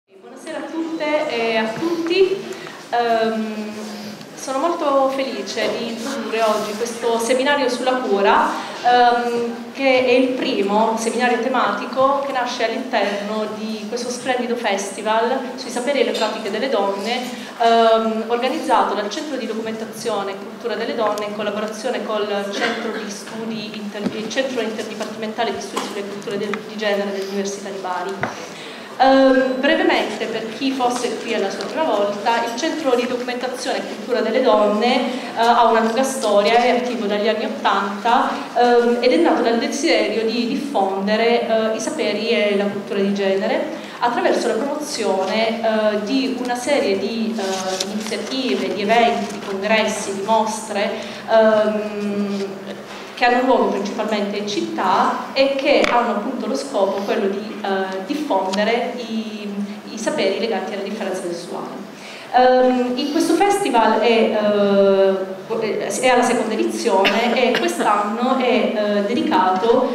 Buonasera a tutte e a tutti. Sono molto felice di introdurre oggi questo seminario sulla cura, che è il primo seminario tematico che nasce all'interno di questo splendido festival sui saperi e le pratiche delle donne, organizzato dal Centro di Documentazione e Cultura delle Donne in collaborazione col Centro Interdipartimentale di Studi sulle Culture di Genere dell'Università di Bari. Brevemente, per chi fosse qui alla sua prima volta, il Centro di Documentazione e Cultura delle Donne ha una lunga storia, è attivo dagli anni *80 ed è nato dal desiderio di diffondere i saperi e la cultura di genere attraverso la promozione di una serie di iniziative, di eventi, di congressi, di mostre che hanno luogo principalmente in città e che hanno appunto lo scopo quello di diffondere i saperi legati alle differenze sessuali. In questo festival è alla seconda edizione e quest'anno è dedicato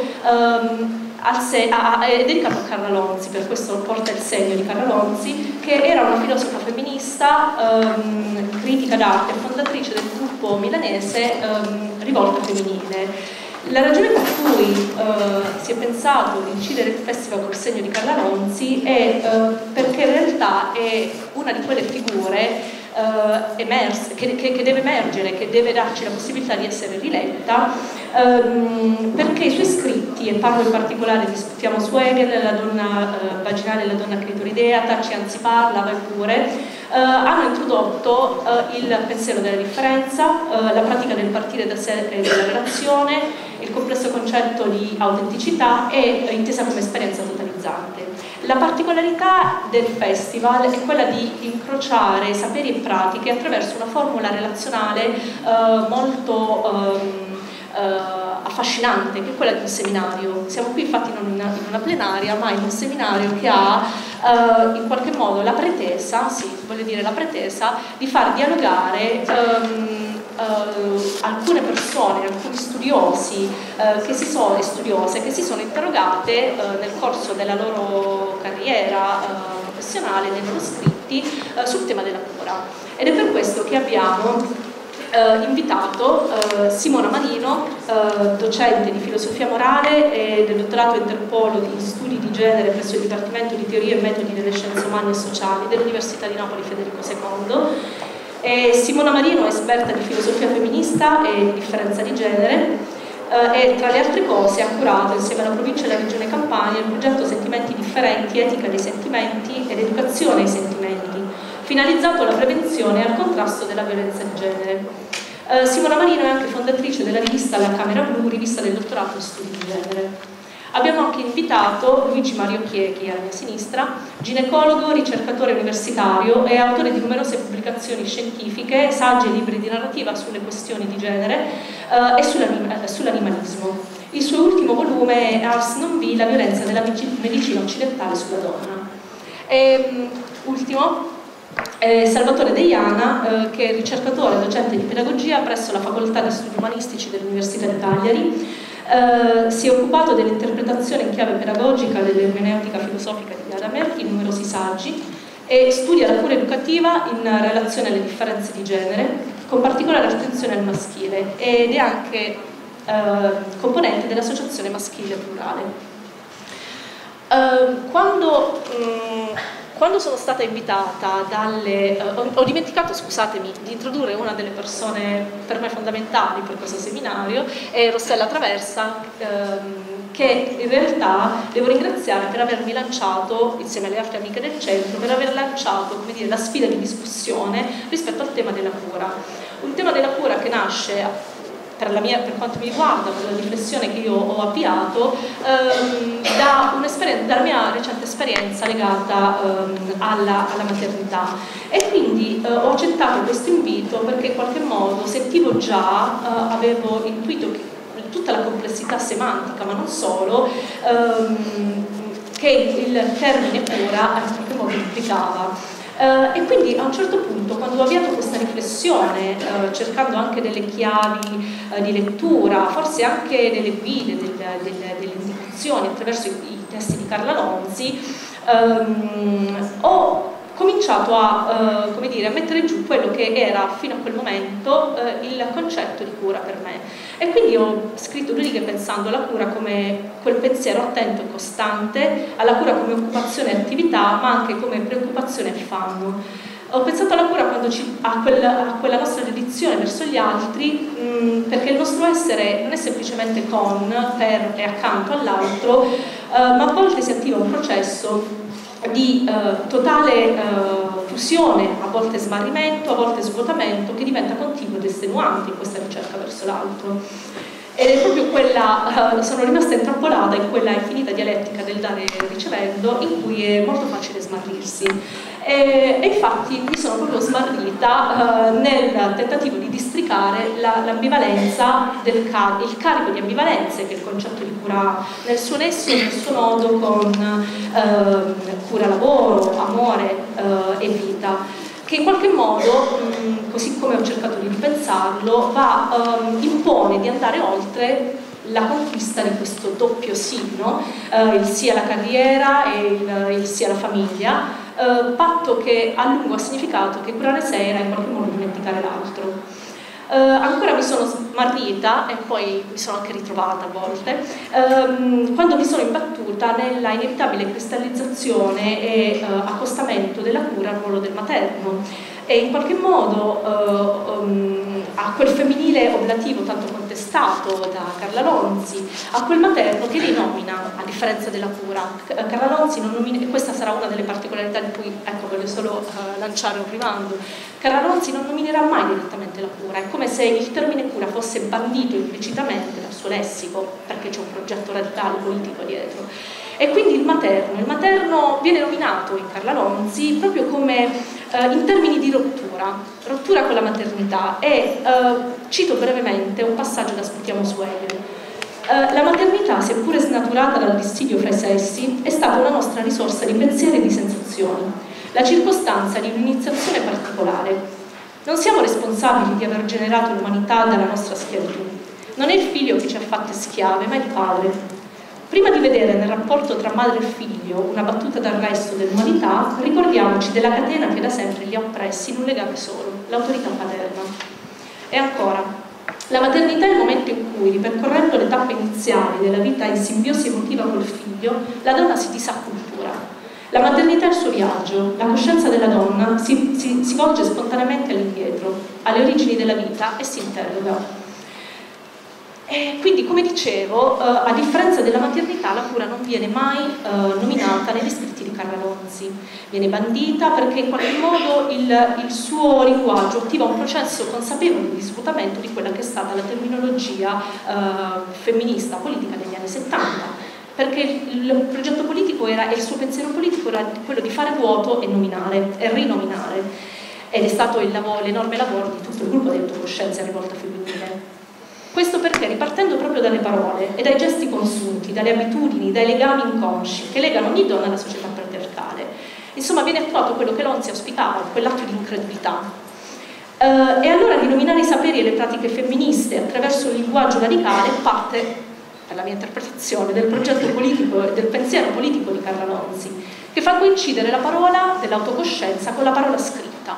a Carla Lonzi, per questo porta il segno di Carla Lonzi, che era una filosofa femminista, critica d'arte e fondatrice del gruppo milanese Rivolta Femminile. La ragione per cui si è pensato di incidere il festival col segno di Carla Lonzi è perché in realtà è una di quelle figure emerse, che deve emergere, che deve darci la possibilità di essere riletta, perché i suoi scritti, e parlo in particolare di Sputiamo su Hegel, La donna vaginale e la donna clitoridea, Taci anzi parla, vai pure, hanno introdotto il pensiero della differenza, la pratica del partire da sé e della relazione, il complesso concetto di autenticità e intesa come esperienza totalizzante. La particolarità del festival è quella di incrociare saperi e pratiche attraverso una formula relazionale molto affascinante, che è quella di un seminario. Siamo qui infatti non in una plenaria, ma in un seminario che ha in qualche modo la pretesa, di far dialogare alcune persone, alcuni studiosi e studiose che si sono interrogate nel corso della loro carriera professionale, nei loro scritti, sul tema della cura. Ed è per questo che abbiamo invitato Simona Marino, docente di filosofia morale e del dottorato interpolo di studi di genere presso il Dipartimento di Teoria e Metodi delle Scienze Umane e Sociali dell'Università di Napoli Federico II. Simona Marino è esperta di filosofia femminista e di differenza di genere e tra le altre cose ha curato insieme alla provincia e alla regione Campania il progetto Sentimenti Differenti, Etica dei Sentimenti ed Educazione ai Sentimenti, finalizzato alla prevenzione e al contrasto della violenza di genere. Simona Marino è anche fondatrice della rivista La Camera Blu, rivista del dottorato in studi di genere. Abbiamo anche invitato Luigi Mario Chiechi, alla mia sinistra, ginecologo, ricercatore universitario e autore di numerose pubblicazioni scientifiche, saggi e libri di narrativa sulle questioni di genere e sull'animalismo. Il suo ultimo volume è Ars non vi, la violenza della medicina occidentale sulla donna. Ultimo, Salvatore Deiana, che è ricercatore e docente di pedagogia presso la Facoltà di Studi Umanistici dell'Università di Cagliari. Si è occupato dell'interpretazione in chiave pedagogica dell'ermeneutica filosofica di Gadamer in numerosi saggi e studia la cura educativa in relazione alle differenze di genere, con particolare attenzione al maschile, ed è anche componente dell'Associazione Maschile Plurale. Quando sono stata invitata ho dimenticato, scusatemi, di introdurre una delle persone per me fondamentali per questo seminario, è Rossella Traversa, che in realtà devo ringraziare per avermi lanciato, insieme alle altre amiche del centro, per aver lanciato, come dire, la sfida di discussione rispetto al tema della cura. Un tema della cura che nasce, per quanto mi riguarda, per la riflessione che io ho avviato, dalla mia recente esperienza legata alla maternità, e quindi ho accettato questo invito perché in qualche modo sentivo già, avevo intuito che tutta la complessità semantica, ma non solo, che il termine cura in qualche modo implicava. E quindi a un certo punto, quando ho avviato questa riflessione, cercando anche delle chiavi di lettura, forse anche delle guide, delle indicazioni istruzioni, attraverso i testi di Carla Lonzi, ho cominciato a, come dire, a mettere giù quello che era fino a quel momento il concetto di cura per me. E quindi ho scritto due righe pensando alla cura come quel pensiero attento e costante, alla cura come occupazione e attività, ma anche come preoccupazione e affanno. Ho pensato alla cura quando a quella nostra dedizione verso gli altri, perché il nostro essere non è semplicemente con, per e accanto all'altro, ma a volte si attiva un processo di totale fusione, a volte smarrimento, a volte svuotamento, che diventa continuo ed estenuante in questa ricerca verso l'altro. Ed è proprio quella, sono rimasta intrappolata in quella infinita dialettica del dare e ricevendo, in cui è molto facile smarrirsi. E infatti mi sono proprio smarrita nel tentativo di districare l'ambivalenza il carico di ambivalenze che il concetto di cura nel suo nesso, nel suo nodo con cura lavoro, amore e vita, che in qualche modo, così come ho cercato di ripensarlo, impone di andare oltre la conquista di questo doppio sì, no? Il sì alla carriera e il sì alla famiglia, patto che a lungo ha significato che curare sé era in qualche modo dimenticare l'altro. Ancora mi sono smarrita e poi mi sono anche ritrovata a volte quando mi sono imbattuta nella inevitabile cristallizzazione e accostamento della cura al ruolo del materno e in qualche modo a quel femminile oblativo tanto contestato da Carla Lonzi, a quel materno che rinomina a differenza della cura. Carla Lonzi non nomina, e questa sarà una delle particolarità di cui, ecco, voglio solo lanciare un rimando. Carla Lonzi non nominerà mai direttamente la cura, è come se il termine cura fosse bandito implicitamente dal suo lessico, perché c'è un progetto radicale politico dietro. E quindi il materno viene nominato in Carla Lonzi proprio come in termini di rottura con la maternità e cito brevemente un passaggio da Sputiamo su Hegel. La maternità, seppure snaturata dal dissidio fra i sessi, è stata una nostra risorsa di pensieri e di sensazioni, la circostanza di un'iniziazione particolare. Non siamo responsabili di aver generato l'umanità dalla nostra schiavitù. Non è il figlio che ci ha fatte schiave, ma il padre. Prima di vedere nel rapporto tra madre e figlio una battuta d'arresto dell'umanità, ricordiamoci della catena che da sempre li ha oppressi in un legame solo, l'autorità paterna. E ancora, la maternità è il momento in cui, ripercorrendo le tappe iniziali della vita in simbiosi emotiva col figlio, la donna si disaccultura. La maternità è il suo viaggio, la coscienza della donna si volge spontaneamente all'indietro, alle origini della vita e si interroga. E quindi, come dicevo, a differenza della maternità, la cura non viene mai nominata negli scritti di Carla Lonzi. Viene bandita perché in qualche modo il suo linguaggio attiva un processo consapevole di svuotamento di quella che è stata la terminologia femminista politica degli anni 70. Perché il progetto politico e il suo pensiero politico era quello di fare vuoto e nominare, e rinominare. Ed è stato l'enorme lavoro di tutto il gruppo di autocoscienza e rivolta femminile. Questo perché, ripartendo proprio dalle parole e dai gesti consunti, dalle abitudini, dai legami inconsci che legano ogni donna alla società patriarcale, insomma viene attuato quello che Lonzi auspicava, quell'atto di incredulità. E allora rinominare i saperi e le pratiche femministe attraverso il linguaggio radicale parte, per la mia interpretazione, del progetto politico e del pensiero politico di Carla Lonzi, che fa coincidere la parola dell'autocoscienza con la parola scritta.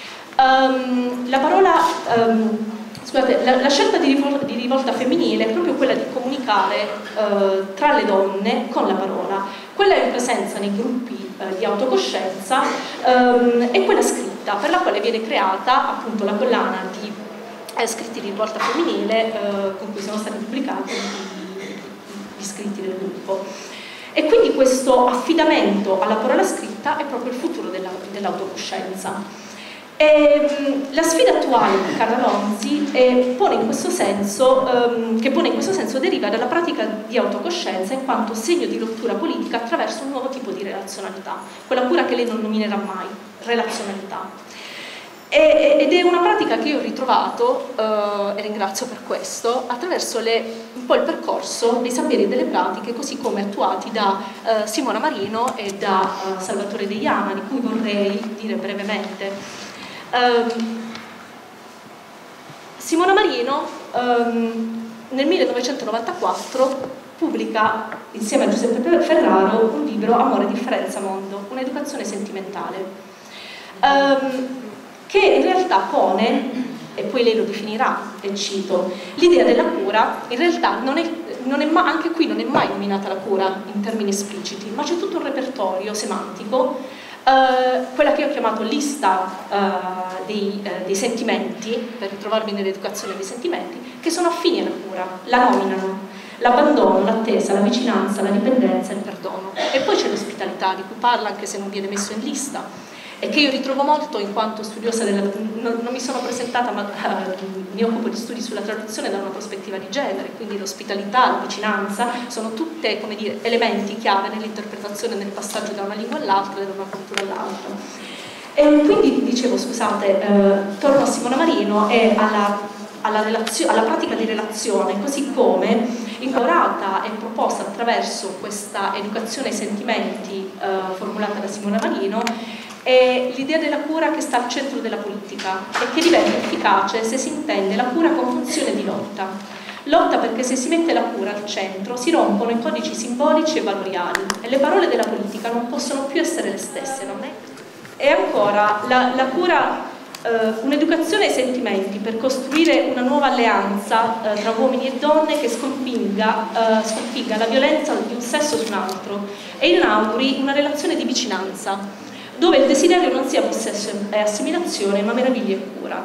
Scusate, la scelta di rivolta femminile è proprio quella di comunicare tra le donne con la parola. Quella in presenza nei gruppi di autocoscienza è quella scritta, per la quale viene creata appunto la collana di scritti di rivolta femminile con cui sono stati pubblicati gli scritti del gruppo. E quindi questo affidamento alla parola scritta è proprio il futuro dell'autocoscienza. La sfida attuale di Carla Lonzi pone in questo senso deriva dalla pratica di autocoscienza in quanto segno di rottura politica attraverso un nuovo tipo di relazionalità, quella cura che lei non nominerà mai, relazionalità. Ed è una pratica che io ho ritrovato, e ringrazio per questo, attraverso un po' il percorso dei saperi e delle pratiche, così come attuati da Simona Marino e da Salvatore De Iana, di cui vorrei dire brevemente. Simona Marino nel 1994 pubblica insieme a Giuseppe Ferraro un libro, Amore, differenza, mondo, un'educazione sentimentale, che in realtà pone, e poi lei lo definirà, e cito, l'idea della cura in realtà anche qui non è mai nominata la cura in termini espliciti, ma c'è tutto un repertorio semantico, quella che io ho chiamato lista dei sentimenti, per ritrovarmi nell'educazione dei sentimenti, che sono affini alla cura, la nominano: l'abbandono, l'attesa, la vicinanza, la dipendenza, il perdono. E poi c'è l'ospitalità, di cui parla anche se non viene messo in lista, e che io ritrovo molto in quanto studiosa non mi sono presentata, ma mi occupo di studi sulla traduzione da una prospettiva di genere, quindi l'ospitalità, la vicinanza sono tutte, come dire, elementi chiave nell'interpretazione, nel passaggio da una lingua all'altra, da una cultura all'altra. E quindi dicevo, scusate, torno a Simona Marino e alla pratica di relazione, così come inquadrata e proposta attraverso questa educazione ai sentimenti formulata da Simona Marino, è l'idea della cura che sta al centro della politica e che diventa efficace se si intende la cura con funzione di lotta. Lotta perché se si mette la cura al centro si rompono i codici simbolici e valoriali e le parole della politica non possono più essere le stesse, non è? E ancora, la cura, un'educazione ai sentimenti per costruire una nuova alleanza tra uomini e donne che sconfigga la violenza di un sesso su un altro e inauguri una relazione di vicinanza, dove il desiderio non sia possesso e assimilazione, ma meraviglia e cura.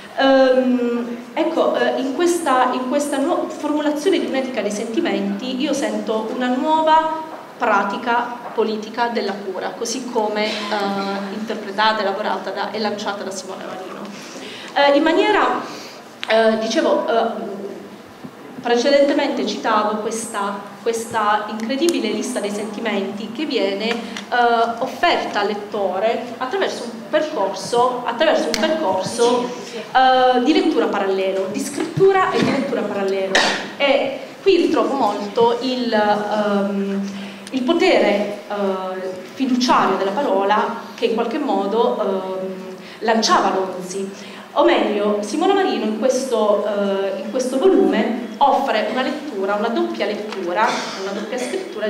In questa nuova formulazione di un'etica dei sentimenti io sento una nuova pratica politica della cura, così come interpretata, elaborata e lanciata da Simona Marino. In maniera, precedentemente citavo questa incredibile lista dei sentimenti che viene offerta al lettore attraverso un percorso di lettura parallelo, di scrittura e di lettura parallelo. E qui ritrovo molto il potere fiduciario della parola che in qualche modo lanciava Lonzi. O meglio, Simona Marino in questo volume offre una lettura, una doppia lettura, una doppia scrittura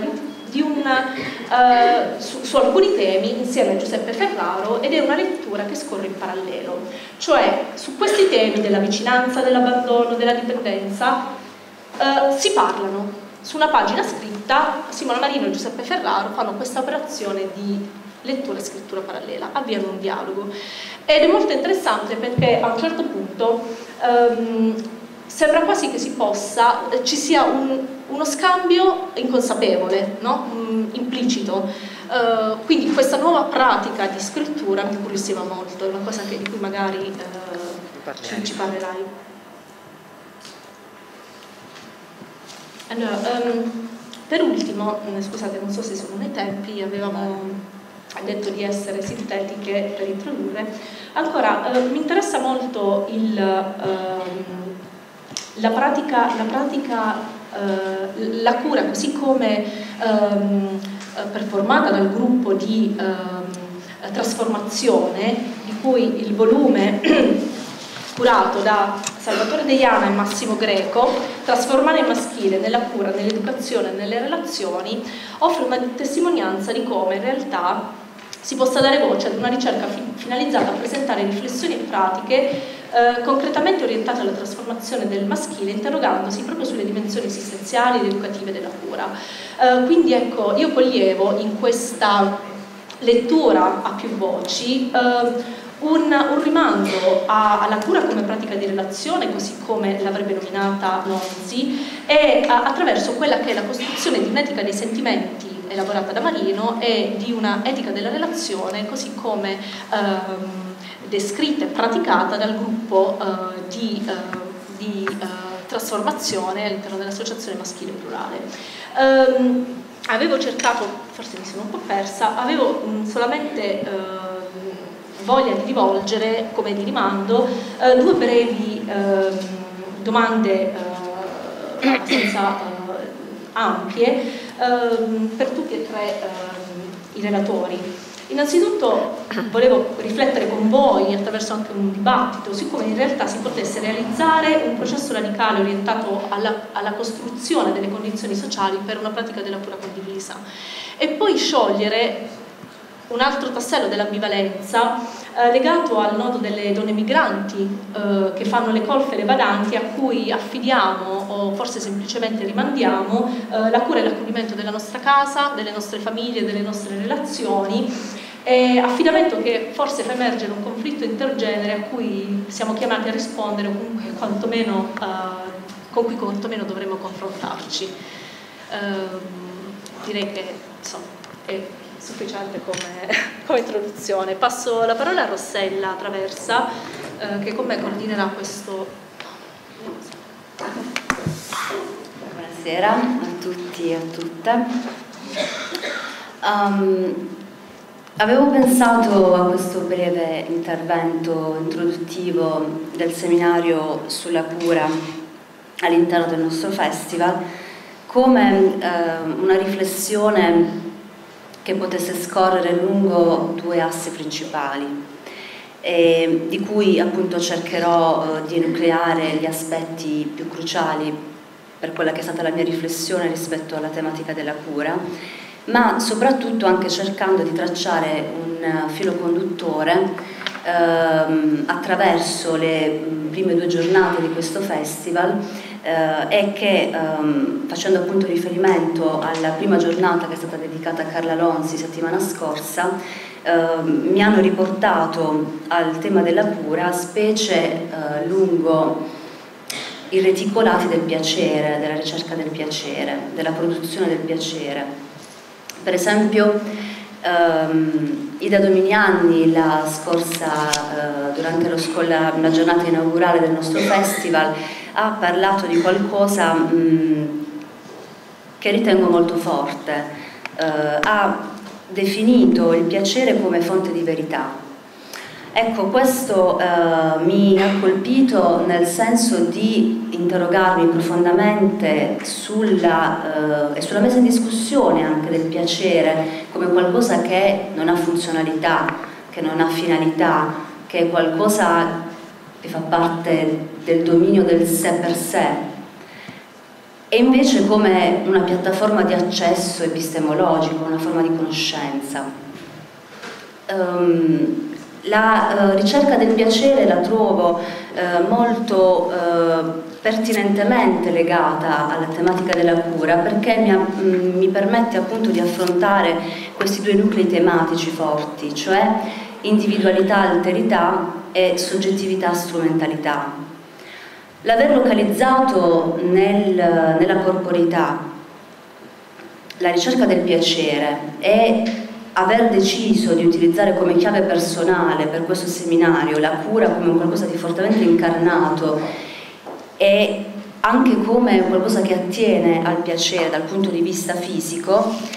su alcuni temi insieme a Giuseppe Ferraro, ed è una lettura che scorre in parallelo. Cioè, su questi temi della vicinanza, dell'abbandono, della dipendenza, si parlano. Su una pagina scritta, Simona Marino e Giuseppe Ferraro fanno questa operazione di lettura e scrittura parallela, avviano un dialogo. Ed è molto interessante perché a un certo punto sembra quasi che ci sia uno scambio inconsapevole, no? Implicito. Quindi questa nuova pratica di scrittura mi incuriosiva molto, è una cosa di cui magari ci parlerai. Allora, per ultimo, scusate, non so se sono nei tempi, avevamo detto di essere sintetiche per introdurre. Ancora, mi interessa molto la cura, così come performata dal gruppo di trasformazione, di cui il volume curato da Salvatore Deiana e Massimo Greco, Trasformare il maschile nella cura, nell'educazione e nelle relazioni, offre una testimonianza di come in realtà si possa dare voce ad una ricerca finalizzata a presentare riflessioni e pratiche concretamente orientate alla trasformazione del maschile, interrogandosi proprio sulle dimensioni esistenziali ed educative della cura. Quindi ecco, io coglievo in questa lettura a più voci un rimando alla cura come pratica di relazione, così come l'avrebbe nominata Lonzi, e attraverso quella che è la costruzione di un'etica dei sentimenti elaborata da Marino e di una etica della relazione, così come descritta e praticata dal gruppo di trasformazione all'interno dell'Associazione Maschile Plurale. Avevo cercato, forse mi sono un po' persa, avevo solamente voglia di rivolgere come di rimando due brevi domande abbastanza ampie per tutti e tre i relatori. Innanzitutto volevo riflettere con voi attraverso anche un dibattito su come in realtà si potesse realizzare un processo radicale orientato alla costruzione delle condizioni sociali per una pratica della cura condivisa, e poi sciogliere un altro tassello dell'ambivalenza legato al nodo delle donne migranti che fanno le colfe e le badanti, a cui affidiamo o forse semplicemente rimandiamo la cura e l'accudimento della nostra casa, delle nostre famiglie, delle nostre relazioni, affidamento che forse fa emergere un conflitto intergenere a cui siamo chiamati a rispondere, o comunque quantomeno, con cui quantomeno dovremmo confrontarci. Direi che insomma è sufficiente come introduzione. Passo la parola a Rossella Traversa, che con me coordinerà questo. Buonasera a tutti e a tutte. Avevo pensato a questo breve intervento introduttivo del seminario sulla cura all'interno del nostro festival come una riflessione che potesse scorrere lungo due assi principali, di cui appunto cercherò di enucleare gli aspetti più cruciali per quella che è stata la mia riflessione rispetto alla tematica della cura, ma soprattutto anche cercando di tracciare un filo conduttore attraverso le prime 2 giornate di questo festival, e che facendo appunto riferimento alla prima giornata che è stata dedicata a Carla Lonzi settimana scorsa, mi hanno riportato al tema della cura, specie lungo i reticolati del piacere, della ricerca del piacere, della produzione del piacere. Per esempio Ida Dominiani durante la giornata inaugurale del nostro festival ha parlato di qualcosa che ritengo molto forte, ha definito il piacere come fonte di verità. Ecco, questo mi ha colpito nel senso di interrogarmi profondamente sulla messa in discussione anche del piacere come qualcosa che non ha funzionalità, che non ha finalità, che è qualcosa che fa parte del dominio del sé per sé, e invece come una piattaforma di accesso epistemologico, una forma di conoscenza. La ricerca del piacere la trovo molto pertinentemente legata alla tematica della cura, perché mi permette appunto di affrontare questi 2 nuclei tematici forti, cioè individualità, alterità e soggettività, strumentalità. L'aver localizzato nella corporeità la ricerca del piacere e aver deciso di utilizzare come chiave personale per questo seminario la cura come qualcosa di fortemente incarnato e anche come qualcosa che attiene al piacere dal punto di vista fisico,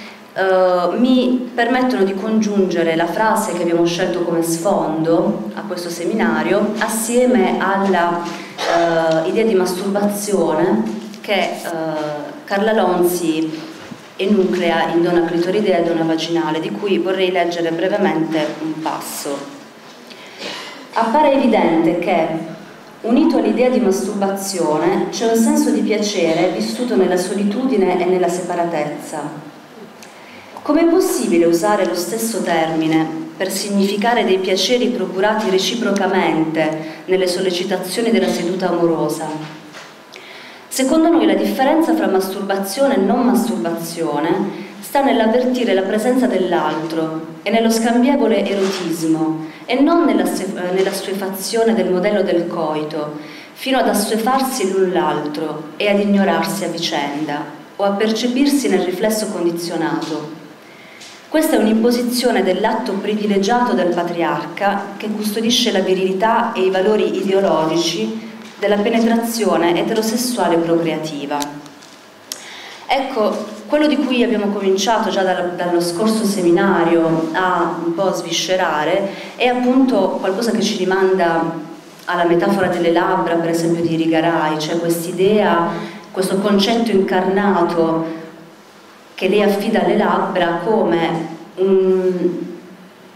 mi permettono di congiungere la frase che abbiamo scelto come sfondo a questo seminario assieme alla idea di masturbazione che Carla Lonzi enuclea in Donna clitoridea e Donna vaginale, di cui vorrei leggere brevemente un passo. Appare evidente che, unito all'idea di masturbazione, c'è un senso di piacere vissuto nella solitudine e nella separatezza. Com'è possibile usare lo stesso termine per significare dei piaceri procurati reciprocamente nelle sollecitazioni della seduta amorosa? Secondo noi la differenza fra masturbazione e non masturbazione sta nell'avvertire la presenza dell'altro e nello scambievole erotismo, e non nella assuefazione del modello del coito, fino ad assuefarsi l'un l'altro e ad ignorarsi a vicenda o a percepirsi nel riflesso condizionato. Questa è un'imposizione dell'atto privilegiato del patriarca che custodisce la virilità e i valori ideologici della penetrazione eterosessuale procreativa. Ecco, quello di cui abbiamo cominciato già dallo scorso seminario a un po' sviscerare è appunto qualcosa che ci rimanda alla metafora delle labbra, per esempio di Irigaray, cioè quest'idea, questo concetto incarnato che lei affida alle labbra come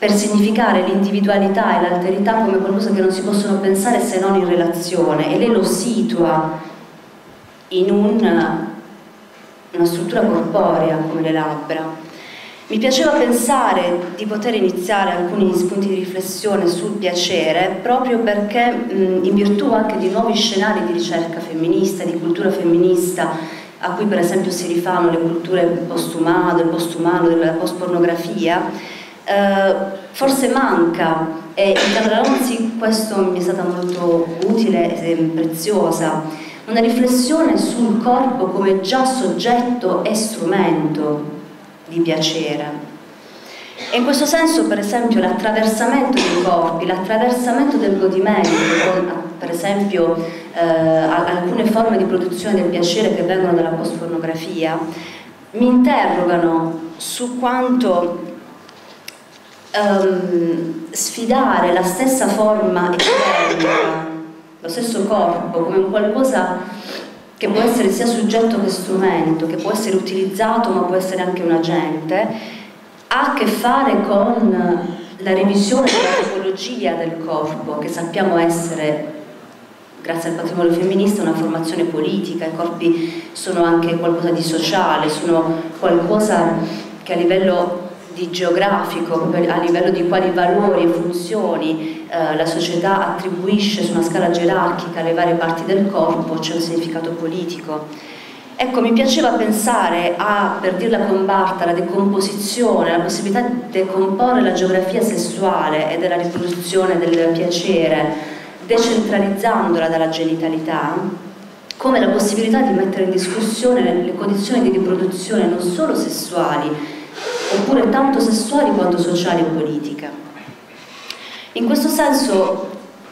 per significare l'individualità e l'alterità come qualcosa che non si possono pensare se non in relazione, e lei lo situa in una struttura corporea come le labbra. Mi piaceva pensare di poter iniziare alcuni spunti di riflessione sul piacere, proprio perché in virtù anche di nuovi scenari di ricerca femminista, di cultura femminista, a cui per esempio si rifanno le culture postumano, del postumano, della postpornografia, forse manca, e in Camera Ronzi questo mi è stata molto utile e preziosa, una riflessione sul corpo come già soggetto e strumento di piacere. E in questo senso, per esempio, l'attraversamento dei corpi, l'attraversamento del godimento, con, per esempio alcune forme di produzione del piacere che vengono dalla postpornografia, mi interrogano su quanto sfidare la stessa forma epidemica, lo stesso corpo, come un qualcosa che può essere sia soggetto che strumento, che può essere utilizzato ma può essere anche un agente, ha a che fare con la revisione della tipologia del corpo, che sappiamo essere, grazie al patrimonio femminista, una formazione politica. I corpi sono anche qualcosa di sociale, sono qualcosa che a livello di geografico, a livello di quali valori e funzioni la società attribuisce su una scala gerarchica alle varie parti del corpo, c'è un significato politico. Ecco, mi piaceva pensare a, per dirla con Bartha, la decomposizione, la possibilità di decomporre la geografia sessuale e della riproduzione del piacere, decentralizzandola dalla genitalità, come la possibilità di mettere in discussione le condizioni di riproduzione non solo sessuali, oppure tanto sessuali quanto sociali e politica. In questo senso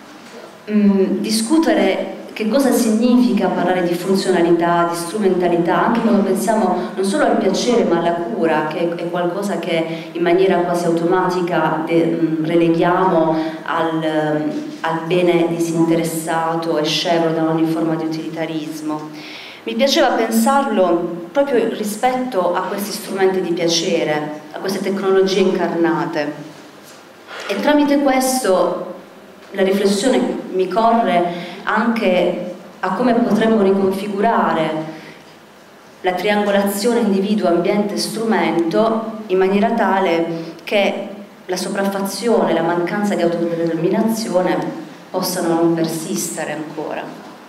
discutere che cosa significa parlare di funzionalità, di strumentalità, anche quando pensiamo non solo al piacere ma alla cura, che è qualcosa che in maniera quasi automatica releghiamo al bene disinteressato e scevro da ogni forma di utilitarismo. Mi piaceva pensarlo proprio rispetto a questi strumenti di piacere, a queste tecnologie incarnate. E tramite questo la riflessione mi corre anche a come potremmo riconfigurare la triangolazione individuo-ambiente-strumento in maniera tale che la sopraffazione, la mancanza di autodeterminazione possano non persistere ancora.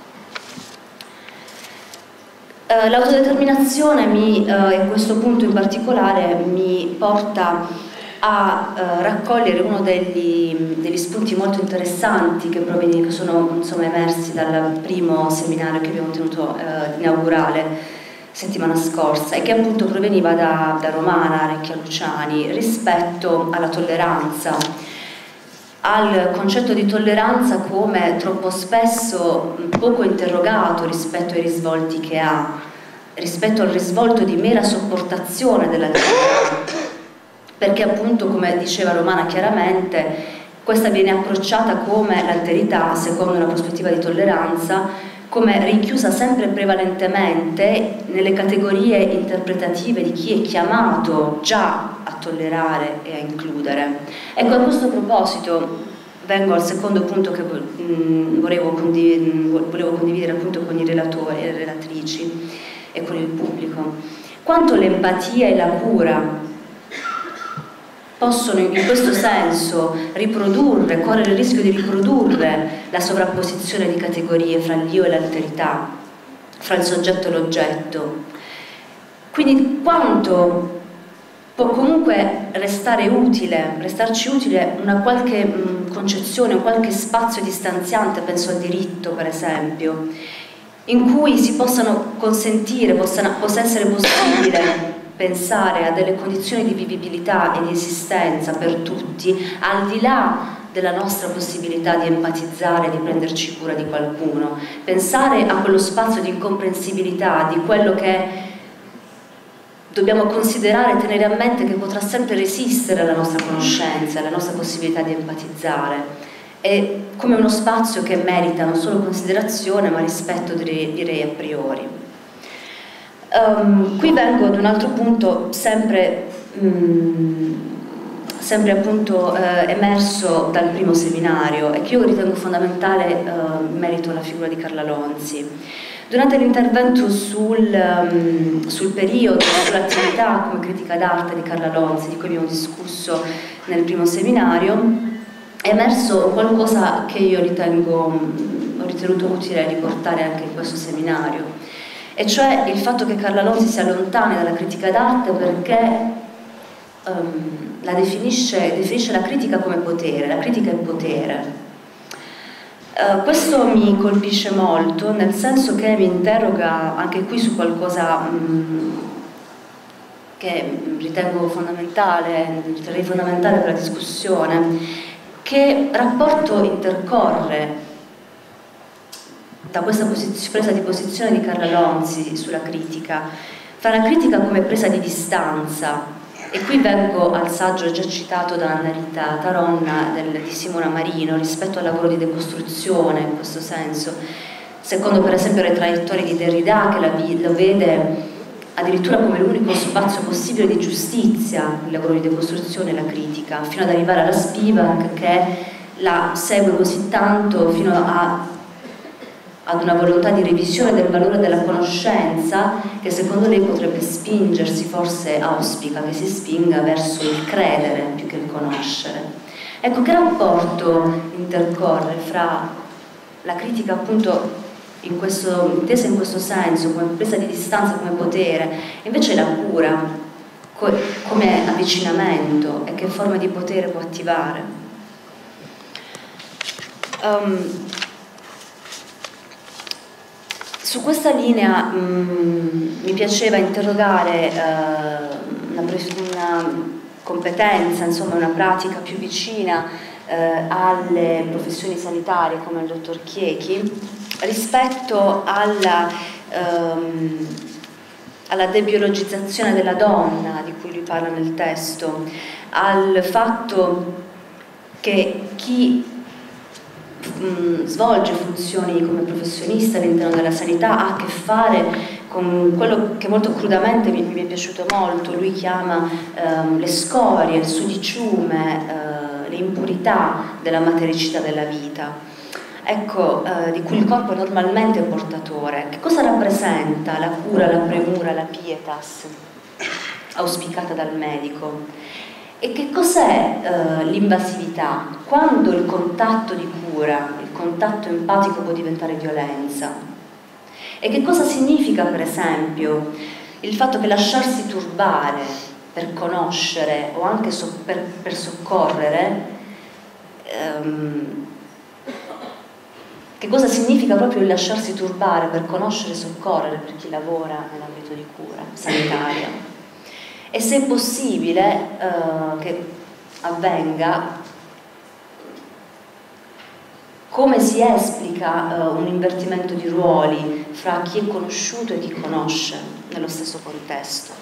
L'autodeterminazione e questo punto in particolare mi porta a raccogliere uno degli spunti molto interessanti che sono emersi dal primo seminario che abbiamo tenuto inaugurale settimana scorsa, e che appunto proveniva da Romana Recchia Luciani rispetto alla tolleranza, al concetto di tolleranza come troppo spesso poco interrogato rispetto ai risvolti che ha, rispetto al risvolto di mera sopportazione della libertà. Perché appunto, come diceva Romana chiaramente, questa viene approcciata come l'alterità, secondo una prospettiva di tolleranza, come rinchiusa sempre prevalentemente nelle categorie interpretative di chi è chiamato già a tollerare e a includere. Ecco, a questo proposito vengo al secondo punto che volevo condividere appunto con i relatori e le relatrici e con il pubblico. Quanto l'empatia e la cura possono in questo senso correre il rischio di riprodurre la sovrapposizione di categorie fra l'io e l'alterità, fra il soggetto e l'oggetto. Quindi quanto può comunque restarci utile una qualche concezione, un qualche spazio distanziante, penso al diritto per esempio, in cui si possano consentire, possa essere possibile pensare a delle condizioni di vivibilità e di esistenza per tutti, al di là della nostra possibilità di empatizzare, di prenderci cura di qualcuno, pensare a quello spazio di incomprensibilità, di quello che dobbiamo considerare e tenere a mente che potrà sempre resistere alla nostra conoscenza, alla nostra possibilità di empatizzare, è come uno spazio che merita non solo considerazione ma rispetto, direi a priori. Qui vengo ad un altro punto sempre sempre appunto emerso dal primo seminario e che io ritengo fondamentale in merito alla figura di Carla Lonzi. Durante l'intervento sul periodo, sull'attività come critica d'arte di Carla Lonzi, di cui abbiamo discusso nel primo seminario, è emerso qualcosa che io ho ritenuto utile riportare anche in questo seminario, e cioè il fatto che Carla Lonzi si allontani dalla critica d'arte perché definisce la critica come potere. La critica è potere. Questo mi colpisce molto, nel senso che mi interroga anche qui su qualcosa che ritengo fondamentale, riterrei fondamentale per la discussione. Che rapporto intercorre da questa presa di posizione di Carla Lonzi sulla critica, fra la critica come presa di distanza, e qui vengo al saggio già citato da Anna Rita Taronna di Simona Marino rispetto al lavoro di decostruzione, in questo senso, secondo per esempio le traiettorie di Derrida, che lo vede addirittura come l'unico spazio possibile di giustizia, il lavoro di decostruzione e la critica, fino ad arrivare alla Spivak, che la segue così tanto fino ad una volontà di revisione del valore della conoscenza che secondo lei potrebbe spingersi, forse auspica che si spinga verso il credere più che il conoscere. Ecco, che rapporto intercorre fra la critica appunto intesa in questo senso, come presa di distanza, come potere, e invece la cura come avvicinamento, e che forme di potere può attivare? Su questa linea mi piaceva interrogare una competenza, insomma una pratica più vicina alle professioni sanitarie come il dottor Chiechi, rispetto alla debiologizzazione della donna di cui lui parla nel testo, al fatto che chi svolge funzioni come professionista all'interno della sanità ha a che fare con quello che molto crudamente mi è piaciuto molto, lui chiama le scorie, il sudiciume, le impurità della matericità della vita, ecco, di cui il corpo è normalmente portatore. Che cosa rappresenta la cura, la premura, la pietas auspicata dal medico? E che cos'è l'invasività? Quando il contatto di cura, il contatto empatico può diventare violenza? E che cosa significa, per esempio, il fatto che lasciarsi turbare per conoscere o anche per soccorrere, che cosa significa proprio il lasciarsi turbare per conoscere e soccorrere per chi lavora nell'ambito di cura sanitaria? E se è possibile che avvenga, come si esplica un invertimento di ruoli fra chi è conosciuto e chi conosce nello stesso contesto.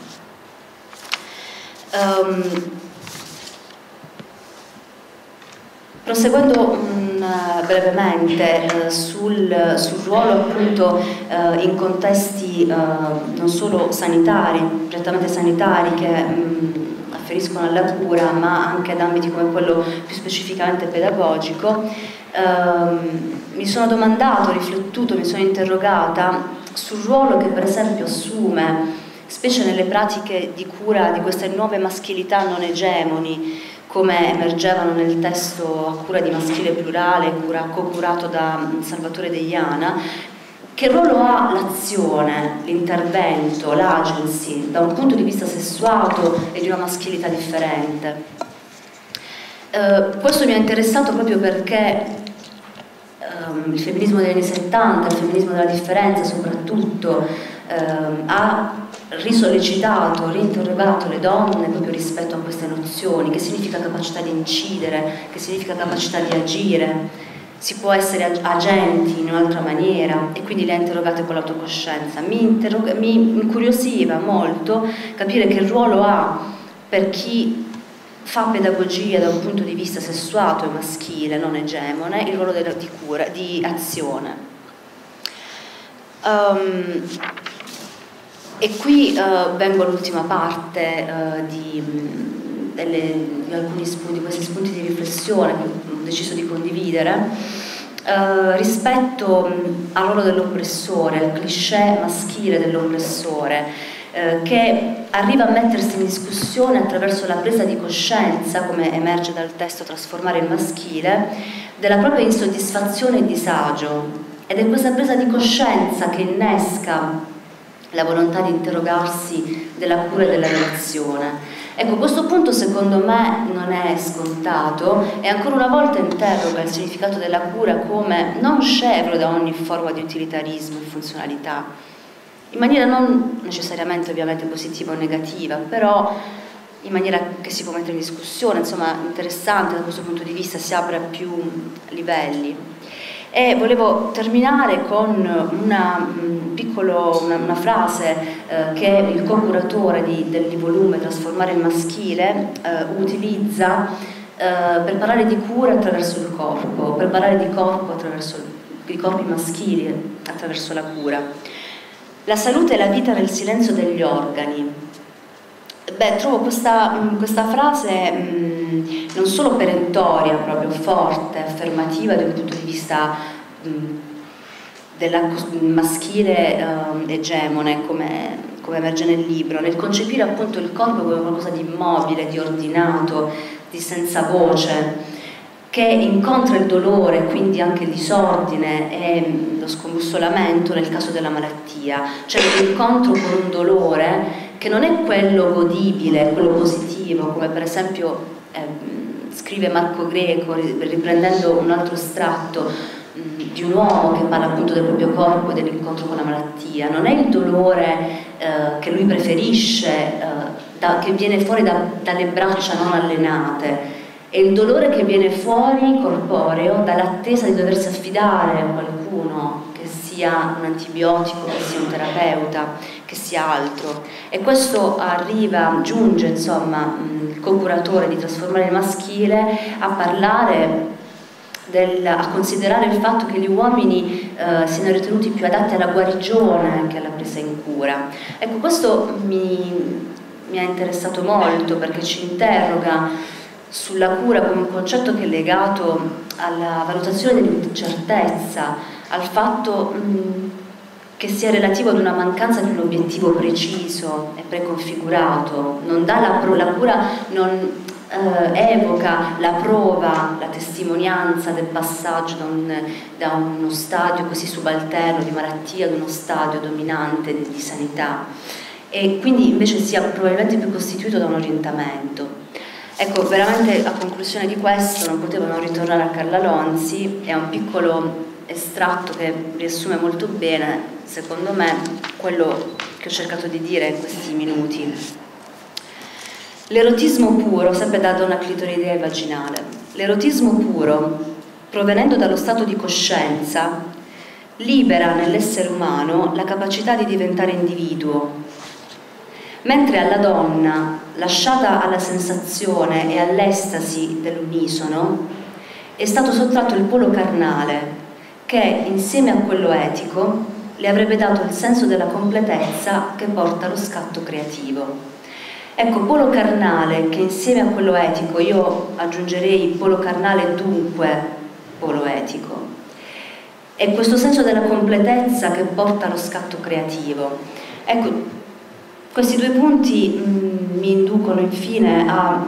Proseguendo brevemente sul ruolo appunto in contesti non solo sanitari, prettamente sanitari, che afferiscono alla cura, ma anche ad ambiti come quello più specificamente pedagogico, mi sono domandato, riflettuto, mi sono interrogata sul ruolo che per esempio assume, specie nelle pratiche di cura di queste nuove maschilità non egemoni, come emergevano nel testo A cura di maschile plurale, co-curato da Salvatore Deiana. Che ruolo ha l'azione, l'intervento, l'agency da un punto di vista sessuato e di una maschilità differente? Questo mi ha interessato proprio perché il femminismo degli anni 70, il femminismo della differenza soprattutto, ha risollecitato, reinterrogato le donne proprio rispetto a queste nozioni. Che significa capacità di incidere, che significa capacità di agire, si può essere agenti in un'altra maniera, e quindi le ha interrogate con l'autocoscienza. Mi incuriosiva molto capire che ruolo ha, per chi fa pedagogia da un punto di vista sessuato e maschile, non egemone, il ruolo di cura, di azione. E qui vengo all'ultima parte di alcuni spunti, questi spunti di riflessione che ho deciso di condividere rispetto al ruolo dell'oppressore, al cliché maschile dell'oppressore, che arriva a mettersi in discussione attraverso la presa di coscienza, come emerge dal testo Trasformare il maschile, della propria insoddisfazione e disagio. Ed è questa presa di coscienza che innesca la volontà di interrogarsi della cura e della relazione. Ecco, questo punto secondo me non è scontato e ancora una volta interroga il significato della cura come non scevro da ogni forma di utilitarismo e funzionalità, in maniera non necessariamente ovviamente positiva o negativa, però in maniera che si può mettere in discussione, insomma interessante da questo punto di vista, si apre a più livelli. E volevo terminare con una frase che il co-curatore del volume Trasformare il maschile utilizza per parlare di cura attraverso il corpo, per parlare di corpo attraverso i corpi maschili attraverso la cura. La salute e la vita nel silenzio degli organi. Beh, trovo questa frase non solo perentoria, proprio forte, affermativa da un punto di vista della maschile egemone, come emerge nel libro, nel concepire appunto il corpo come qualcosa di immobile, di ordinato, di senza voce, che incontra il dolore, quindi anche il disordine e lo scombussolamento nel caso della malattia, cioè l'incontro con un dolore che non è quello godibile, quello positivo, come per esempio scrive Marco Greco, riprendendo un altro estratto di un uomo che parla appunto del proprio corpo e dell'incontro con la malattia. Non è il dolore che lui preferisce, che viene fuori dalle braccia non allenate, è il dolore che viene fuori corporeo dall'attesa di doversi affidare a qualcuno, che sia un antibiotico, che sia un terapeuta, che sia altro. E questo giunge insomma il co-curatore di Trasformare il maschile a parlare a considerare il fatto che gli uomini siano ritenuti più adatti alla guarigione che alla presa in cura. Ecco, questo mi ha interessato molto perché ci interroga sulla cura come un concetto che è legato alla valutazione dell'incertezza, al fatto che sia relativo ad una mancanza di un obiettivo preciso e preconfigurato. Non dà la cura non evoca la prova, la testimonianza del passaggio da uno stadio così subalterno di malattia ad uno stadio dominante di sanità, e quindi invece sia probabilmente più costituito da un orientamento. Ecco, veramente a conclusione di questo non potevo non ritornare a Carla Lonzi, è un piccolo estratto che riassume molto bene, secondo me, quello che ho cercato di dire in questi minuti. L'erotismo puro, sempre da donna clitoridea e vaginale, l'erotismo puro, provenendo dallo stato di coscienza, libera nell'essere umano la capacità di diventare individuo, mentre alla donna, lasciata alla sensazione e all'estasi dell'unisono, è stato sottratto il polo carnale che, insieme a quello etico, le avrebbe dato il senso della completezza che porta allo scatto creativo. Ecco, polo carnale che insieme a quello etico, io aggiungerei polo carnale dunque polo etico, è questo senso della completezza che porta allo scatto creativo. Ecco, questi due punti mi inducono infine a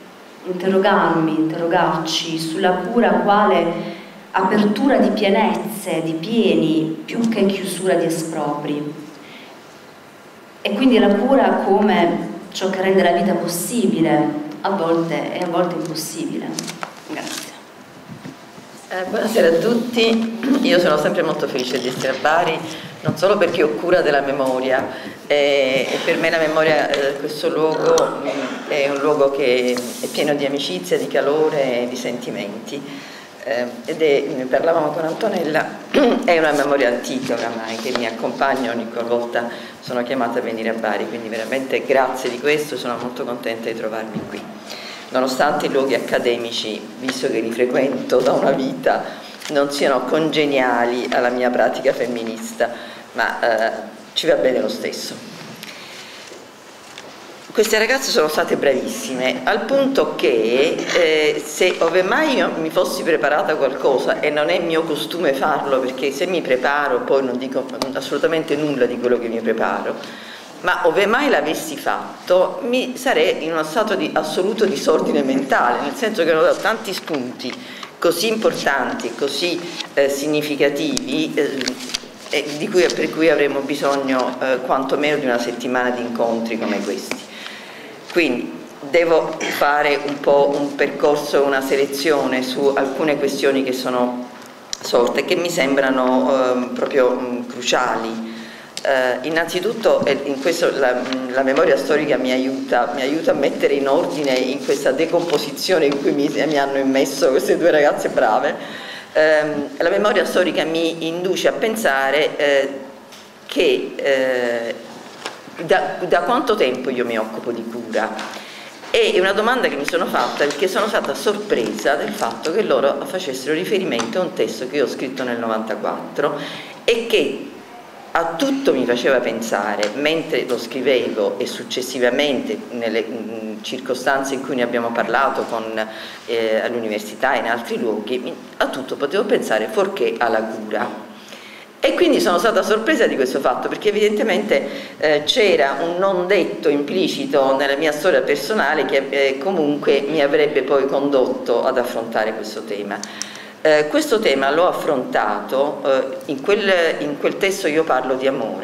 interrogarci sulla cura quale apertura di pienezze, di pieni, più che chiusura di espropri. E quindi la cura come ciò che rende la vita possibile, a volte e a volte impossibile. Grazie. Buonasera a tutti, io sono sempre molto felice di essere a Bari, non solo perché ho cura della memoria, e per me la memoria, questo luogo è un luogo che è pieno di amicizia, di calore e di sentimenti, ne parlavamo con Antonella, è una memoria antica oramai che mi accompagna ogni volta sono chiamata a venire a Bari, quindi veramente grazie di questo, sono molto contenta di trovarmi qui. Nonostante i luoghi accademici, visto che li frequento da una vita, non siano congeniali alla mia pratica femminista, ma ci va bene lo stesso. queste ragazze sono state bravissime, al punto che se ove mai io mi fossi preparata qualcosa, e non è mio costume farlo, perché se mi preparo poi non dico assolutamente nulla di quello che mi preparo, ma ove mai l'avessi fatto mi sarei in uno stato di assoluto disordine mentale, nel senso che ho dato tanti spunti così importanti, così significativi, per cui avremo bisogno quantomeno di una settimana di incontri come questi. Quindi devo fare un po' un percorso, una selezione su alcune questioni che sono sorte e che mi sembrano proprio cruciali. Innanzitutto in questo la memoria storica mi aiuta a mettere in ordine in questa decomposizione in cui mi hanno immesso queste due ragazze brave. La memoria storica mi induce a pensare che da quanto tempo io mi occupo di cura. È una domanda che mi sono fatta perché sono stata sorpresa del fatto che loro facessero riferimento a un testo che io ho scritto nel 94 e che a tutto mi faceva pensare, mentre lo scrivevo e successivamente nelle circostanze in cui ne abbiamo parlato all'università e in altri luoghi, a tutto potevo pensare fuorché alla cura. E quindi sono stata sorpresa di questo fatto, perché evidentemente c'era un non detto implicito nella mia storia personale che comunque mi avrebbe poi condotto ad affrontare questo tema. Questo tema l'ho affrontato, in quel testo io parlo di amore,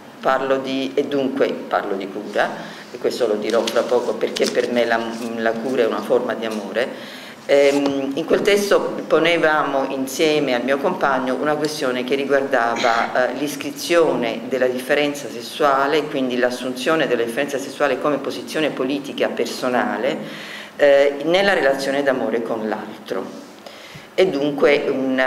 e dunque parlo di cura, e questo lo dirò fra poco perché per me la cura è una forma di amore. In quel testo ponevamo insieme al mio compagno una questione che riguardava l'iscrizione della differenza sessuale, quindi l'assunzione della differenza sessuale come posizione politica personale nella relazione d'amore con l'altro, e dunque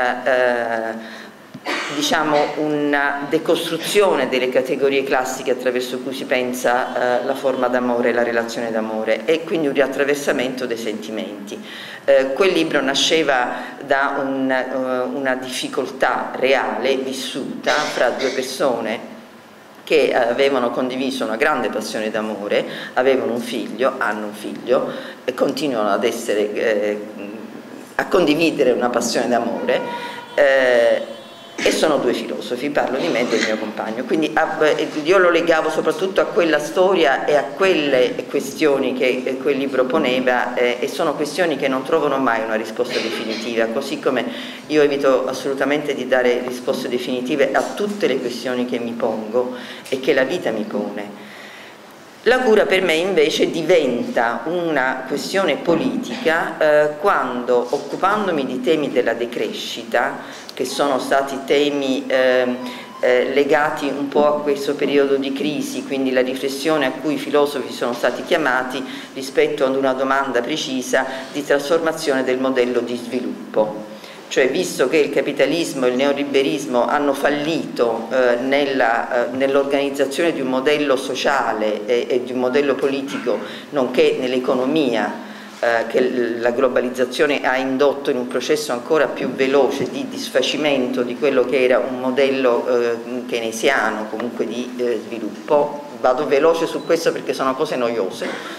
una decostruzione delle categorie classiche attraverso cui si pensa la forma d'amore e la relazione d'amore, e quindi un riattraversamento dei sentimenti. Quel libro nasceva da una difficoltà reale vissuta fra due persone che avevano condiviso una grande passione d'amore, avevano un figlio, hanno un figlio e continuano ad a condividere una passione d'amore, e sono due filosofi, parlo di me e del mio compagno. Quindi io lo legavo soprattutto a quella storia e a quelle questioni che quel libro poneva, e sono questioni che non trovano mai una risposta definitiva, così come io evito assolutamente di dare risposte definitive a tutte le questioni che mi pongo e che la vita mi pone. La cura per me invece diventa una questione politica quando, occupandomi di temi della decrescita, che sono stati temi legati un po' a questo periodo di crisi, quindi la riflessione a cui i filosofi sono stati chiamati rispetto ad una domanda precisa di trasformazione del modello di sviluppo. Cioè, visto che il capitalismo e il neoliberismo hanno fallito nell'organizzazione di un modello sociale e di un modello politico, nonché nell'economia, che la globalizzazione ha indotto in un processo ancora più veloce di disfacimento di quello che era un modello keynesiano, comunque di sviluppo. Vado veloce su questo perché sono cose noiose.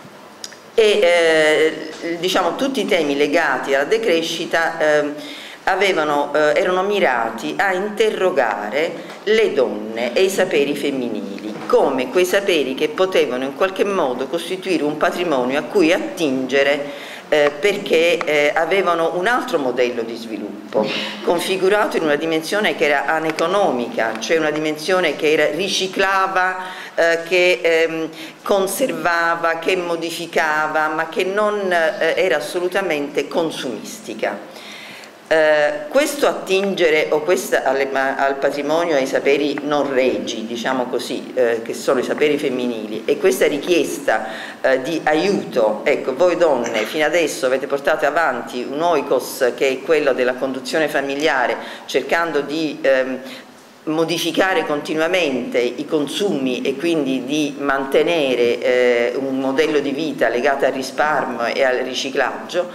E tutti i temi legati alla decrescita erano mirati a interrogare le donne e i saperi femminili come quei saperi che potevano in qualche modo costituire un patrimonio a cui attingere, perché avevano un altro modello di sviluppo configurato in una dimensione che era aneconomica, cioè una dimensione che riciclava, che conservava, che modificava, ma che non era assolutamente consumistica. Questo attingere al patrimonio, ai saperi non regi, diciamo così, che sono i saperi femminili, e questa richiesta di aiuto, ecco, voi donne fino adesso avete portato avanti un oikos che è quello della conduzione familiare, cercando di modificare continuamente i consumi e quindi di mantenere un modello di vita legato al risparmio e al riciclaggio,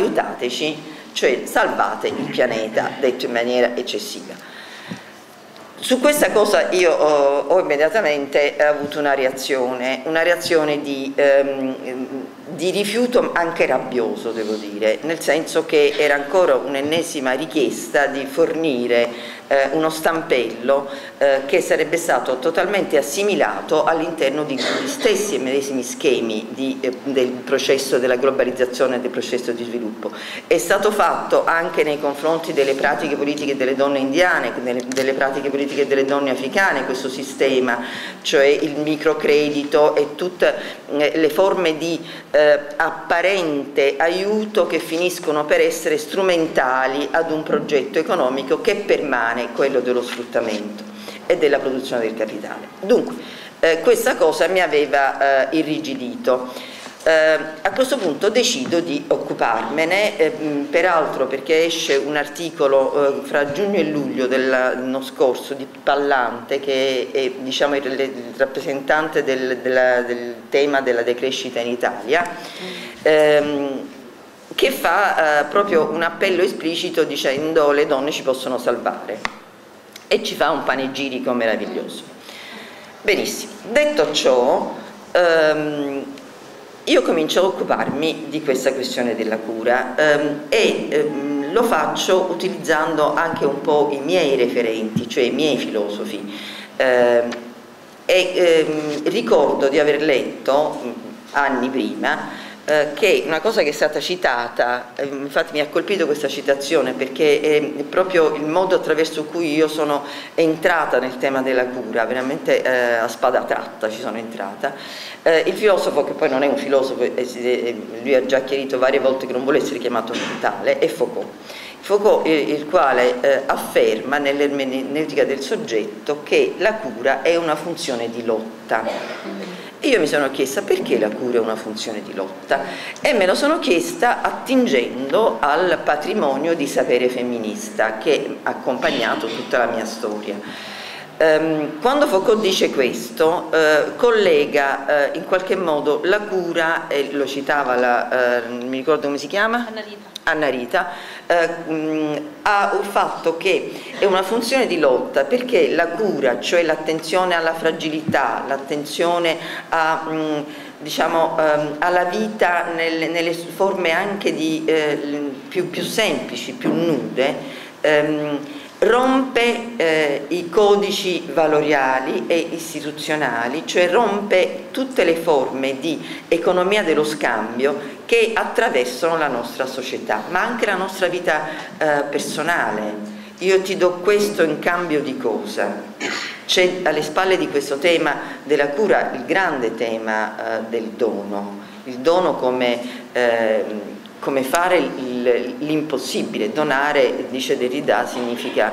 aiutateci, cioè salvate il pianeta, detto in maniera eccessiva. Su questa cosa io ho immediatamente avuto una reazione di rifiuto anche rabbioso, devo dire, nel senso che era ancora un'ennesima richiesta di fornire uno stampello che sarebbe stato totalmente assimilato all'interno di gli stessi e medesimi schemi del processo della globalizzazione e del processo di sviluppo. È stato fatto anche nei confronti delle pratiche politiche delle donne indiane, delle pratiche politiche delle donne africane, questo sistema, cioè il microcredito e tutte le forme di apparente aiuto che finiscono per essere strumentali ad un progetto economico che permane, quello dello sfruttamento e della produzione del capitale. Dunque, questa cosa mi aveva irrigidito. A questo punto decido di occuparmene, peraltro perché esce un articolo fra giugno e luglio dell'anno scorso di Pallante, che è, diciamo, il rappresentante del tema della decrescita in Italia, che fa proprio un appello esplicito dicendo le donne ci possono salvare, e ci fa un panegirico meraviglioso. Benissimo, detto ciò, io comincio a occuparmi di questa questione della cura lo faccio utilizzando anche un po' i miei referenti, cioè i miei filosofi, ricordo di aver letto anni prima che una cosa che è stata citata, infatti mi ha colpito questa citazione perché è proprio il modo attraverso cui io sono entrata nel tema della cura, veramente a spada tratta ci sono entrata. Il filosofo, che poi non è un filosofo, lui ha già chiarito varie volte che non vuole essere chiamato tale, è Foucault. Foucault, il quale afferma nell'ermeneutica del soggetto che la cura è una funzione di lotta. Io mi sono chiesta perché la cura è una funzione di lotta, e me lo sono chiesta attingendo al patrimonio di sapere femminista che ha accompagnato tutta la mia storia. Quando Foucault dice questo, collega in qualche modo la cura, e lo citava mi ricordo come si chiama? Anna Rita, ha il fatto che è una funzione di lotta perché la cura, cioè l'attenzione alla fragilità, l'attenzione diciamo, alla vita nelle forme anche più semplici, più nude, rompe i codici valoriali e istituzionali, cioè rompe tutte le forme di economia dello scambio che attraversano la nostra società, ma anche la nostra vita personale. Io ti do questo in cambio di cosa? C'è alle spalle di questo tema della cura il grande tema del dono, il dono come fare l'impossibile. Donare, dice Derrida, significa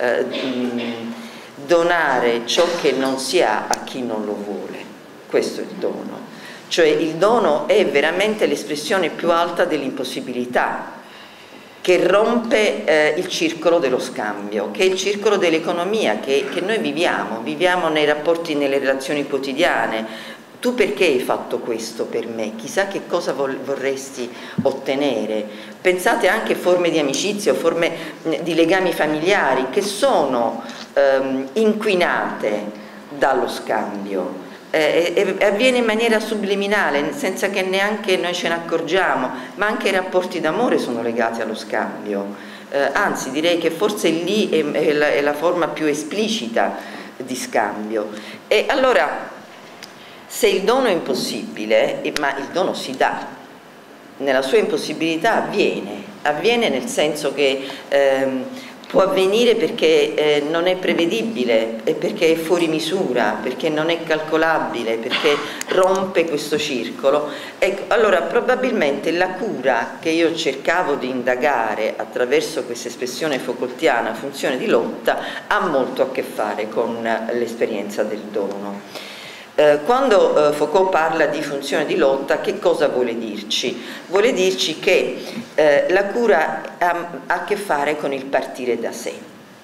donare ciò che non si ha a chi non lo vuole. Questo è il dono. Cioè il dono è veramente l'espressione più alta dell'impossibilità, che rompe il circolo dello scambio, che è il circolo dell'economia che noi viviamo nei rapporti, nelle relazioni quotidiane. Tu perché hai fatto questo per me? Chissà che cosa vorresti ottenere. Pensate anche a forme di amicizia o forme di legami familiari che sono inquinate dallo scambio. Avviene in maniera subliminale, senza che neanche noi ce ne accorgiamo, ma anche i rapporti d'amore sono legati allo scambio. Anzi, direi che forse lì è la forma più esplicita di scambio. E allora, se il dono è impossibile, ma il dono si dà, nella sua impossibilità avviene nel senso che può avvenire perché non è prevedibile, perché è fuori misura, perché non è calcolabile, perché rompe questo circolo. Ecco, allora probabilmente la cura che io cercavo di indagare attraverso questa espressione Foucaultiana, funzione di lotta, ha molto a che fare con l'esperienza del dono. Quando Foucault parla di funzione di lotta, che cosa vuole dirci? Vuole dirci che la cura ha a che fare con il partire da sé.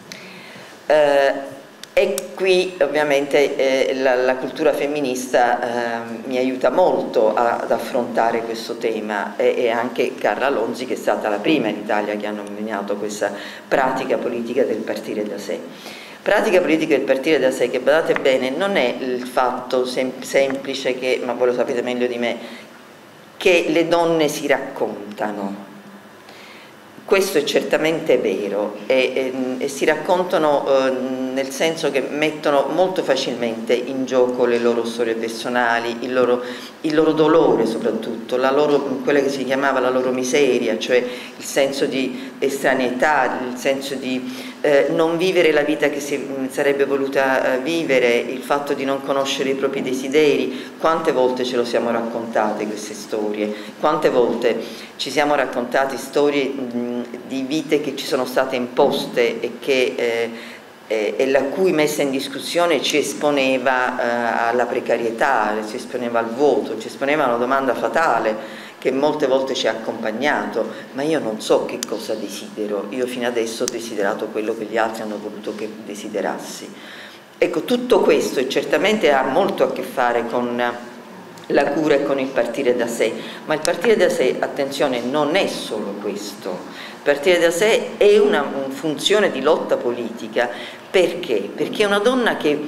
E qui ovviamente la cultura femminista mi aiuta molto ad affrontare questo tema, e anche Carla Lonzi, che è stata la prima in Italia che ha nominato questa pratica politica del partire da sé. Pratica politica del partire da sé, che badate bene, non è il fatto semplice che, ma voi lo sapete meglio di me, che le donne si raccontano. Questo è certamente vero e si raccontano nel senso che mettono molto facilmente in gioco le loro storie personali, il loro dolore soprattutto, quella che si chiamava la loro miseria, cioè il senso di estraneità, il senso di non vivere la vita che si sarebbe voluta vivere, il fatto di non conoscere i propri desideri. Quante volte ce lo siamo raccontate queste storie, quante volte ci siamo raccontati storie di vite che ci sono state imposte e la cui messa in discussione ci esponeva alla precarietà, ci esponeva al vuoto, ci esponeva a una domanda fatale che molte volte ci ha accompagnato: ma io non so che cosa desidero, io fino adesso ho desiderato quello che gli altri hanno voluto che desiderassi. Ecco, tutto questo certamente ha molto a che fare con la cura e con il partire da sé, ma il partire da sé, attenzione, non è solo questo. Il partire da sé è una funzione di lotta politica. Perché? Perché è una donna che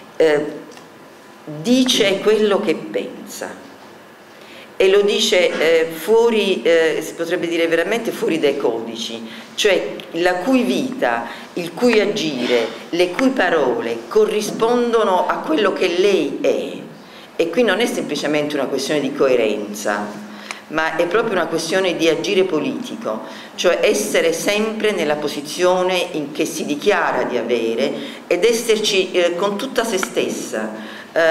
dice quello che pensa e lo dice fuori, si potrebbe dire veramente fuori dai codici, cioè la cui vita, il cui agire, le cui parole corrispondono a quello che lei è. E qui non è semplicemente una questione di coerenza, ma è proprio una questione di agire politico, cioè essere sempre nella posizione in che si dichiara di avere ed esserci con tutta se stessa,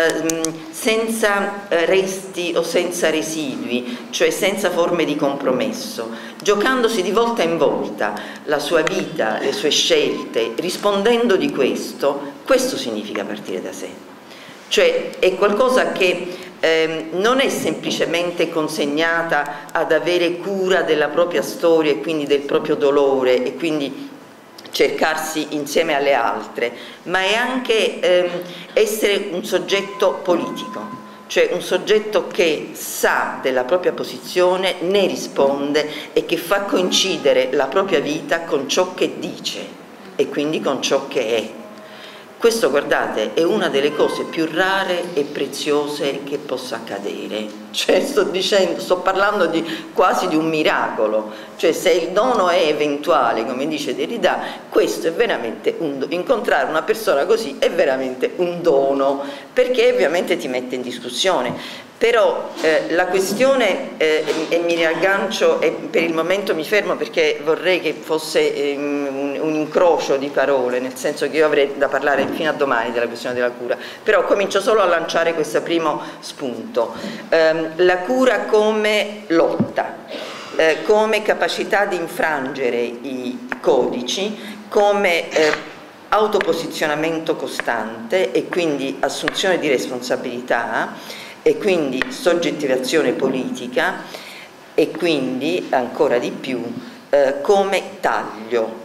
senza resti o senza residui, cioè senza forme di compromesso, giocandosi di volta in volta la sua vita, le sue scelte, rispondendo di questo significa partire da sé. Cioè è qualcosa che non è semplicemente consegnata ad avere cura della propria storia e quindi del proprio dolore e quindi cercarsi insieme alle altre, ma è anche essere un soggetto politico, cioè un soggetto che sa della propria posizione, ne risponde e che fa coincidere la propria vita con ciò che dice e quindi con ciò che è. Questo, guardate, è una delle cose più rare e preziose che possa accadere. Cioè sto parlando quasi di un miracolo. Cioè se il dono è eventuale, come dice Derrida, questo è veramente incontrare una persona così è veramente un dono, perché ovviamente ti mette in discussione. Però la questione, e mi riaggancio e per il momento mi fermo perché vorrei che fosse un incrocio di parole, nel senso che io avrei da parlare fino a domani della questione della cura, però comincio solo a lanciare questo primo spunto. La cura come lotta, come capacità di infrangere i codici, come autoposizionamento costante e quindi assunzione di responsabilità e quindi soggettivazione politica e quindi ancora di più come taglio.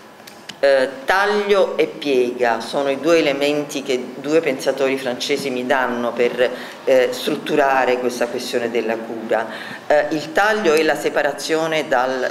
Taglio e piega sono i due elementi che due pensatori francesi mi danno per strutturare questa questione della cura. Il taglio è la separazione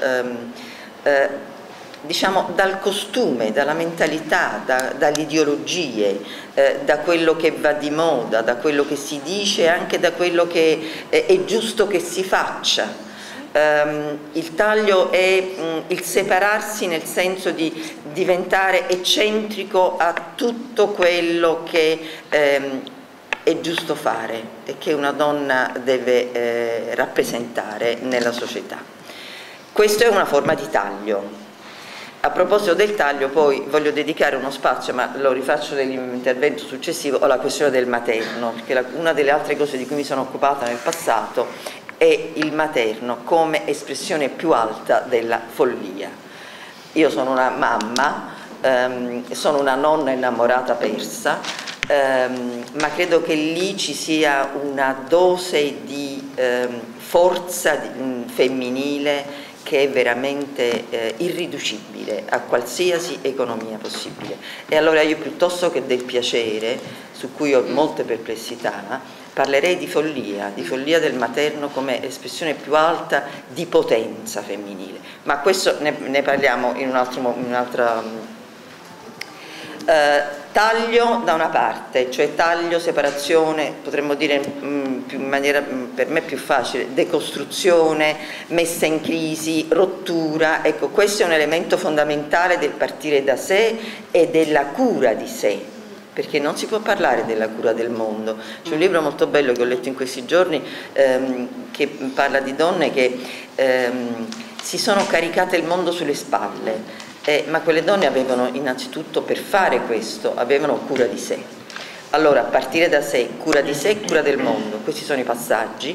dal costume, dalla mentalità, dalle ideologie, da quello che va di moda, da quello che si dice e anche da quello che è giusto che si faccia. Il taglio è il separarsi nel senso di diventare eccentrico a tutto quello che è giusto fare e che una donna deve rappresentare nella società. Questa è una forma di taglio. A proposito del taglio, poi voglio dedicare uno spazio, ma lo rifaccio nell'intervento successivo, alla questione del materno, perché una delle altre cose di cui mi sono occupata nel passato è il materno come espressione più alta della follia. Io sono una mamma, sono una nonna innamorata persa, ma credo che lì ci sia una dose di forza femminile che è veramente irriducibile a qualsiasi economia possibile. E allora io, piuttosto che del piacere, su cui ho molte perplessità, parlerei di follia del materno come espressione più alta di potenza femminile. Ma questo ne parliamo in un'altra taglio da una parte, cioè taglio, separazione, potremmo dire in maniera per me più facile, decostruzione, messa in crisi, rottura. Ecco, questo è un elemento fondamentale del partire da sé e della cura di sé, perché non si può parlare della cura del mondo. C'è un libro molto bello che ho letto in questi giorni che parla di donne che si sono caricate il mondo sulle spalle. Ma quelle donne avevano innanzitutto, per fare questo, avevano cura di sé. Allora, partire da sé, cura di sé, cura del mondo, questi sono i passaggi.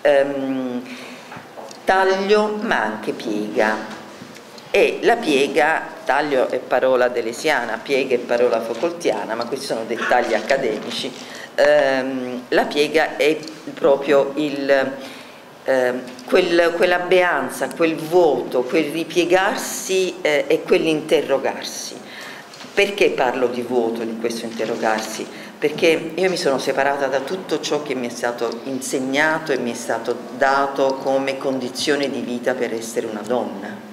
Taglio, ma anche piega. E la piega, taglio è parola deleuziana, piega è parola Foucaultiana, ma questi sono dettagli accademici. La piega è proprio quell'abbeanza, quel vuoto, quel ripiegarsi e quell'interrogarsi. Perché parlo di vuoto, di questo interrogarsi? Perché io mi sono separata da tutto ciò che mi è stato insegnato e mi è stato dato come condizione di vita per essere una donna.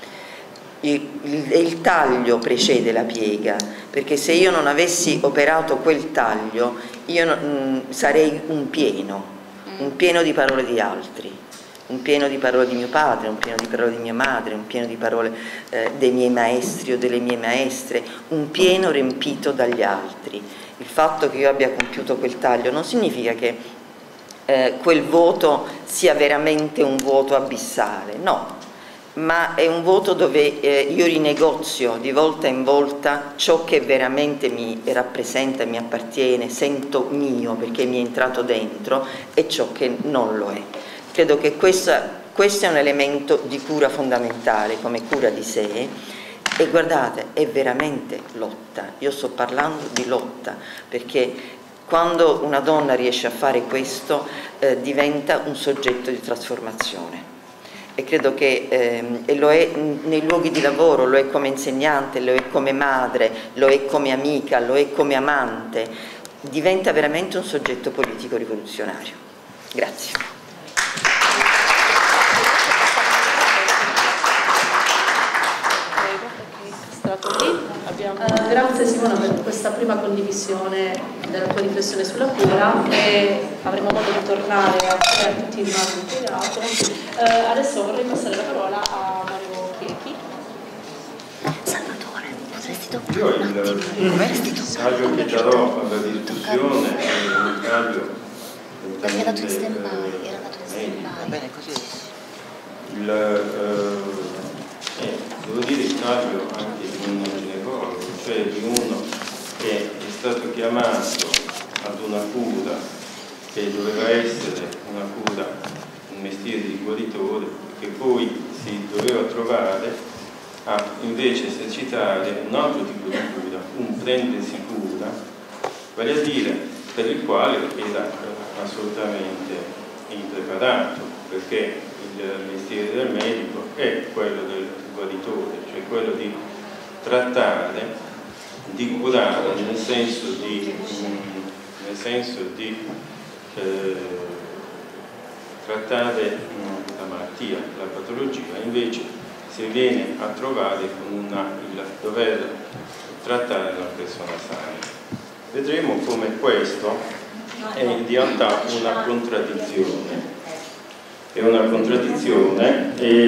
Il taglio precede la piega, perché se io non avessi operato quel taglio io sarei un pieno di parole di altri, un pieno di parole di mio padre, un pieno di parole di mia madre, un pieno di parole dei miei maestri o delle mie maestre, un pieno riempito dagli altri. Il fatto che io abbia compiuto quel taglio non significa che quel vuoto sia veramente un vuoto abissale, no, ma è un vuoto dove io rinegozio di volta in volta ciò che veramente mi rappresenta, mi appartiene, sento mio perché mi è entrato dentro, e ciò che non lo è. Credo che questo è un elemento di cura fondamentale, come cura di sé, e guardate, è veramente lotta. Io sto parlando di lotta, perché quando una donna riesce a fare questo diventa un soggetto di trasformazione. E credo che lo è nei luoghi di lavoro, lo è come insegnante, lo è come madre, lo è come amica, lo è come amante, diventa veramente un soggetto politico rivoluzionario. Grazie. Grazie Simona per questa prima condivisione della tua riflessione sulla cura, e avremo modo di tornare a tutti i rimasti integrato. Adesso vorrei passare la parola a Mario Checchi. Salvatore, potresti io il messaggio che darò alla discussione è un messaggio perché è dato in stand-by, era dato in stand-by. Va bene così. Devo dire il taglio anche di un ginecologo, cioè di uno che è stato chiamato ad una cura che doveva essere una cura, un mestiere di guaritore, che poi si doveva trovare a invece esercitare un altro tipo di cura, un prendersi cura, vale a dire per il quale era assolutamente impreparato, perché il mestiere del medico è quello del guaritore, cioè quello di trattare, di curare, nel senso di trattare la malattia, la patologia. Invece si viene a trovare con il dover trattare una persona sana. Vedremo come questo è in realtà una contraddizione. È una contraddizione,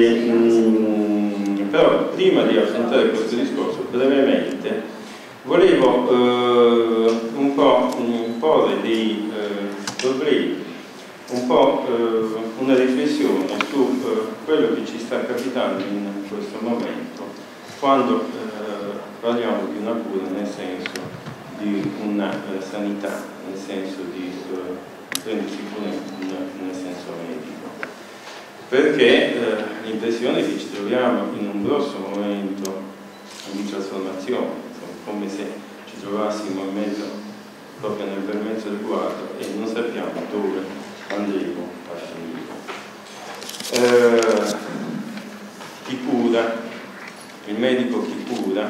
però prima di affrontare questo discorso brevemente volevo un po' porre dei problemi, un po' una riflessione su quello che ci sta capitando in questo momento quando parliamo di una cura nel senso di una sanità, nel senso di prendersi cura nel senso medico. Perché l'impressione è che ci troviamo in un grosso momento di trasformazione, come se ci trovassimo in mezzo, proprio nel bel mezzo del guado, e non sappiamo dove andremo a finire. Chi cura, il medico chi cura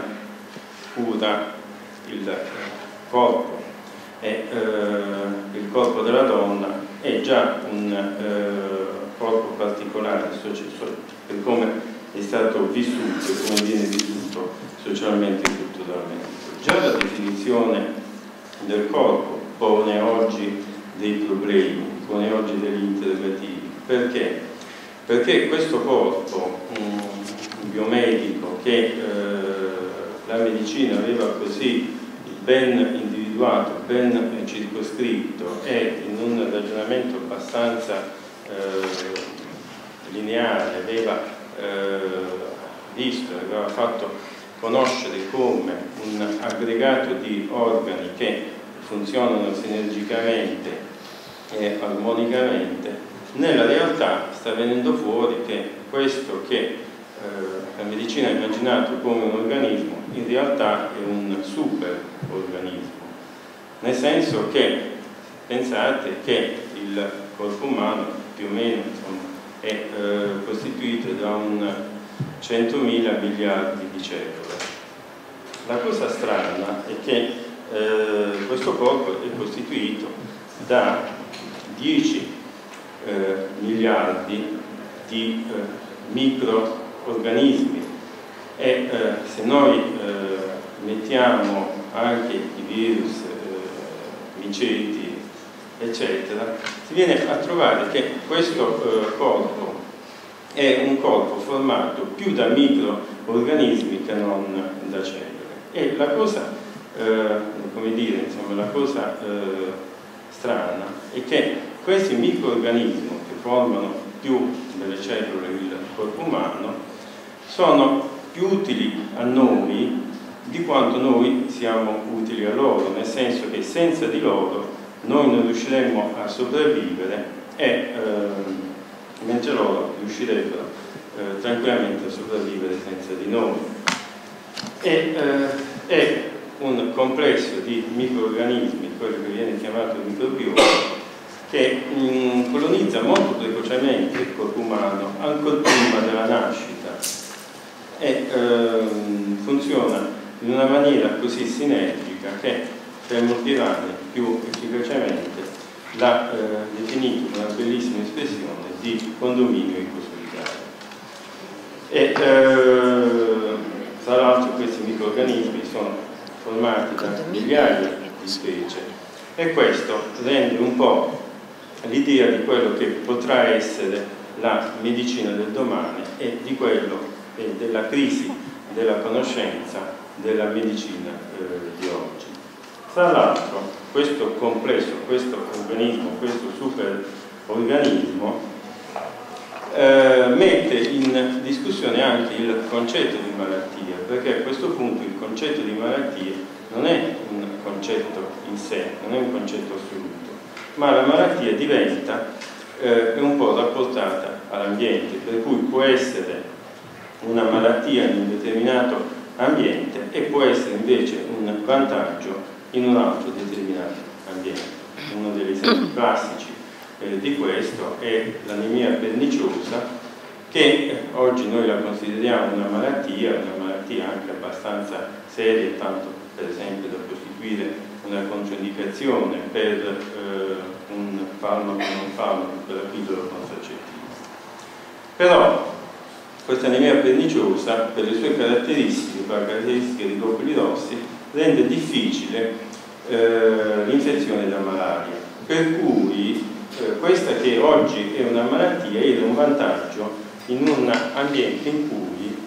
il corpo, e il corpo della donna è già un corpo particolare, per come è stato vissuto e come viene vissuto socialmente e culturalmente. Già la definizione del corpo pone oggi dei problemi, pone oggi degli interrogativi. Perché? Perché questo corpo biomedico che la medicina aveva così ben individuato, ben circoscritto e in un ragionamento abbastanza lineare aveva visto, aveva fatto conoscere come un aggregato di organi che funzionano sinergicamente e armonicamente, nella realtà sta venendo fuori che questo che la medicina ha immaginato come un organismo in realtà è un super organismo, nel senso che pensate che il corpo umano più o meno è costituito da 100.000 miliardi di cellule. La cosa strana è che questo corpo è costituito da 10 miliardi di microorganismi e se noi mettiamo anche i virus, miceti, eccetera, si viene a trovare che questo corpo è un corpo formato più da microorganismi che non da cellule. E la cosa, come dire, insomma, la cosa strana è che questi microorganismi che formano più delle cellule del corpo umano sono più utili a noi di quanto noi siamo utili a loro, nel senso che senza di loro noi non riusciremmo a sopravvivere e mentre loro riuscirebbero tranquillamente a sopravvivere senza di noi. È un complesso di microorganismi, quello che viene chiamato microbioma, che colonizza molto precocemente il corpo umano, ancora prima della nascita, e funziona in una maniera così sinergica che per molti anni più efficacemente l'ha definito con una bellissima espressione di condominio ecosolidale. E tra l'altro questi microorganismi sono formati da migliaia di specie e questo rende un po' l'idea di quello che potrà essere la medicina del domani e di quello della crisi della conoscenza della medicina di oggi. Tra l'altro questo complesso, questo organismo, questo superorganismo mette in discussione anche il concetto di malattia, perché a questo punto il concetto di malattia non è un concetto in sé, non è un concetto assoluto, ma la malattia diventa un po' rapportata all'ambiente, per cui può essere una malattia in un determinato ambiente e può essere invece un vantaggio in un altro determinato ambiente. Uno degli esempi classici di questo è l'anemia perniciosa, che oggi noi la consideriamo una malattia anche abbastanza seria, tanto per esempio da costituire una controindicazione per un farmaco o non farmaco per la pillola contraccettiva. Però questa anemia perniciosa, per le sue caratteristiche, per le caratteristiche dei globuli rossi, rende difficile l'infezione da malaria, per cui questa che oggi è una malattia era un vantaggio in un ambiente in cui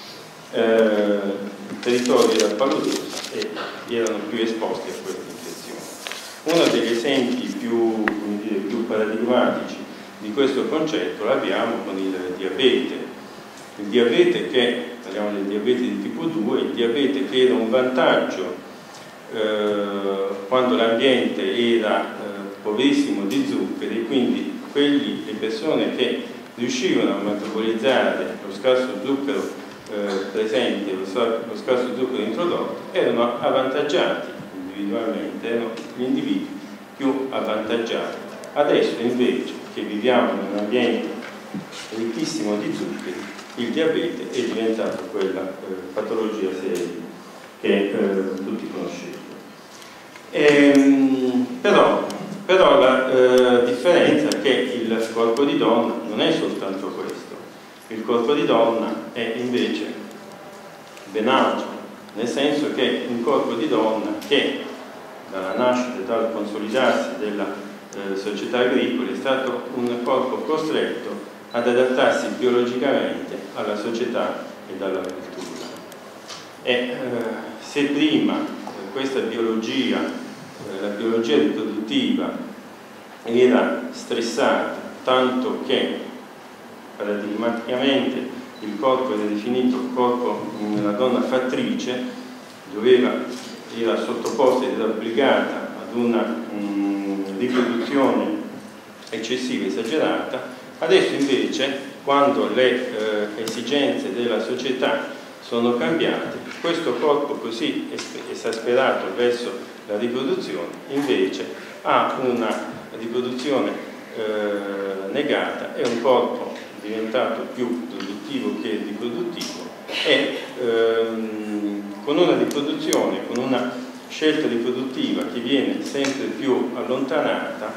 il territorio era paludioso e erano più esposti a questa infezione. Uno degli esempi più paradigmatici di questo concetto l'abbiamo con il diabete. Il diabete che, parliamo del diabete di tipo 2, il diabete che era un vantaggio quando l'ambiente era poverissimo di zuccheri, quindi le persone che riuscivano a metabolizzare lo scarso zucchero presente, lo scarso zucchero introdotto, erano avvantaggiati individualmente, erano gli individui più avvantaggiati. Adesso invece che viviamo in un ambiente ricchissimo di zuccheri, il diabete è diventato quella patologia seria che tutti conoscete. Però la differenza è che il corpo di donna non è soltanto questo, Il corpo di donna è invece ben altro, nel senso che un corpo di donna che dalla nascita e dal consolidarsi della società agricola è stato un corpo costretto ad adattarsi biologicamente alla società e all'agricoltura. E se prima questa biologia, la biologia riproduttiva, era stressata tanto che paradigmaticamente il corpo era definito corpo della donna fattrice, era sottoposta ed era obbligata ad una riproduzione eccessiva, esagerata. Adesso invece, quando le esigenze della società sono cambiate, questo corpo così esasperato verso la riproduzione invece ha una riproduzione negata, è un corpo diventato più produttivo che riproduttivo e con una riproduzione, con una scelta riproduttiva che viene sempre più allontanata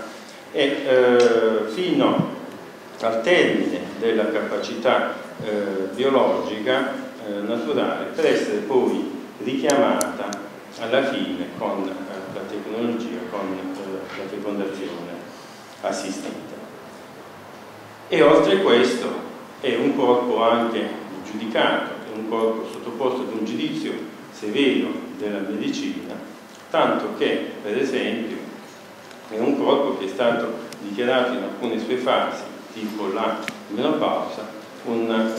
e fino al termine della capacità biologica naturale, per essere poi richiamata alla fine con la tecnologia, con la fecondazione assistita. E oltre a questo è un corpo anche giudicato, è un corpo sottoposto ad un giudizio severo della medicina, tanto che, per esempio, è un corpo che è stato dichiarato in alcune sue fasi, tipo la menopausa, un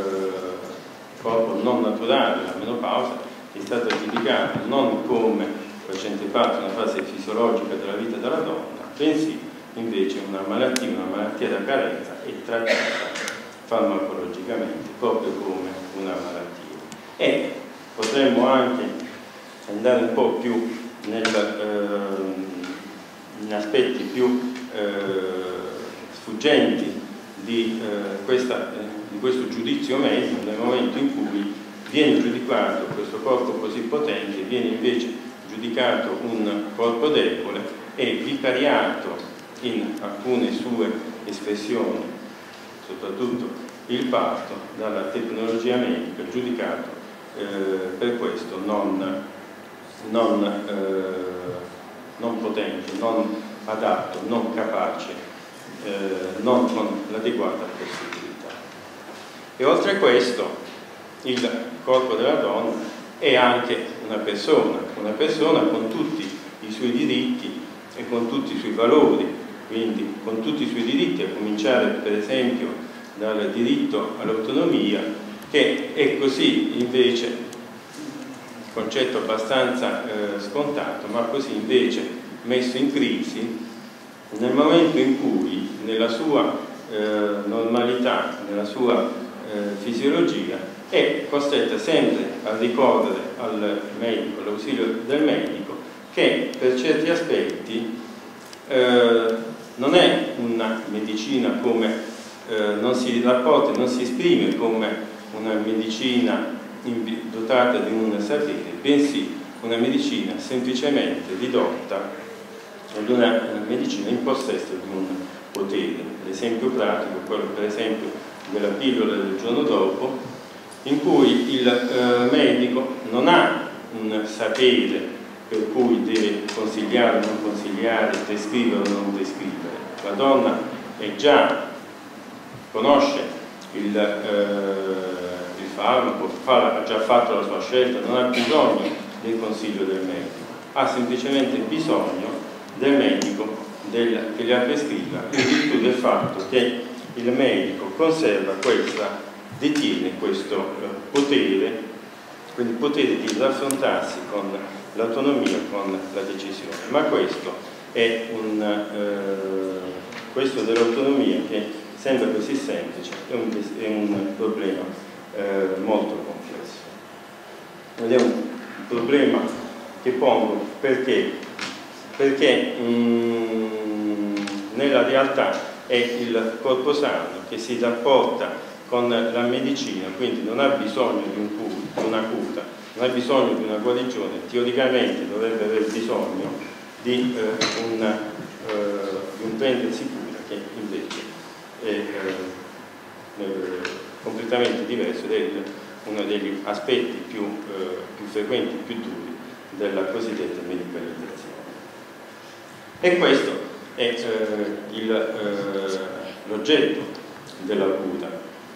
corpo non naturale. La menopausa è stata giudicata non come facente parte di una fase fisiologica della vita della donna, bensì invece una malattia da carenza e trattata farmacologicamente proprio come una malattia. E potremmo anche andare un po' più in aspetti più sfuggenti di questo giudizio medico, nel momento in cui viene giudicato questo corpo così potente, viene invece giudicato un corpo debole e vicariato in alcune sue espressioni, soprattutto il parto, dalla tecnologia medica, giudicato per questo non potente, non adatto, non capace, non con l'adeguata possibilità. E oltre a questo, il corpo della donna è anche una persona con tutti i suoi diritti e con tutti i suoi valori, quindi con tutti i suoi diritti, a cominciare per esempio dal diritto all'autonomia, che è così invece, concetto abbastanza scontato, ma così invece messo in crisi nel momento in cui nella sua normalità, nella sua fisiologia è costretta sempre a ricorrere al medico, all'ausilio del medico, che per certi aspetti non è una medicina come non si rapporta, non si esprime come una medicina dotata di un sapere, bensì una medicina semplicemente ridotta ad una medicina in possesso di un potere. L'esempio pratico è quello per esempio della pillola del giorno dopo, in cui il medico non ha un sapere per cui deve consigliare o non consigliare, descrivere o non descrivere. La donna conosce il farmaco, ha già fatto la sua scelta, non ha bisogno del consiglio del medico, ha semplicemente bisogno del medico che la prescriva, in virtù del fatto che il medico detiene questo potere, quindi il potere di raffrontarsi con l'autonomia, con la decisione. Ma questo dell'autonomia, che sembra così semplice, è un problema molto complesso. Ed è un problema che pongo perché nella realtà è il corpo sano che si rapporta con la medicina, quindi non ha bisogno di una cura, non ha bisogno di una guarigione, teoricamente dovrebbe aver bisogno di un prendersi cura, che invece è completamente diverso ed è uno degli aspetti più frequenti, più duri della cosiddetta medicalizzazione. E questo è l'oggetto della cura.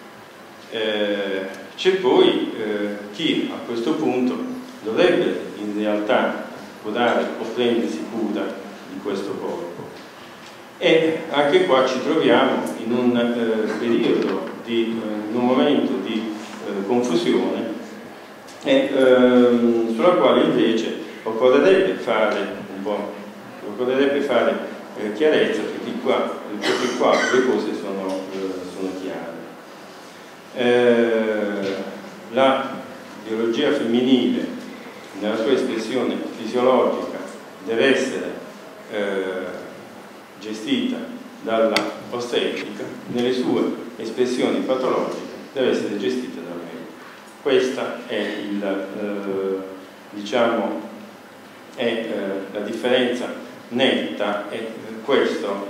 C'è poi chi a questo punto dovrebbe in realtà curare o prendersi cura di questo corpo. E anche qua ci troviamo in un periodo, in un momento di confusione sulla quale invece occorrerebbe fare chiarezza, perché qua le cose sono chiare. La biologia femminile nella sua espressione fisiologica deve essere gestita dalla ostetrica, nelle sue espressioni patologiche deve essere gestita dal medico. Questa è la differenza netta, e questo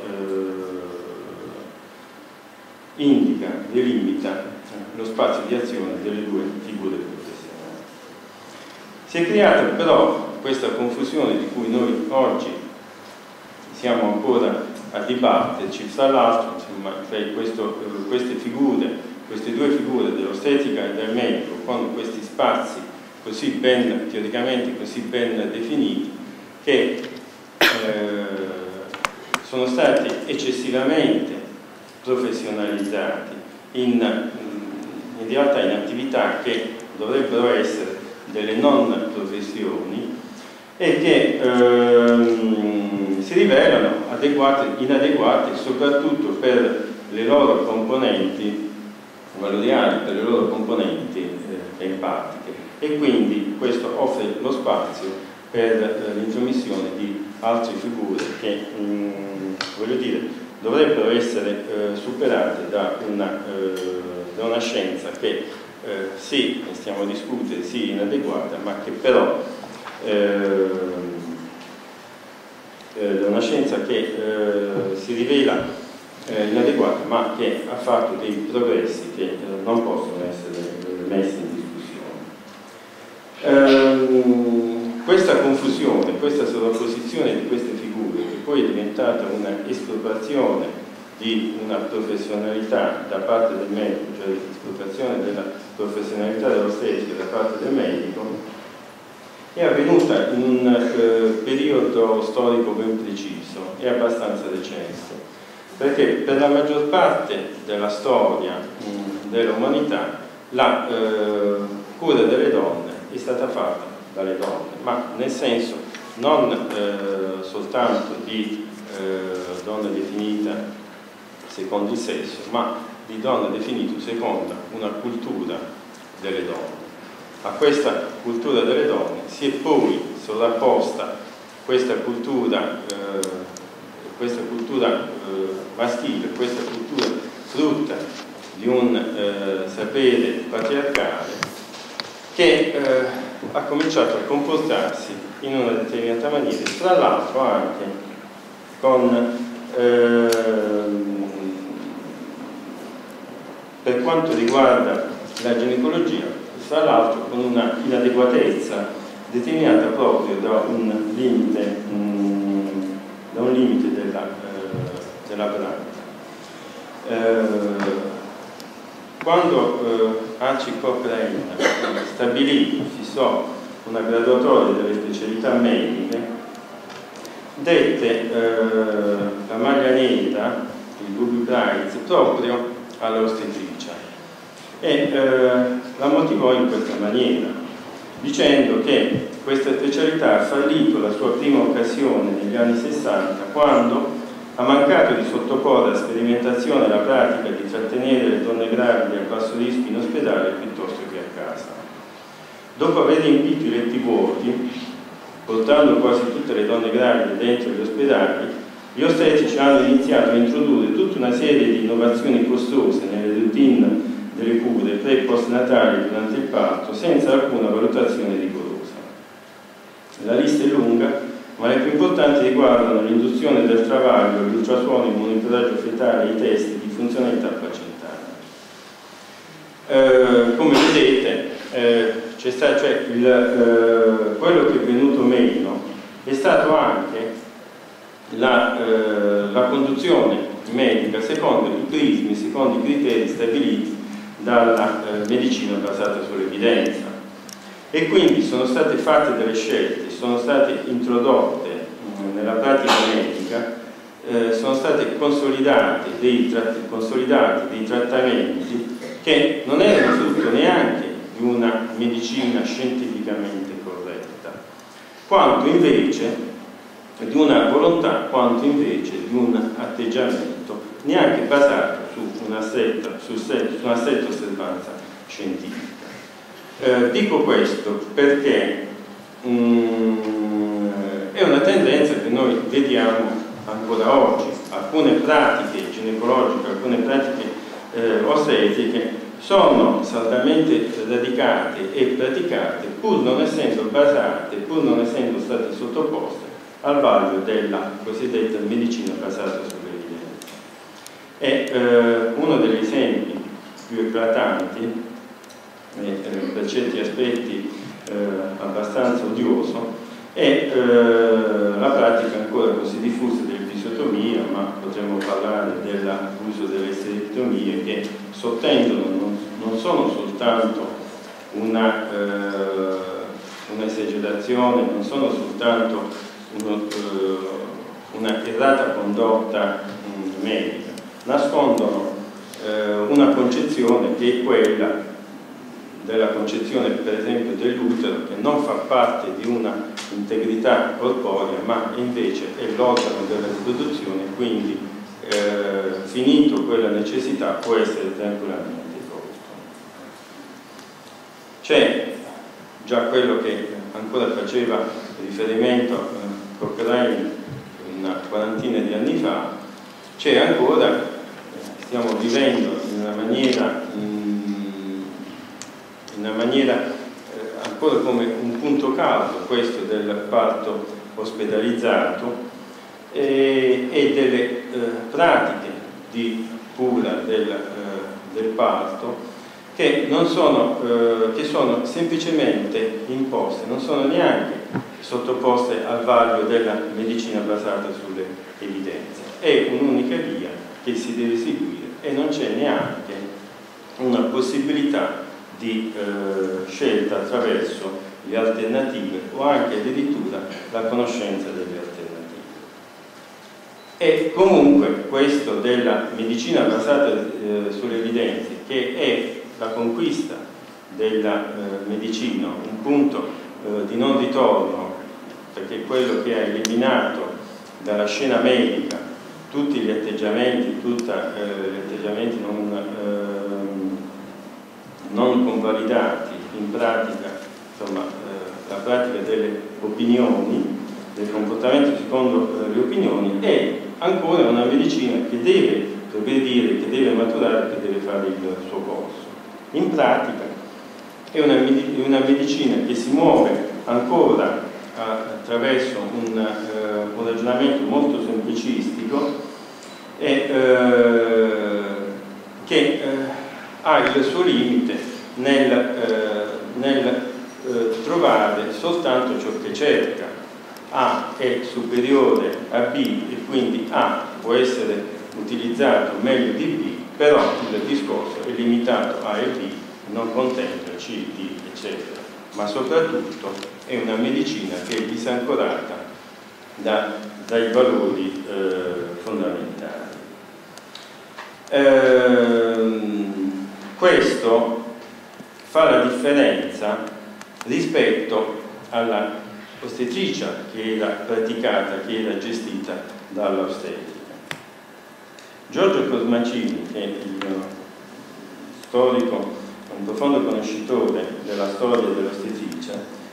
indica, delimita lo spazio di azione delle due figure professionali. Si è creata però questa confusione di cui noi oggi siamo ancora a dibatterci, fra l'altro, queste due figure dell'ostetrica e del medico, con questi spazi teoricamente così ben definiti, che sono stati eccessivamente professionalizzati in realtà in attività che dovrebbero essere delle non professioni e che si rivelano inadeguate soprattutto per le loro componenti valoriali, per le loro componenti empatiche, e quindi questo offre lo spazio per l'intromissione di altre figure che dovrebbero essere superate da una scienza che sì, stiamo a discutere, sì, inadeguata, ma che però da una scienza che si rivela inadeguata, ma che ha fatto dei progressi che non possono essere messi in discussione. Questa confusione, questa sovrapposizione di queste figure, che poi è diventata una espropriazione di una professionalità da parte del medico, cioè l'espropriazione della professionalità dell'ostetrica da parte del medico, è avvenuta in un periodo storico ben preciso e abbastanza recente, perché per la maggior parte della storia dell'umanità la cura delle donne è stata fatta dalle donne, ma nel senso non soltanto di donna definita secondo il sesso, ma di donna definita secondo una cultura delle donne. A questa cultura delle donne si è poi sovrapposta questa cultura maschile, questa cultura frutta di un sapere patriarcale che ha cominciato a comportarsi in una determinata maniera, tra l'altro anche con per quanto riguarda la ginecologia, tra l'altro con una inadeguatezza determinata proprio da un limite della pratica. Quando Archie Cochrane stabilì, fissò una graduatoria delle specialità mediche, dette la maglia nera, il Ruby Prize, proprio all'ostetricia e la motivò in questa maniera, dicendo che questa specialità ha fallito la sua prima occasione negli anni 60 quando ha mancato di sottoporre a sperimentazione la pratica di trattenere le donne gravide a basso rischio in ospedale piuttosto che a casa. Dopo aver riempito i letti vuoti, portando quasi tutte le donne gravide dentro gli ospedali, gli ostetrici hanno iniziato a introdurre tutta una serie di innovazioni costose nelle routine delle cure pre- e postnatali durante il parto senza alcuna valutazione rigorosa. La lista è lunga, ma le più importanti riguardano l'induzione del travaglio, gli ultrasuoni, il monitoraggio fetale e i test di funzionalità placentale. Come vedete, c'è stato, quello che è venuto meno è stato anche la conduzione medica secondo i prismi, secondo i criteri stabiliti dalla medicina basata sull'evidenza, e quindi sono state fatte delle scelte, sono state introdotte nella pratica medica, sono stati consolidati dei trattamenti che non erano frutto neanche di una medicina scientificamente corretta, quanto invece di una volontà, quanto invece di un atteggiamento neanche basato su una stretta osservanza scientifica. Dico questo perché è una tendenza che noi vediamo ancora oggi. Alcune pratiche ginecologiche, alcune pratiche ostetriche sono saldamente radicate e praticate pur non essendo basate, pur non essendo state sottoposte al vaglio della cosiddetta medicina basata sull'evidenza. E uno degli esempi più eclatanti, per certi aspetti abbastanza odioso, è la pratica ancora così diffusa dell'episiotomia, ma potremmo parlare dell'uso delle esterectomie, che sottendono non sono soltanto un'esagerazione, non sono soltanto una errata condotta medica, nascondono una concezione che è quella della concezione, per esempio, dell'utero, che non fa parte di una integrità corporea, ma invece è l'organo della riproduzione, quindi finito quella necessità può essere tranquillamente tolto. C'è già quello che ancora faceva riferimento Cochrane una quarantina di anni fa, c'è ancora, stiamo vivendo in una maniera ancora come un punto caldo questo del parto ospedalizzato e delle pratiche di cura del parto che sono semplicemente imposte, non sono neanche sottoposte al vaglio della medicina basata sulle evidenze. È un'unica via che si deve seguire e non c'è neanche una possibilità di scelta attraverso le alternative o anche addirittura la conoscenza delle alternative. E comunque questo della medicina basata sulle evidenze, che è la conquista della medicina, un punto di non ritorno, perché quello che ha eliminato dalla scena medica tutti gli atteggiamenti, non convalidati in pratica, insomma, la pratica delle opinioni, del comportamento secondo le opinioni, è ancora una medicina che deve progredire, che deve maturare, che deve fare il suo corso. In pratica è una medicina che si muove ancora attraverso un ragionamento molto semplicistico e che ha il suo limite nel trovare soltanto ciò che cerca. A è superiore a B e quindi A può essere utilizzato meglio di B, però il discorso è limitato a e B, non contempla C, D, eccetera. Ma soprattutto è una medicina che è disancorata dai valori fondamentali. Questo fa la differenza rispetto alla ostetricia che era praticata, che era gestita dall'ostetrica. Giorgio Cosmacini, che è il storico, un profondo conoscitore della storia dell'ostetricia,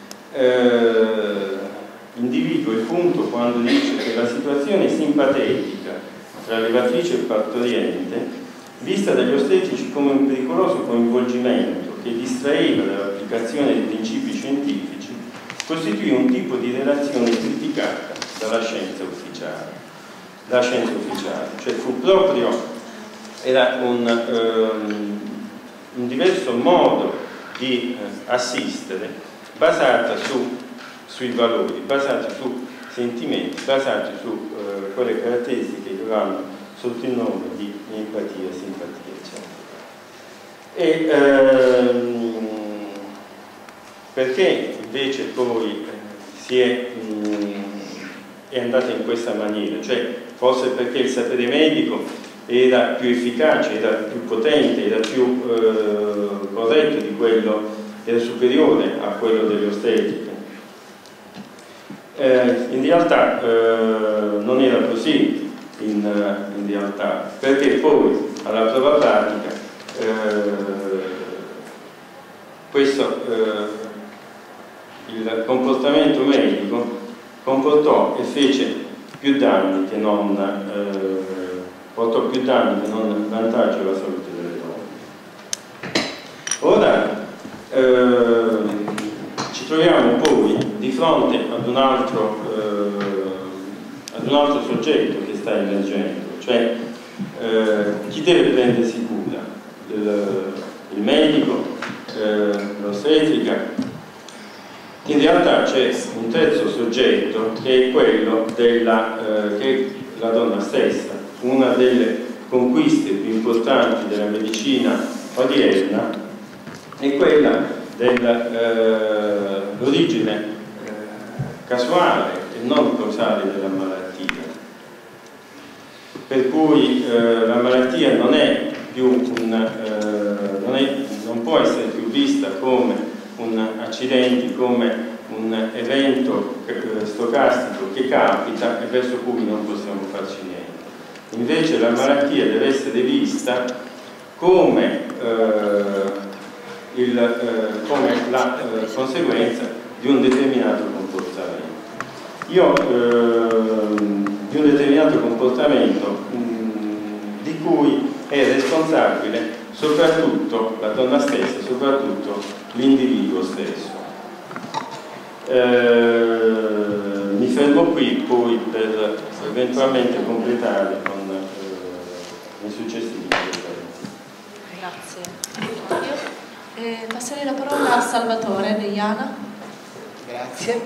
individua il punto quando dice che la situazione simpatetica tra levatrice e partoriente, vista dagli ostetrici come un pericoloso coinvolgimento che distraeva dall'applicazione dei principi scientifici, costituì un tipo di relazione criticata dalla scienza ufficiale. Cioè fu proprio, era un diverso modo di assistere basata sui valori, basata su sentimenti, basati su quelle caratteristiche che vanno sotto il nome di empatia, simpatia, eccetera. E perché invece poi è andata in questa maniera? Cioè, forse perché il sapere medico era più efficace, era più potente, era più corretto di quello, era superiore a quello dell'ostetrica. In realtà non era così, in realtà, perché poi alla prova pratica il comportamento medico comportò e fece più danni che non portò più danni che non vantaggio alla salute delle donne. Ora ci troviamo poi di fronte ad un altro soggetto che sta emergendo, cioè chi deve prendersi cura? Il medico, l'ostetrica. In realtà c'è un terzo soggetto che è quello che è la donna stessa. Una delle conquiste più importanti della medicina odierna è quella dell'origine casuale e non causale della malattia, per cui la malattia non è più non può essere più vista come un accidente, come un evento stocastico che capita e verso cui non possiamo farci niente. Invece la malattia deve essere vista come la conseguenza di un determinato comportamento. Di un determinato comportamento di cui è responsabile soprattutto la donna stessa, soprattutto l'individuo stesso. Mi fermo qui poi per eventualmente completare con i successivi interventi. Grazie. Passerei la parola a Salvatore Deiana. Grazie.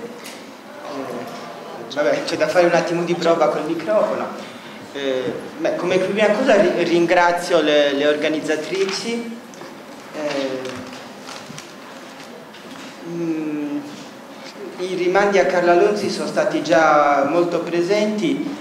Vabbè, c'è da fare un attimo di prova col microfono. Come prima cosa ringrazio le organizzatrici. I rimandi a Carla Lonzi sono stati già molto presenti.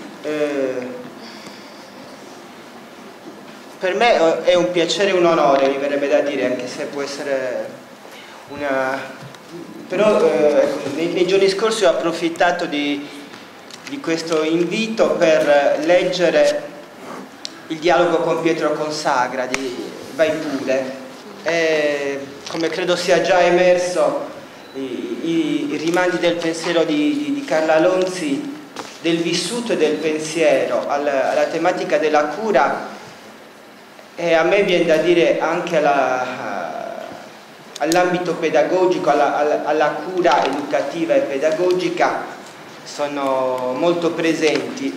Per me è un piacere e un onore, mi verrebbe da dire, anche se può essere una... Però nei giorni scorsi ho approfittato di questo invito per leggere il dialogo con Pietro Consagra di Vai Pure. Come credo sia già emerso, i rimandi del pensiero di Carla Lonzi, del vissuto e del pensiero alla tematica della cura, e a me viene da dire anche all'ambito pedagogico, alla cura educativa e pedagogica, sono molto presenti.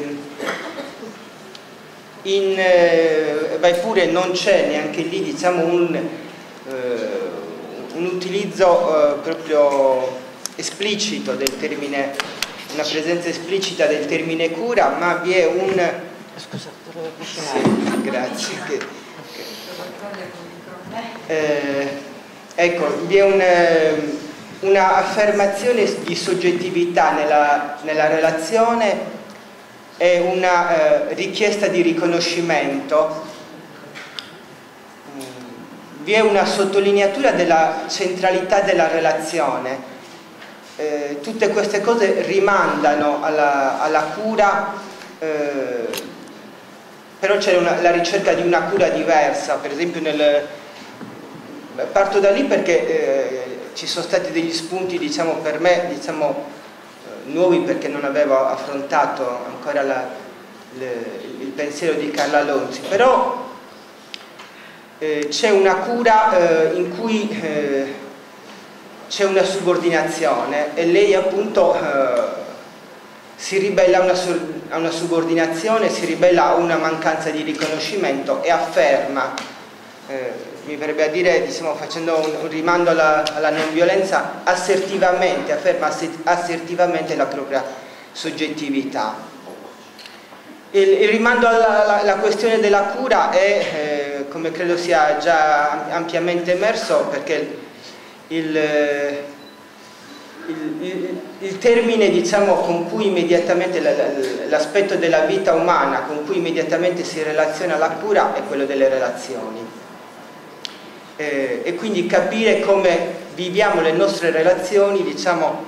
In Vai Pure non c'è neanche lì, diciamo, un utilizzo proprio esplicito del termine, una presenza esplicita del termine cura, ma vi è un... Scusa, dovevo avvicinare. Sì, grazie. Ecco, vi è una affermazione di soggettività nella relazione e una richiesta di riconoscimento. Vi è una sottolineatura della centralità della relazione. Tutte queste cose rimandano alla cura, però c'è la ricerca di una cura diversa. Per esempio parto da lì perché ci sono stati degli spunti, diciamo, per me, diciamo, nuovi, perché non avevo affrontato ancora il pensiero di Carla Lonzi, però c'è una cura in cui c'è una subordinazione, e lei appunto si ribella a una subordinazione, si ribella a una mancanza di riconoscimento e afferma mi verrebbe a dire, diciamo, facendo un rimando alla non violenza, assertivamente, afferma assertivamente la propria soggettività. Il rimando alla questione della cura è, come credo sia già ampiamente emerso, perché il termine, diciamo, con cui immediatamente l'aspetto della vita umana con cui immediatamente si relaziona la cura è quello delle relazioni, e quindi capire come viviamo le nostre relazioni, diciamo,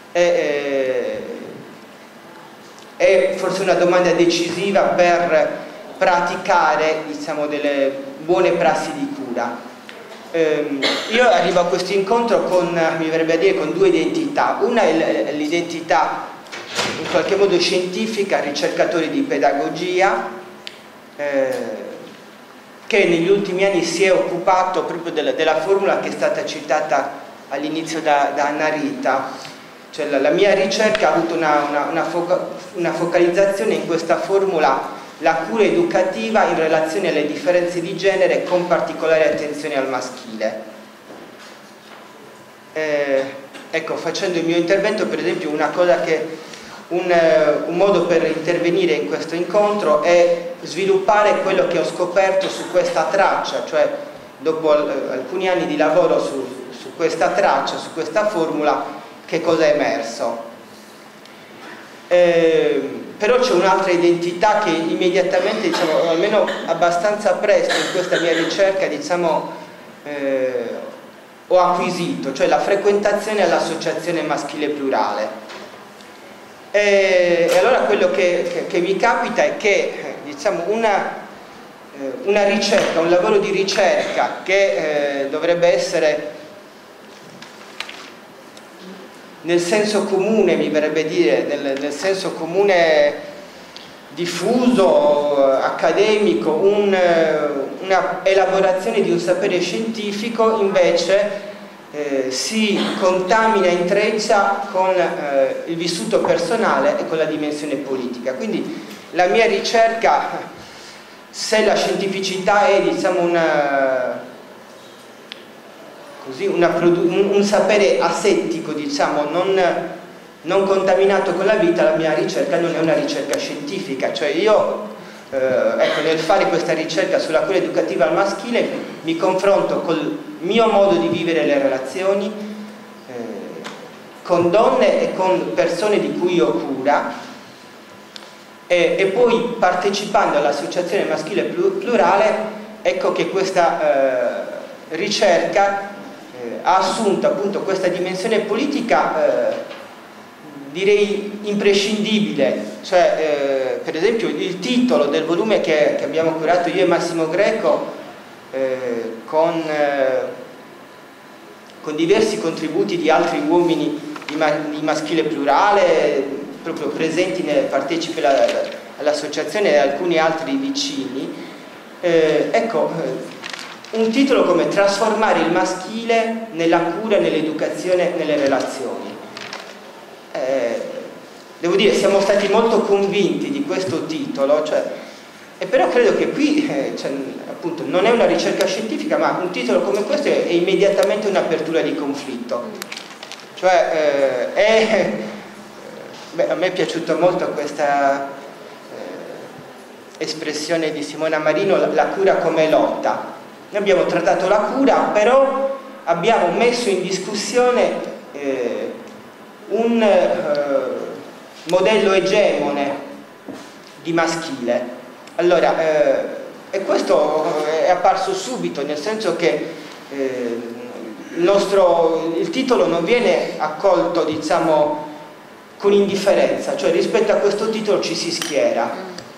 è forse una domanda decisiva per praticare, diciamo, delle buone prassi di cura. Io arrivo a questo incontro con, mi verrebbe a dire, con due identità. Una è l'identità in qualche modo scientifica, ricercatore di pedagogia, che negli ultimi anni si è occupato proprio della formula che è stata citata all'inizio da Anna Rita. Cioè la mia ricerca ha avuto una focalizzazione in questa formula: la cura educativa in relazione alle differenze di genere, con particolare attenzione al maschile. Ecco, facendo il mio intervento, per esempio, un modo per intervenire in questo incontro è sviluppare quello che ho scoperto su questa traccia, cioè dopo alcuni anni di lavoro su questa traccia, su questa formula, che cosa è emerso. Però c'è un'altra identità che immediatamente, diciamo, almeno abbastanza presto in questa mia ricerca, diciamo, ho acquisito, cioè la frequentazione all'associazione maschile plurale. E allora quello che mi capita è che, diciamo, una ricerca, un lavoro di ricerca che dovrebbe essere nel senso comune, mi verrebbe dire, nel senso comune diffuso, accademico, una elaborazione di un sapere scientifico, invece si contamina, intreccia con il vissuto personale e con la dimensione politica. Quindi la mia ricerca, se la scientificità è, diciamo, un sapere asettico, diciamo, non contaminato con la vita, la mia ricerca non è una ricerca scientifica. Cioè io, ecco, nel fare questa ricerca sulla cura educativa al maschile mi confronto col mio modo di vivere le relazioni con donne e con persone di cui ho cura, e poi, partecipando all'associazione maschile plurale, ecco che questa ricerca ha assunto appunto questa dimensione politica, direi imprescindibile. Cioè, per esempio, il titolo del volume che abbiamo curato io e Massimo Greco, con diversi contributi di altri uomini di maschile plurale, proprio presenti, partecipi all'associazione, e alcuni altri vicini, ecco, un titolo come "Trasformare il maschile nella cura, nell'educazione, nelle relazioni". Devo dire, siamo stati molto convinti di questo titolo, e però credo che qui, appunto, non è una ricerca scientifica, ma un titolo come questo è immediatamente un'apertura di conflitto. Cioè, a me è piaciuta molto questa espressione di Simona Marino, la cura come lotta. Noi abbiamo trattato la cura, però abbiamo messo in discussione un modello egemone di maschile. Allora, e questo è apparso subito, nel senso che il titolo non viene accolto, diciamo, con indifferenza, cioè rispetto a questo titolo ci si schiera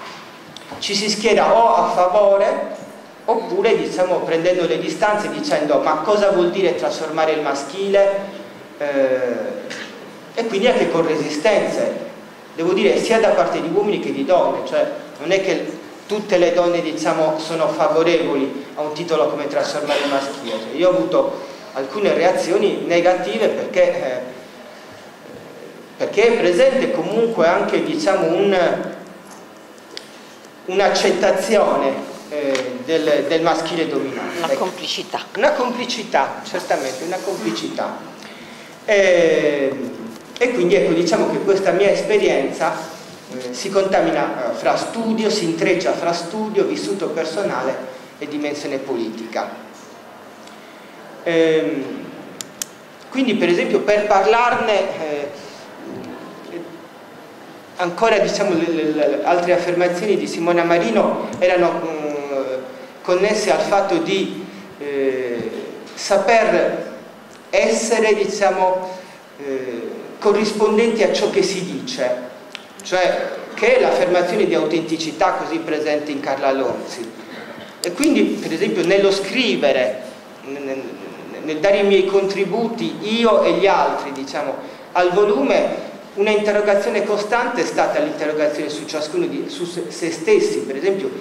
o a favore, oppure, diciamo, prendendo le distanze, dicendo: ma cosa vuol dire trasformare il maschile? E quindi anche con resistenze, devo dire, sia da parte di uomini che di donne. Cioè, non è che tutte le donne, diciamo, sono favorevoli a un titolo come "Trasformare il maschile". Cioè, io ho avuto alcune reazioni negative perché è presente comunque anche, diciamo, un'accettazione del maschile dominante. Una complicità. Una complicità, certamente, una complicità. E quindi ecco, diciamo che questa mia esperienza si contamina fra studio, si intreccia fra studio, vissuto personale e dimensione politica. Quindi per esempio per parlarne ancora, diciamo, le altre affermazioni di Simona Marino erano connesse al fatto di saper essere, diciamo, corrispondenti a ciò che si dice, cioè che è l'affermazione di autenticità così presente in Carla Lonzi. E quindi per esempio nello scrivere, nel dare i miei contributi, io e gli altri, diciamo, al volume, una interrogazione costante è stata l'interrogazione su ciascuno su se stessi. Per esempio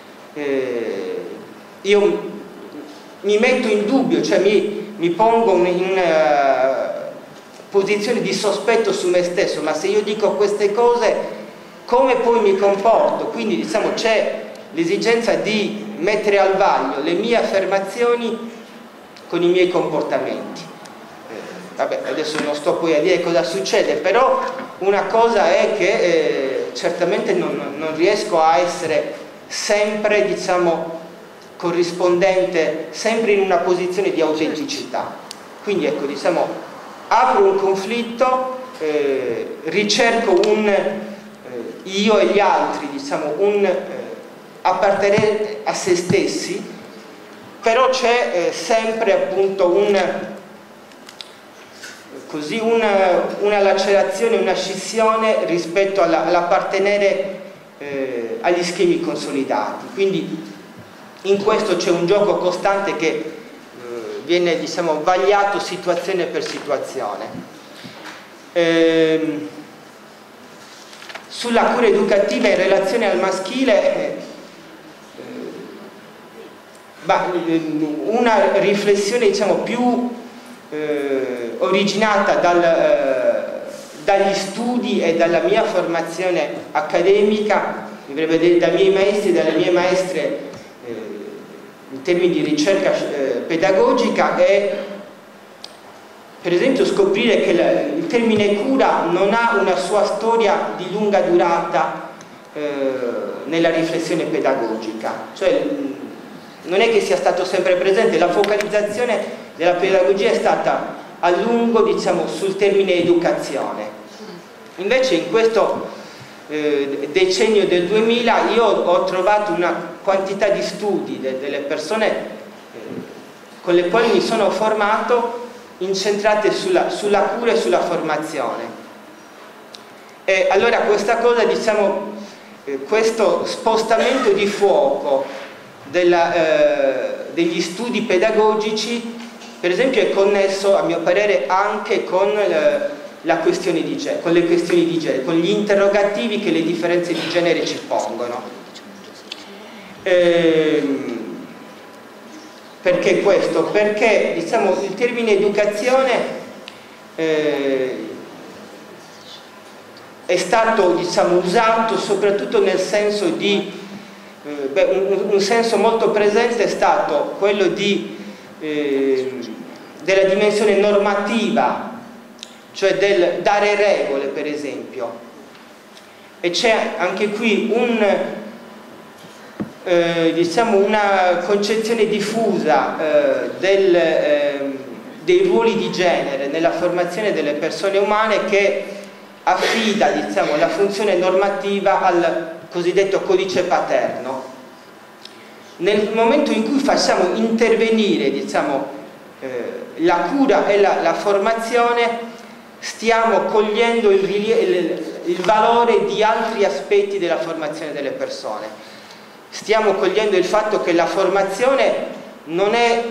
io mi metto in dubbio, cioè mi pongo in posizione di sospetto su me stesso, ma se io dico queste cose come poi mi comporto? Quindi diciamo c'è l'esigenza di mettere al vaglio le mie affermazioni con i miei comportamenti. Vabbè, adesso non sto poi a dire cosa succede, però una cosa è che certamente non riesco a essere sempre, diciamo, corrispondente, sempre in una posizione di autenticità. Quindi ecco, diciamo, apro un conflitto, ricerco io e gli altri, diciamo, appartenere a se stessi, però c'è sempre appunto una lacerazione, una scissione rispetto all'appartenere agli schemi consolidati. Quindi in questo c'è un gioco costante che viene, diciamo, vagliato situazione per situazione. Sulla cura educativa in relazione al maschile, una riflessione, diciamo, più originata dagli studi e dalla mia formazione accademica, mi verrebbe dire dai miei maestri e dalle mie maestre in termini di ricerca pedagogica, è per esempio scoprire che il termine cura non ha una sua storia di lunga durata nella riflessione pedagogica, cioè non è che sia stato sempre presente. La focalizzazione della pedagogia è stata a lungo, diciamo, sul termine educazione. Invece in questo decennio del 2000 io ho trovato una quantità di studi delle persone con le quali mi sono formato, incentrate sulla cura e sulla formazione. E allora questa cosa, diciamo, questo spostamento di fuoco degli studi pedagogici, per esempio, è connesso a mio parere anche con la questione di genere, con le questioni di genere, con gli interrogativi che le differenze di genere ci pongono. Perché questo? Perché, diciamo, il termine educazione è stato, diciamo, usato soprattutto nel senso di un senso molto presente è stato quello della dimensione normativa, cioè del dare regole, per esempio. E c'è anche qui diciamo, una concezione diffusa dei ruoli di genere nella formazione delle persone umane, che affida, diciamo, la funzione normativa al cosiddetto codice paterno. Nel momento in cui facciamo intervenire, diciamo, la cura e la formazione, stiamo cogliendo il valore di altri aspetti della formazione delle persone. Stiamo cogliendo il fatto che la formazione non è,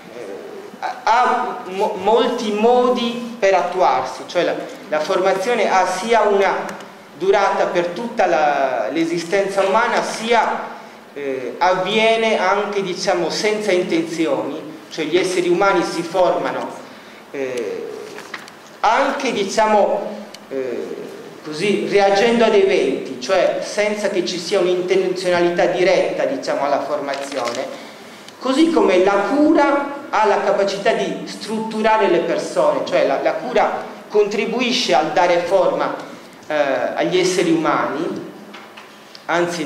ha molti modi per attuarsi, cioè la formazione ha sia una durata per tutta l'esistenza umana, sia avviene anche, diciamo, senza intenzioni, cioè gli esseri umani si formano anche, diciamo, così reagendo ad eventi, cioè senza che ci sia un'intenzionalità diretta, diciamo, alla formazione, così come la cura ha la capacità di strutturare le persone, cioè la cura contribuisce al dare forma agli esseri umani, anzi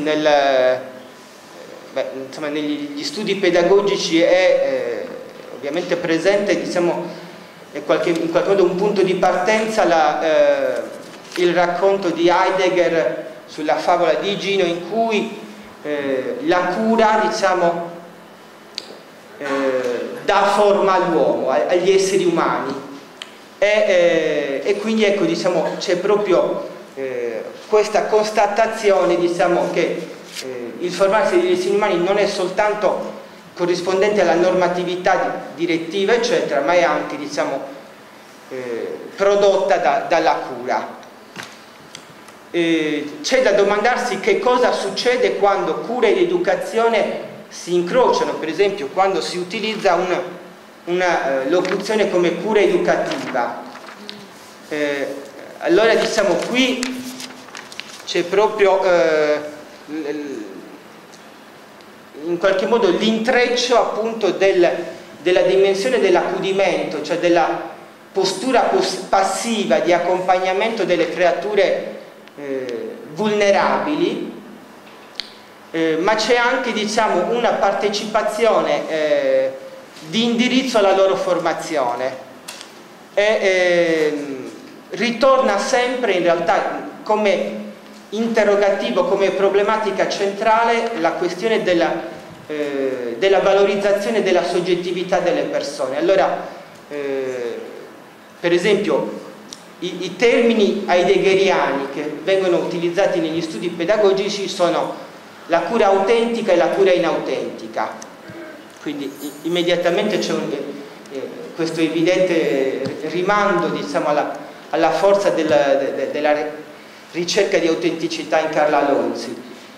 insomma, negli studi pedagogici è ovviamente presente, diciamo, in qualche modo un punto di partenza il racconto di Heidegger sulla favola di Igino, in cui la cura, diciamo, dà forma all'uomo, agli esseri umani, e quindi, ecco, diciamo, c'è proprio questa constatazione, diciamo, che il formarsi degli esseri umani non è soltanto corrispondente alla normatività direttiva, eccetera, ma è anche, diciamo, prodotta dalla cura. C'è da domandarsi che cosa succede quando cura ed educazione si incrociano, per esempio quando si utilizza una locuzione come cura educativa. Allora, diciamo, qui c'è proprio in qualche modo l'intreccio, appunto, della dimensione dell'accudimento, cioè della postura passiva di accompagnamento delle creature vulnerabili, ma c'è anche, diciamo, una partecipazione di indirizzo alla loro formazione, e ritorna sempre in realtà come interrogativo, come problematica centrale, la questione della valorizzazione della soggettività delle persone. Allora, per esempio, i termini heideggeriani che vengono utilizzati negli studi pedagogici sono la cura autentica e la cura inautentica. Quindi immediatamente c'è questo evidente rimando, diciamo, alla forza della ricerca di autenticità in Carla Lonzi.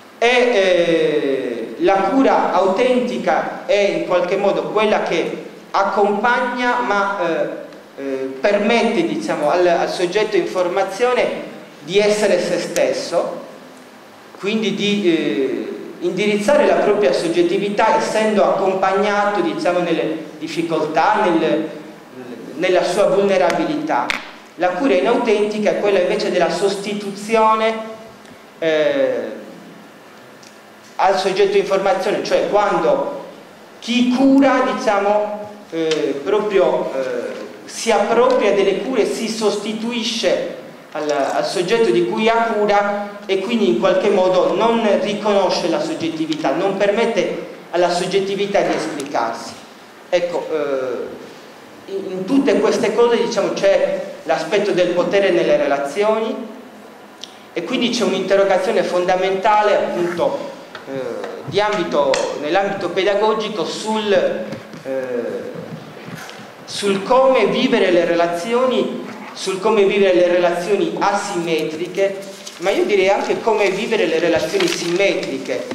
E la cura autentica è in qualche modo quella che accompagna, ma permette, diciamo, al soggetto in formazione di essere se stesso, quindi di indirizzare la propria soggettività essendo accompagnato, diciamo, nelle difficoltà, nella sua vulnerabilità. La cura inautentica è quella invece della sostituzione al soggetto in formazione, cioè quando chi cura, diciamo, proprio si appropria delle cure, si sostituisce al soggetto di cui ha cura, e quindi in qualche modo non riconosce la soggettività, non permette alla soggettività di esplicarsi. Ecco, in tutte queste cose, diciamo, c'è l'aspetto del potere nelle relazioni, e quindi c'è un'interrogazione fondamentale, appunto, nell'ambito pedagogico sul come vivere le relazioni, sul come vivere le relazioni asimmetriche, ma io direi anche come vivere le relazioni simmetriche.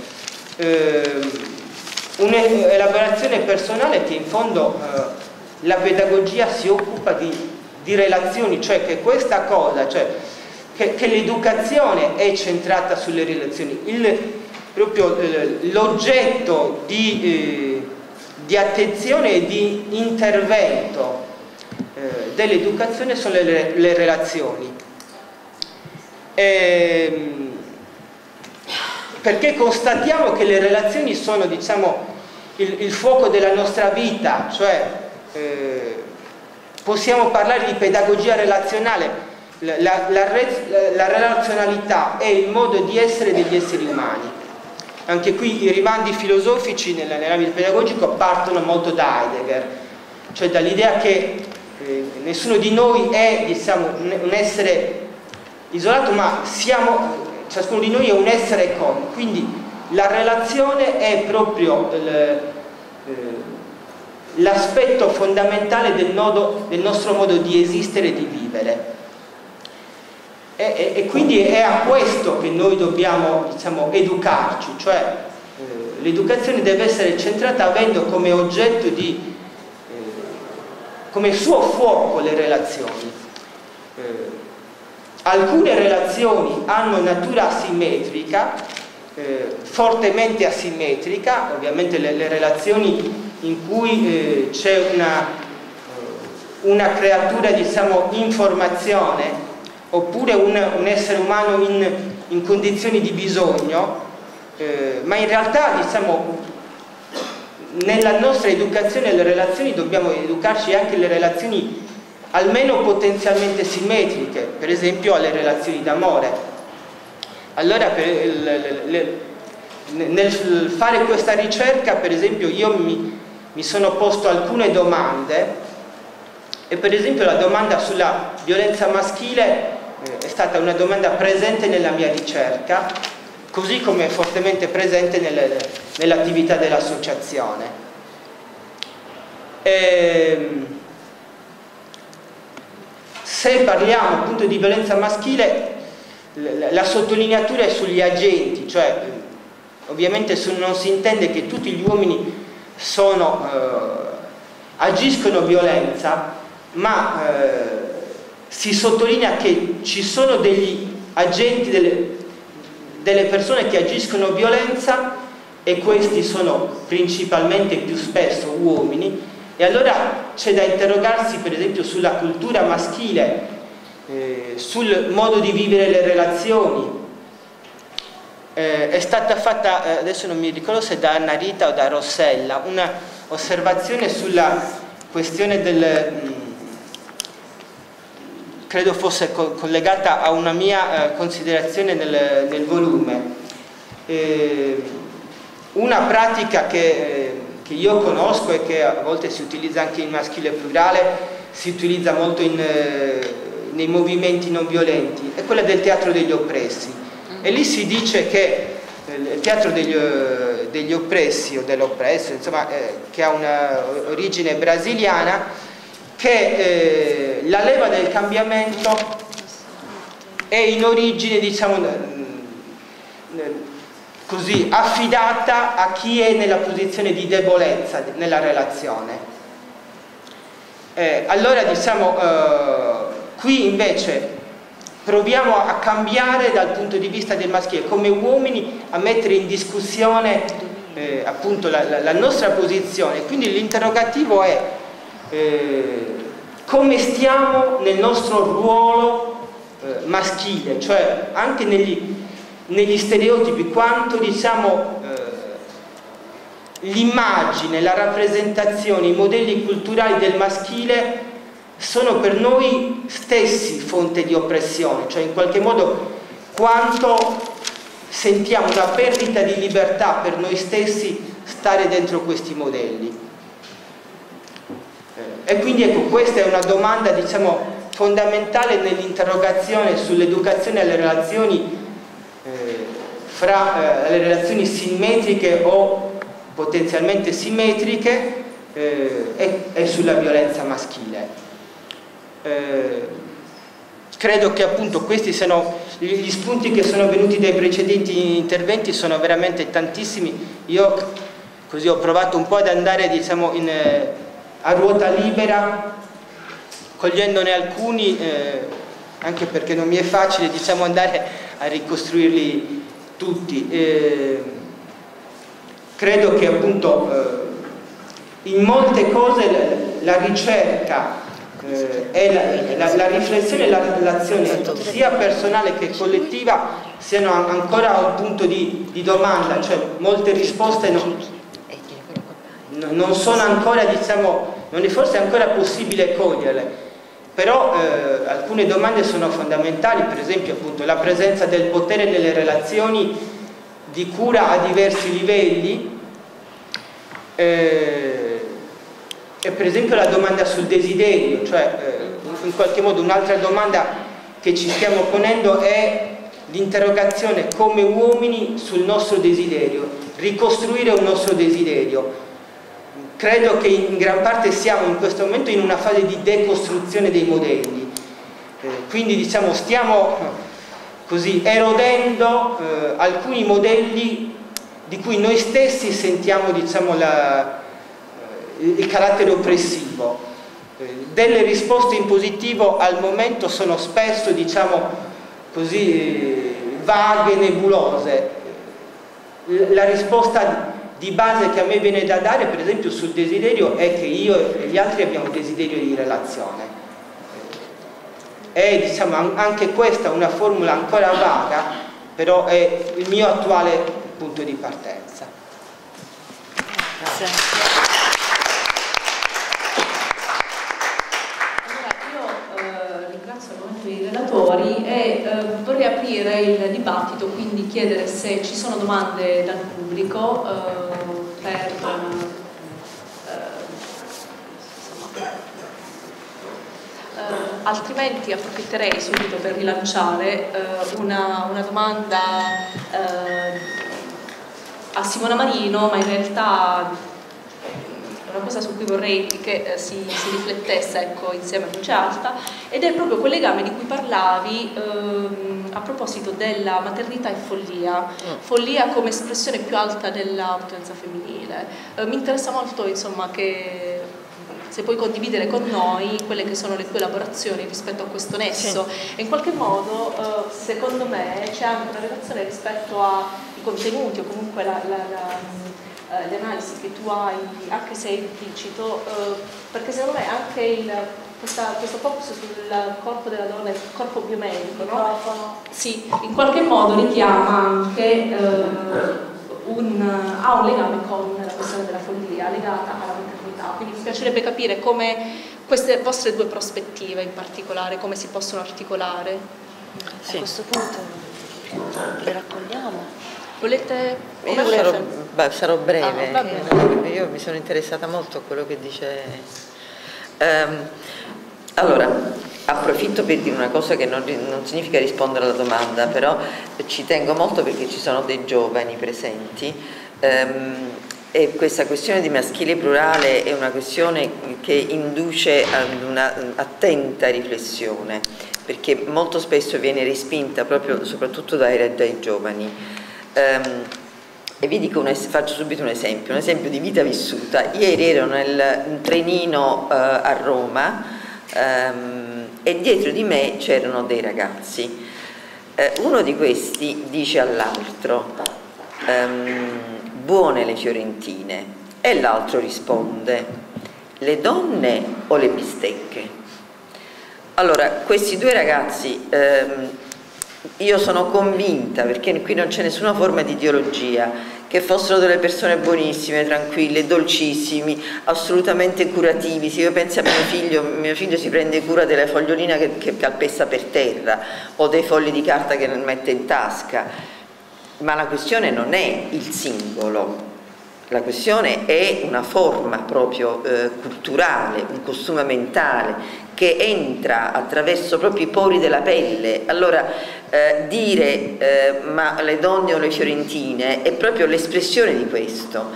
Un'elaborazione personale che in fondo la pedagogia si occupa di relazioni, cioè che questa cosa, cioè che l'educazione è centrata sulle relazioni, proprio l'oggetto di attenzione e di intervento dell'educazione sono le relazioni, perché constatiamo che le relazioni sono, diciamo, il fuoco della nostra vita, cioè possiamo parlare di pedagogia relazionale. La relazionalità è il modo di essere degli esseri umani. Anche qui i rimandi filosofici nell'ambito pedagogico partono molto da Heidegger, cioè dall'idea che nessuno di noi è, diciamo, un essere isolato, ma ciascuno di noi è un essere con. Quindi la relazione è proprio l'aspetto fondamentale del nostro modo di esistere e di vivere. E quindi è a questo che noi dobbiamo, diciamo, educarci, cioè l'educazione deve essere centrata avendo come oggetto come suo fuoco le relazioni. alcune relazioni hanno natura asimmetrica, fortemente asimmetrica, ovviamente le relazioni in cui c'è una creatura, diciamo, in formazione, oppure un essere umano in condizioni di bisogno, ma in realtà, diciamo, nella nostra educazione alle relazioni dobbiamo educarci anche alle relazioni almeno potenzialmente simmetriche, per esempio alle relazioni d'amore. Allora, nel fare questa ricerca, per esempio, io mi sono posto alcune domande, e per esempio la domanda sulla violenza maschile è stata una domanda presente nella mia ricerca, così come fortemente presente nell'attività dell'associazione. Se parliamo appunto di violenza maschile, la sottolineatura è sugli agenti, cioè ovviamente non si intende che tutti gli uomini agiscono violenza, ma si sottolinea che ci sono degli agenti, delle persone che agiscono violenza, e questi sono principalmente, più spesso, uomini. E allora c'è da interrogarsi per esempio sulla cultura maschile, sul modo di vivere le relazioni. È stata fatta, adesso non mi ricordo se da Anna Rita o da Rossella, una osservazione sulla questione credo fosse collegata a una mia considerazione nel volume. Una pratica che io conosco e che a volte si utilizza anche in maschile plurale, si utilizza molto nei movimenti non violenti, è quella del teatro degli oppressi. E lì si dice che il teatro degli oppressi o dell'oppresso, insomma, che ha un'origine brasiliana, che la leva del cambiamento è in origine, diciamo, così, affidata a chi è nella posizione di debolezza nella relazione. Allora, diciamo, qui invece proviamo a cambiare dal punto di vista del maschile, come uomini, a mettere in discussione appunto la nostra posizione. Quindi l'interrogativo è come stiamo nel nostro ruolo maschile, cioè anche negli stereotipi, quanto, diciamo, l'immagine, la rappresentazione, i modelli culturali del maschile sono per noi stessi fonte di oppressione, cioè in qualche modo quanto sentiamo una perdita di libertà per noi stessi stare dentro questi modelli. E quindi ecco, questa è una domanda, diciamo, fondamentale nell'interrogazione sull'educazione alle relazioni fra le relazioni simmetriche o potenzialmente simmetriche e sulla violenza maschile. Credo che appunto questi siano gli spunti che sono venuti dai precedenti interventi, sono veramente tantissimi. Io così ho provato un po' ad andare, diciamo, a ruota libera, cogliendone alcuni, anche perché non mi è facile, diciamo, andare a ricostruirli tutti. Credo che appunto in molte cose la ricerca e la riflessione e l'azione sia personale che collettiva siano ancora a un punto di domanda, cioè molte risposte non sono ancora, diciamo, non è forse ancora possibile coglierle, però alcune domande sono fondamentali, per esempio appunto la presenza del potere nelle relazioni di cura a diversi livelli, e per esempio la domanda sul desiderio, cioè in qualche modo un'altra domanda che ci stiamo ponendo è l'interrogazione come uomini sul nostro desiderio, ricostruire un nostro desiderio. Credo che in gran parte siamo in questo momento in una fase di decostruzione dei modelli, quindi diciamo stiamo così erodendo alcuni modelli di cui noi stessi sentiamo, diciamo, il carattere oppressivo. Delle risposte in positivo al momento sono spesso, diciamo, così vaghe, nebulose. La risposta di base che a me viene da dare, per esempio, sul desiderio è che io e gli altri abbiamo un desiderio di relazione. È, diciamo, anche questa una formula ancora vaga, però è il mio attuale punto di partenza. Grazie. I relatori e vorrei aprire il dibattito, quindi chiedere se ci sono domande dal pubblico altrimenti approfitterei subito per rilanciare una domanda a Simona Marino, ma in realtà una cosa su cui vorrei che si riflettesse, ecco, insieme a Luce Alta, ed è proprio quel legame di cui parlavi a proposito della maternità e follia, follia come espressione più alta della potenza femminile. Mi interessa molto, insomma, che se puoi condividere con noi quelle che sono le tue elaborazioni rispetto a questo nesso. Sì. E in qualche modo, secondo me, c'è anche una relazione rispetto ai contenuti o comunque le analisi che tu hai, anche se è implicito, perché secondo me anche questo focus sul corpo della donna, il corpo biomedico, no? Sì, in qualche modo richiama anche ha un legame con la questione della follia legata alla maternità. Quindi mi piacerebbe capire come queste vostre due prospettive in particolare, come si possono articolare. Sì. A questo punto le raccogliamo. Volete? Sarò breve. Va bene. Io mi sono interessata molto a quello che dice. Allora, approfitto per dire una cosa che non significa rispondere alla domanda, però ci tengo molto perché ci sono dei giovani presenti e questa questione di maschile plurale è una questione che induce ad una attenta riflessione, perché molto spesso viene respinta proprio soprattutto dai giovani. E vi dico faccio subito un esempio di vita vissuta. Ieri ero nel trenino a Roma e dietro di me c'erano dei ragazzi. Uno di questi dice all'altro buone le fiorentine, e l'altro risponde le donne o le bistecche. Allora, questi due ragazzi io sono convinta, perché qui non c'è nessuna forma di ideologia, che fossero delle persone buonissime, tranquille, dolcissimi, assolutamente curativi. Se io penso a mio figlio si prende cura della fogliolina che calpesta per terra o dei fogli di carta che mette in tasca, ma la questione non è il singolo, la questione è una forma proprio culturale, un costume mentale che entra attraverso proprio i pori della pelle. Allora dire ma le donne o le fiorentine è proprio l'espressione di questo,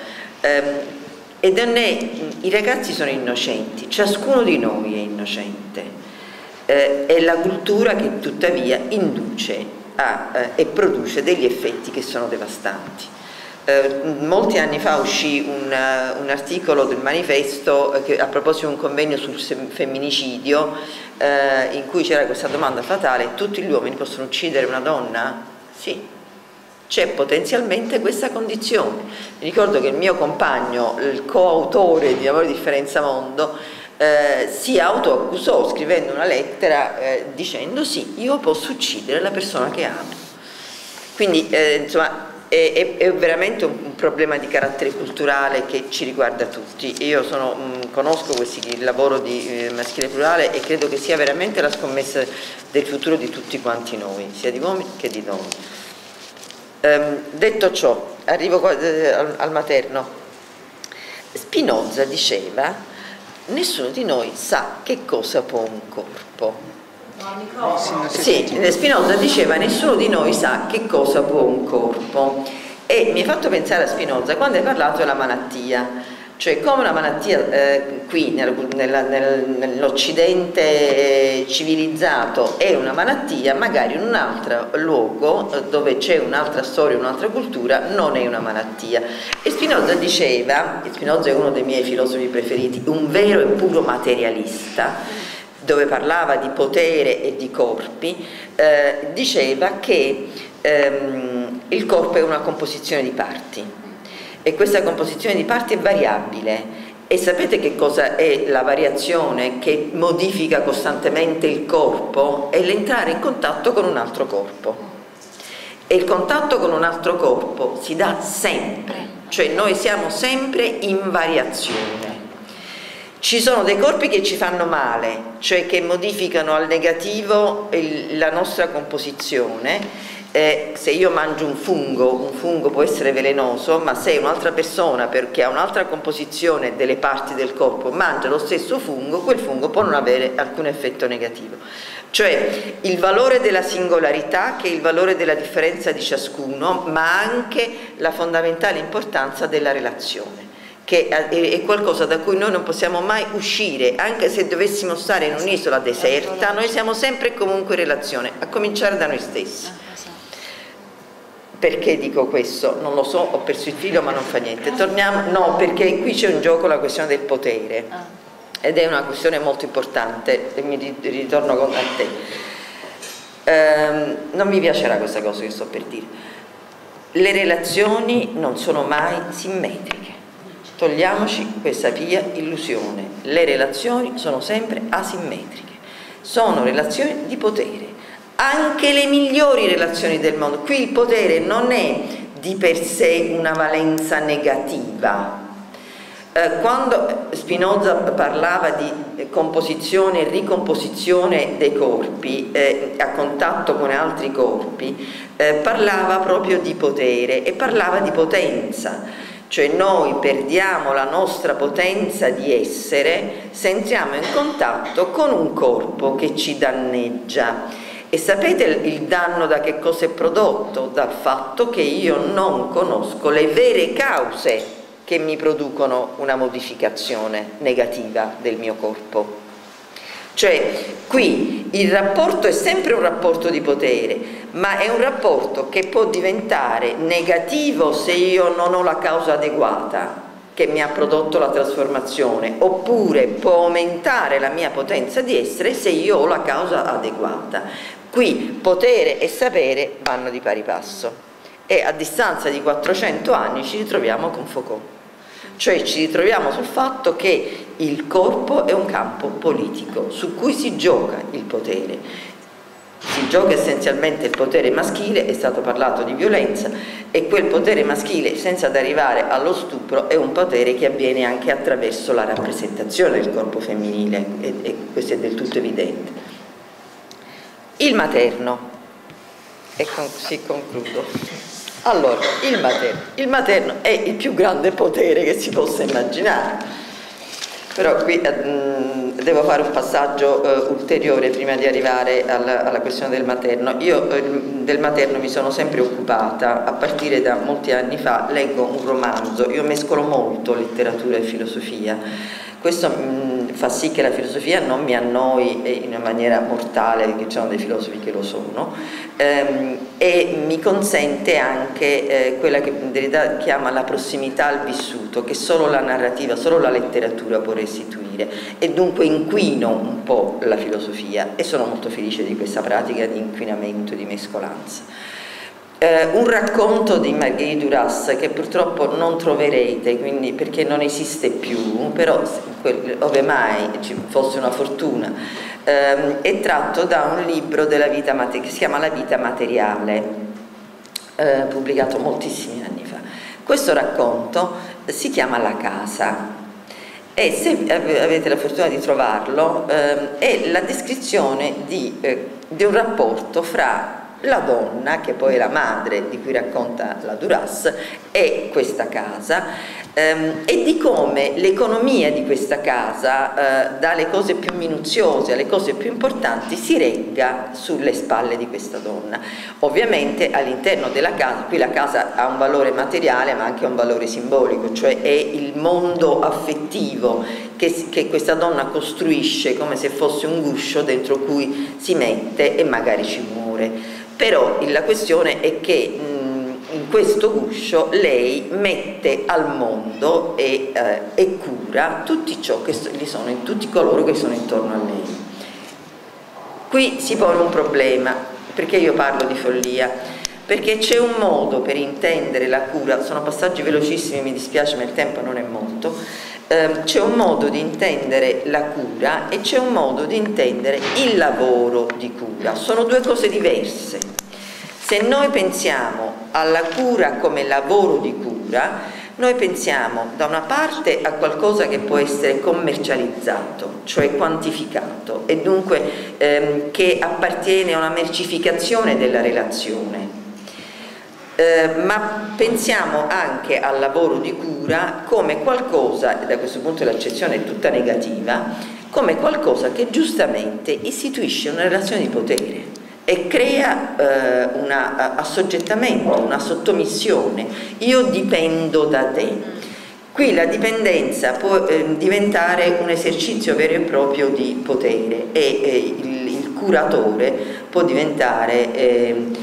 ed i ragazzi sono innocenti, ciascuno di noi è innocente, è la cultura che tuttavia induce e produce degli effetti che sono devastanti. Molti anni fa uscì un articolo del Manifesto a proposito di un convegno sul femminicidio, in cui c'era questa domanda fatale: tutti gli uomini possono uccidere una donna? Sì, c'è potenzialmente questa condizione. Mi ricordo che il mio compagno, il coautore di Amore, Differenza, Mondo, si autoaccusò scrivendo una lettera dicendo sì, io posso uccidere la persona che amo. Quindi insomma è veramente un problema di carattere culturale che ci riguarda tutti. Io conosco il lavoro di maschile plurale e credo che sia veramente la scommessa del futuro di tutti quanti noi, sia di uomini che di donne. Detto ciò, arrivo al materno. Spinoza diceva: nessuno di noi sa che cosa può un corpo. Sì, Spinoza diceva: nessuno di noi sa che cosa può un corpo, e mi ha fatto pensare a Spinoza quando hai parlato della malattia, cioè come una malattia qui nell'Occidente civilizzato è una malattia, magari in un altro luogo dove c'è un'altra storia, un'altra cultura non è una malattia. E Spinoza diceva, e Spinoza è uno dei miei filosofi preferiti, un vero e puro materialista, dove parlava di potere e di corpi, diceva che il corpo è una composizione di parti e questa composizione di parti è variabile. E sapete che cosa è la variazione che modifica costantemente il corpo? È l'entrare in contatto con un altro corpo. E il contatto con un altro corpo si dà sempre, cioè noi siamo sempre in variazione. Ci sono dei corpi che ci fanno male, cioè che modificano al negativo la nostra composizione. Se io mangio un fungo può essere velenoso, ma se un'altra persona, perché ha un'altra composizione delle parti del corpo, mangia lo stesso fungo, quel fungo può non avere alcun effetto negativo. Cioè il valore della singolarità, che è il valore della differenza di ciascuno, ma anche la fondamentale importanza della relazione, che è qualcosa da cui noi non possiamo mai uscire, anche se dovessimo stare in un'isola deserta, noi siamo sempre e comunque in relazione, a cominciare da noi stessi. Perché dico questo? Non lo so, ho perso il filo, ma non fa niente. Torniamo, no, perché qui c'è in gioco la questione del potere ed è una questione molto importante e mi ritorno a te. Non mi piacerà questa cosa che sto per dire. Le relazioni non sono mai simmetriche. Togliamoci questa pia illusione. Le relazioni sono sempre asimmetriche. Sono relazioni di potere. Anche le migliori relazioni del mondo. Qui il potere non è di per sé una valenza negativa. Quando Spinoza parlava di composizione e ricomposizione dei corpi a contatto con altri corpi, parlava proprio di potere e parlava di potenza. Cioè noi perdiamo la nostra potenza di essere se entriamo in contatto con un corpo che ci danneggia. E sapete il danno da che cosa è prodotto? Dal fatto che io non conosco le vere cause che mi producono una modificazione negativa del mio corpo. Cioè qui il rapporto è sempre un rapporto di potere, ma è un rapporto che può diventare negativo se io non ho la causa adeguata che mi ha prodotto la trasformazione, oppure può aumentare la mia potenza di essere se io ho la causa adeguata. Qui potere e sapere vanno di pari passo e a distanza di 400 anni ci ritroviamo con Foucault, cioè ci ritroviamo sul fatto che il corpo è un campo politico su cui si gioca il potere. Si gioca essenzialmente il potere maschile, è stato parlato di violenza, e quel potere maschile, senza ad arrivare allo stupro, è un potere che avviene anche attraverso la rappresentazione del corpo femminile, e questo è del tutto evidente. Il materno, e così concludo. Allora, il materno è il più grande potere che si possa immaginare. Però qui devo fare un passaggio ulteriore prima di arrivare alla questione del materno. Io del materno mi sono sempre occupata, a partire da molti anni fa leggo un romanzo, io mescolo molto letteratura e filosofia. Questo fa sì che la filosofia non mi annoi in una maniera mortale, perché ci sono dei filosofi che lo sono, e mi consente anche quella che Derrida chiama la prossimità al vissuto, che solo la narrativa, solo la letteratura può restituire, e dunque inquino un po' la filosofia e sono molto felice di questa pratica di inquinamento e di mescolanza. Un racconto di Marguerite Duras che purtroppo non troverete, quindi, perché non esiste più, però ove mai ci fosse una fortuna, è tratto da un libro della vita che si chiama La vita materiale, pubblicato moltissimi anni fa. Questo racconto si chiama La casa e se avete la fortuna di trovarlo è la descrizione di un rapporto fra la donna, che poi è la madre di cui racconta la Duras, e questa casa, e di come l'economia di questa casa, dalle cose più minuziose alle cose più importanti, si regga sulle spalle di questa donna. Ovviamente all'interno della casa, qui la casa ha un valore materiale ma anche un valore simbolico, cioè è il mondo affettivo che questa donna costruisce come se fosse un guscio dentro cui si mette e magari ci muore. Però la questione è che in questo guscio lei mette al mondo e cura tutti ciò che gli sono, tutti coloro che sono intorno a lei. Qui si pone un problema, perché io parlo di follia? Perché c'è un modo per intendere la cura, sono passaggi velocissimi, mi dispiace ma il tempo non è molto, c'è un modo di intendere la cura e c'è un modo di intendere il lavoro di cura, sono due cose diverse. Se noi pensiamo alla cura come lavoro di cura, noi pensiamo da una parte a qualcosa che può essere commercializzato, cioè quantificato, e dunque che appartiene a una mercificazione della relazione. Ma pensiamo anche al lavoro di cura come qualcosa, e da questo punto l'accezione è tutta negativa, come qualcosa che giustamente istituisce una relazione di potere e crea un assoggettamento, una sottomissione. Io dipendo da te. Qui la dipendenza può diventare un esercizio vero e proprio di potere e il curatore può diventare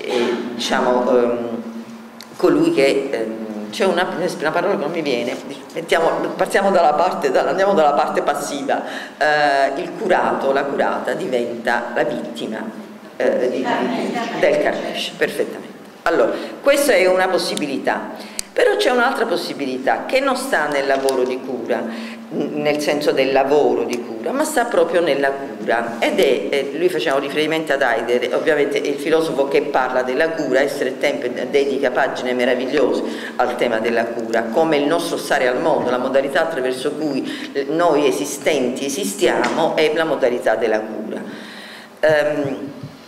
colui che c'è una parola che non mi viene, andiamo dalla parte passiva, il curato, la curata diventa la vittima del carnefice, perfettamente. Allora, questa è una possibilità, però c'è un'altra possibilità che non sta nel lavoro di cura, nel senso del lavoro di cura, ma sta proprio nella cura, ed è, lui faceva un riferimento ad Heidegger, ovviamente è il filosofo che parla della cura, Essere e Tempo dedica pagine meravigliose al tema della cura, come il nostro stare al mondo, la modalità attraverso cui noi esistenti esistiamo è la modalità della cura.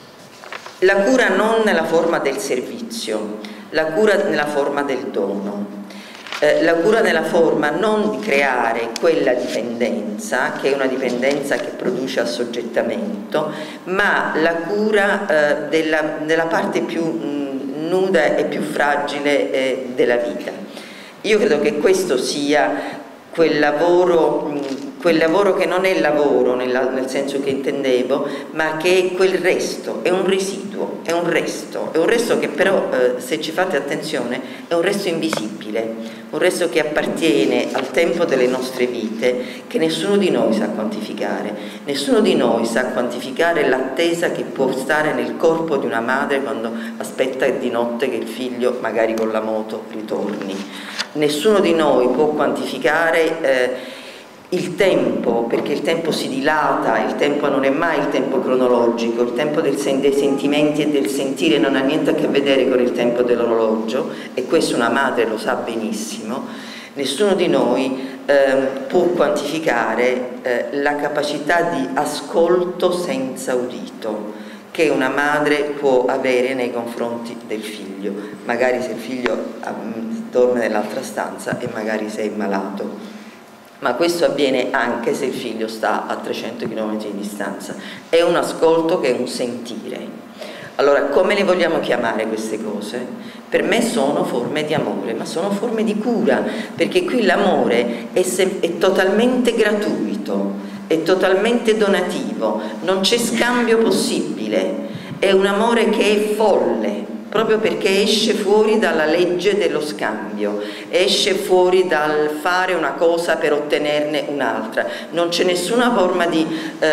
La cura non nella forma del servizio, la cura nella forma del dono, la cura nella forma non di creare quella dipendenza, che è una dipendenza che produce assoggettamento, ma la cura della parte più nuda e più fragile della vita. Io credo che questo sia quel lavoro che non è lavoro nel senso che intendevo, ma che è quel resto, è un residuo, è un resto che però, se ci fate attenzione, è un resto invisibile, un resto che appartiene al tempo delle nostre vite, che nessuno di noi sa quantificare. Nessuno di noi sa quantificare l'attesa che può stare nel corpo di una madre quando aspetta di notte che il figlio, magari con la moto, ritorni. Nessuno di noi può quantificare il tempo, perché il tempo si dilata, il tempo non è mai il tempo cronologico, il tempo dei sentimenti e del sentire non ha niente a che vedere con il tempo dell'orologio, e questo una madre lo sa benissimo. Nessuno di noi può quantificare la capacità di ascolto senza udito che una madre può avere nei confronti del figlio, magari se il figlio dorme nell'altra stanza e magari se è malato, ma questo avviene anche se il figlio sta a 300 km di distanza. È un ascolto che è un sentire. Allora, come le vogliamo chiamare queste cose? Per me sono forme di amore, ma sono forme di cura, perché qui l'amore è totalmente gratuito, è totalmente donativo, non c'è scambio possibile, è un amore che è folle, proprio perché esce fuori dalla legge dello scambio, esce fuori dal fare una cosa per ottenerne un'altra, non c'è nessuna forma di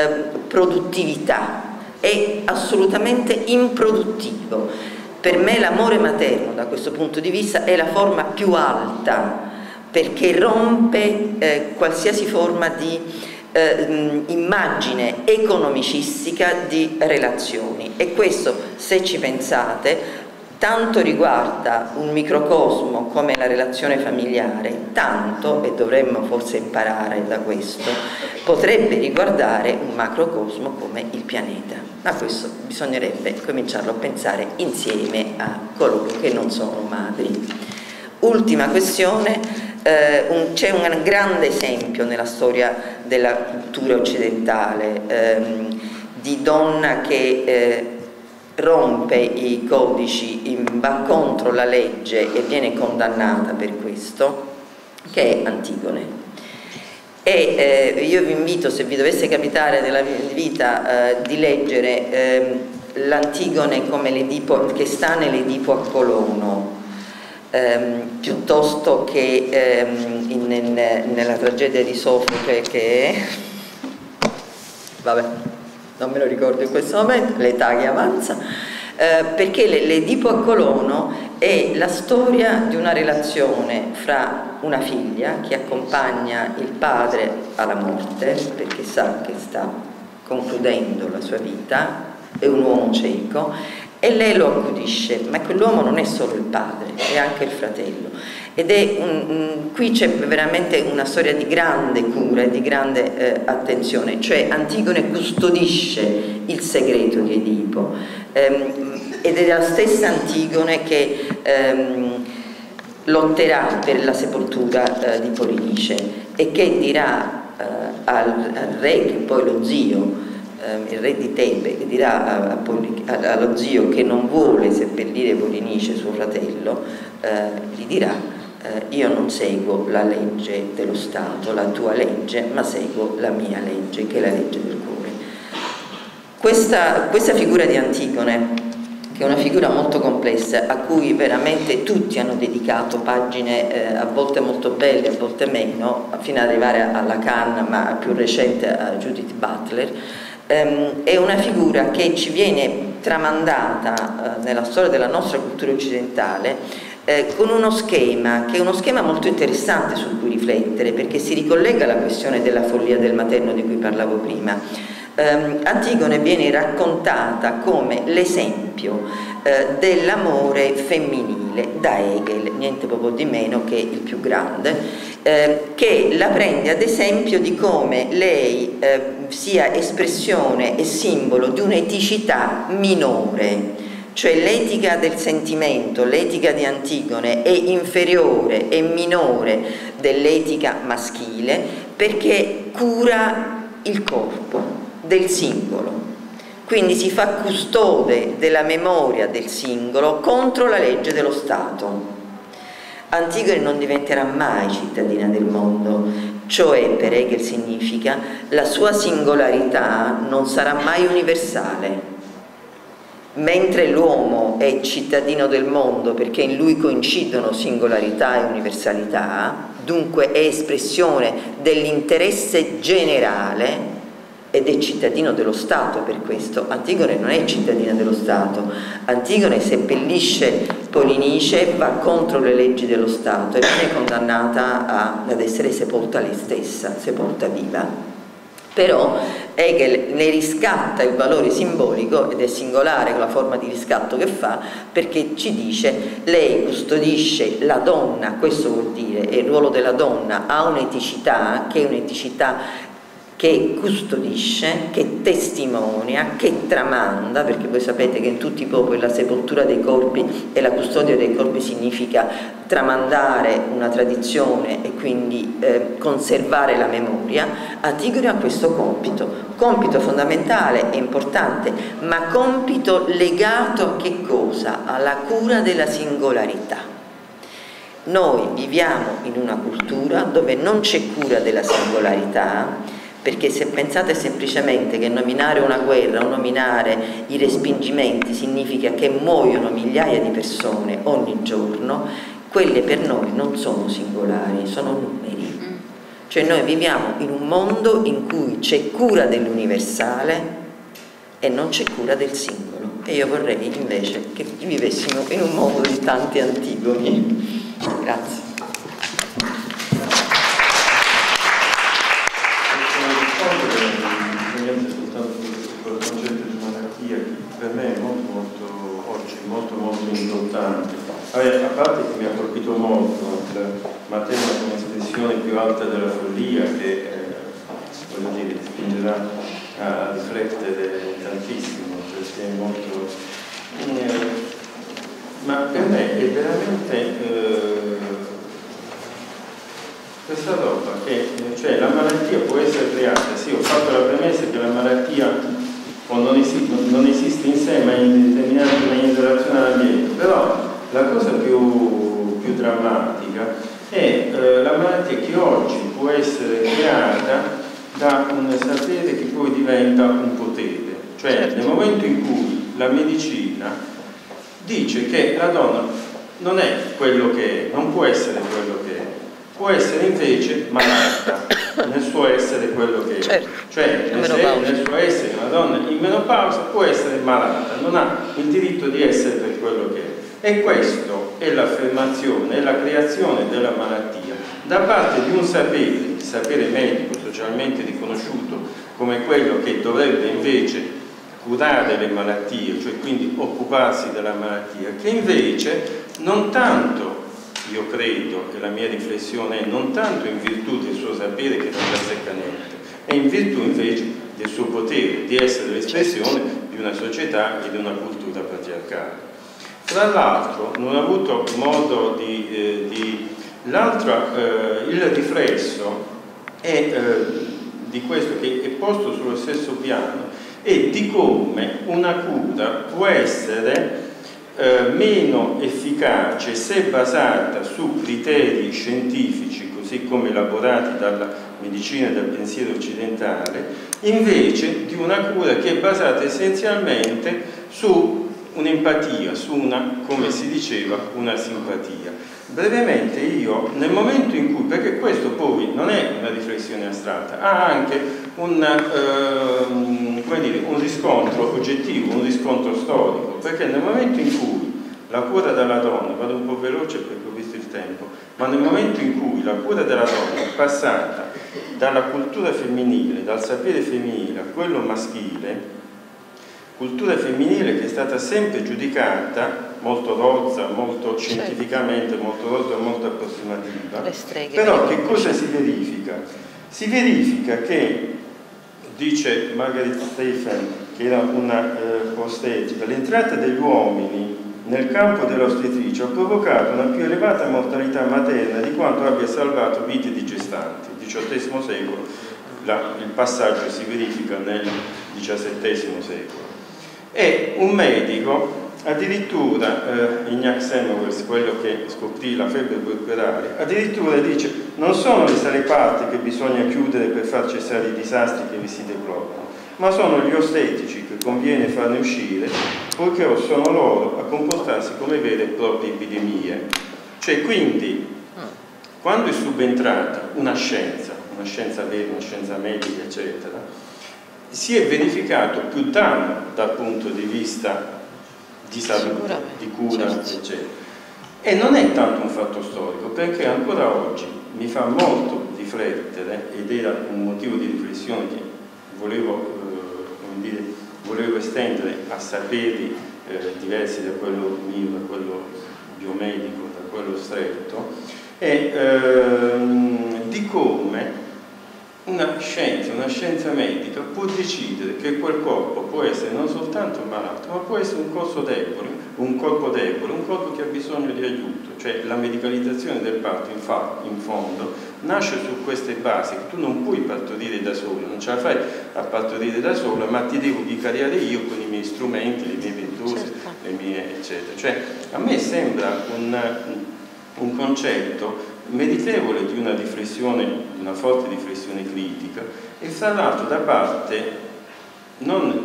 produttività, è assolutamente improduttivo. Per me l'amore materno da questo punto di vista è la forma più alta, perché rompe qualsiasi forma di immagine economicistica di relazioni, e questo, se ci pensate, tanto riguarda un microcosmo come la relazione familiare, tanto, e dovremmo forse imparare da questo, potrebbe riguardare un macrocosmo come il pianeta, ma questo bisognerebbe cominciarlo a pensare insieme a coloro che non sono madri. Ultima questione. C'è un grande esempio nella storia della cultura occidentale di donna che rompe i codici, va contro la legge e viene condannata per questo, che è Antigone. E io vi invito, se vi dovesse capitare nella vita, di leggere l'Antigone come l'Edipo che sta nell'Edipo a Colono, piuttosto che nella tragedia di Sofocle, che è, vabbè, non me lo ricordo in questo momento, l'età che avanza, perché l'Edipo a Colono è la storia di una relazione fra una figlia che accompagna il padre alla morte, perché sa che sta concludendo la sua vita, è un uomo cieco, e lei lo accudisce, ma quell'uomo non è solo il padre, è anche il fratello. Ed è qui c'è veramente una storia di grande cura e di grande attenzione, cioè Antigone custodisce il segreto di Edipo, ed è la stessa Antigone che lotterà per la sepoltura di Polinice e che dirà al re, che poi lo zio, il re di Tebe, che dirà allo zio che non vuole seppellire Polinice, suo fratello, gli dirà: io non seguo la legge dello Stato, la tua legge, ma seguo la mia legge, che è la legge del cuore. Questa figura di Antigone, che è una figura molto complessa, a cui veramente tutti hanno dedicato pagine a volte molto belle, a volte meno, fino ad arrivare alla Khan, ma più recente a Judith Butler, è una figura che ci viene tramandata nella storia della nostra cultura occidentale con uno schema che è uno schema molto interessante su cui riflettere, perché si ricollega alla questione della follia del materno di cui parlavo prima. Antigone viene raccontata come l'esempio dell'amore femminile da Hegel, niente proprio di meno che il più grande, che la prende ad esempio di come lei sia espressione e simbolo di un'eticità minore. Cioè l'etica del sentimento, l'etica di Antigone è inferiore e minore dell'etica maschile, perché cura il corpo del singolo, quindi si fa custode della memoria del singolo contro la legge dello Stato. Antigone non diventerà mai cittadina del mondo, cioè per Hegel significa la sua singolarità non sarà mai universale. Mentre l'uomo è cittadino del mondo perché in lui coincidono singolarità e universalità, dunque è espressione dell'interesse generale ed è cittadino dello Stato per questo. Antigone non è cittadina dello Stato, Antigone seppellisce Polinice, va contro le leggi dello Stato e viene condannata ad essere sepolta lei stessa, sepolta viva. Però Hegel ne riscatta il valore simbolico ed è singolare con la forma di riscatto che fa, perché ci dice: lei custodisce la donna, questo vuol dire, e il ruolo della donna ha un'eticità che è un'eticità che custodisce, che testimonia, che tramanda, perché voi sapete che in tutti i popoli la sepoltura dei corpi e la custodia dei corpi significa tramandare una tradizione e quindi conservare la memoria. Antigone ha questo compito fondamentale e importante, ma compito legato a che cosa? Alla cura della singolarità. Noi viviamo in una cultura dove non c'è cura della singolarità, perché se pensate semplicemente che nominare una guerra o nominare i respingimenti significa che muoiono migliaia di persone ogni giorno, quelle per noi non sono singolari, sono numeri. Cioè noi viviamo in un mondo in cui c'è cura dell'universale e non c'è cura del singolo, e io vorrei invece che vivessimo in un mondo di tanti Antigoni. Grazie. Per me è oggi molto importante. A parte che mi ha colpito molto la materna come espressione più alta della follia, che voglio dire, spingerà a riflettere tantissimo, perché è molto ma per me è veramente questa roba che cioè la malattia può essere creata. Sì, ho fatto la premessa che la malattia non esiste in sé, ma in determinate maniere in relazione all'ambiente. Però la cosa più drammatica è la malattia che oggi può essere creata da un sapere che poi diventa un potere. Cioè nel momento in cui la medicina dice che la donna non è quello che è, non può essere quello che è, può essere invece malata. nel suo essere quello che è. Certo. Cioè nel suo essere una donna in menopausa può essere malata, non ha il diritto di essere per quello che è. E questo è l'affermazione, è la creazione della malattia da parte di un sapere, il sapere medico socialmente riconosciuto come quello che dovrebbe invece curare le malattie, cioè quindi occuparsi della malattia, che invece non tanto, io credo, e la mia riflessione è, non tanto in virtù del suo sapere che non azzecca niente, è in virtù invece del suo potere di essere l'espressione di una società e di una cultura patriarcale. Tra l'altro non ho avuto modo il riflesso è di questo che è posto sullo stesso piano e di come una cura può essere meno efficace se basata su criteri scientifici così come elaborati dalla medicina e dal pensiero occidentale, invece di una cura che è basata essenzialmente su un'empatia, su una, come si diceva, una simpatia. Brevemente io, nel momento in cui, perché questo poi non è una riflessione astratta, ha anche un riscontro oggettivo, un riscontro storico, perché nel momento in cui la cura della donna, vado un po' veloce perché ho visto il tempo, ma nel momento in cui la cura della donna è passata dalla cultura femminile, dal sapere femminile a quello maschile, cultura femminile che è stata sempre giudicata molto rozza, molto scientificamente, molto rozza e molto approssimativa. Però che cosa si verifica? Si verifica che, dice Margaret Stephen, che era una ostetrica, l'entrata degli uomini nel campo dell'ostetricia ha provocato una più elevata mortalità materna di quanto abbia salvato vite di gestanti. XVIII secolo, il passaggio si verifica nel XVII secolo. E un medico, addirittura Ignaz Semmelweis, quello che scoprì la febbre puerperale, addirittura dice: non sono le sale parti che bisogna chiudere per far cessare i disastri che vi si deplorano, ma sono gli ostetrici che conviene farne uscire, poiché sono loro a comportarsi come vere e proprie epidemie. Cioè, quindi, quando è subentrata una scienza vera, una scienza medica, eccetera, si è verificato più danno dal punto di vista di salute, di cura, eccetera. E non è tanto un fatto storico, perché ancora oggi mi fa molto riflettere, ed era un motivo di riflessione che volevo estendere a saperi diversi da quello mio, da quello biomedico, da quello stretto, e di come una scienza medica può decidere che quel corpo può essere non soltanto malato, ma può essere un corpo debole, un corpo che ha bisogno di aiuto. Cioè la medicalizzazione del parto, in fondo, nasce su queste basi, che tu non puoi partorire da sola, non ce la fai a partorire da sola, ma ti devo vicariare io con i miei strumenti, le mie ventose, le mie eccetera. Cioè a me sembra un concetto meritevole di una riflessione, di una forte riflessione critica, e fra l'altro da parte non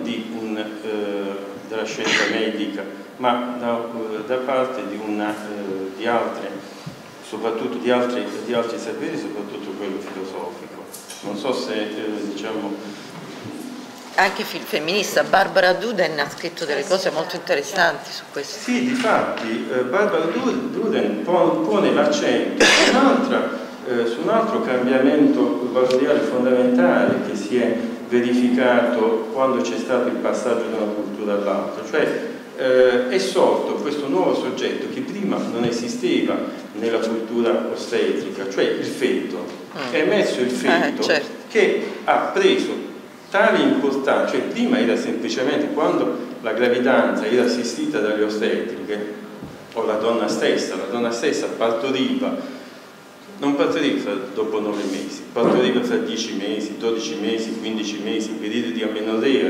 della scienza medica, ma da parte di altre, soprattutto di altri saperi, soprattutto quello filosofico. Non so se diciamo. Anche femminista, Barbara Duden ha scritto delle cose molto interessanti su questo. Sì, difatti Barbara Duden pone l'accento su un altro cambiamento valoriale fondamentale che si è verificato quando c'è stato il passaggio da una cultura all'altra, cioè è sorto questo nuovo soggetto che prima non esisteva nella cultura ostetrica, cioè il feto. È emerso il feto, certo, che ha preso tale importanza, cioè prima era semplicemente quando la gravidanza era assistita dalle ostetriche o la donna stessa partoriva, non partoriva dopo 9 mesi, partoriva fra 10 mesi, 12 mesi, 15 mesi, i periodi di amenorrea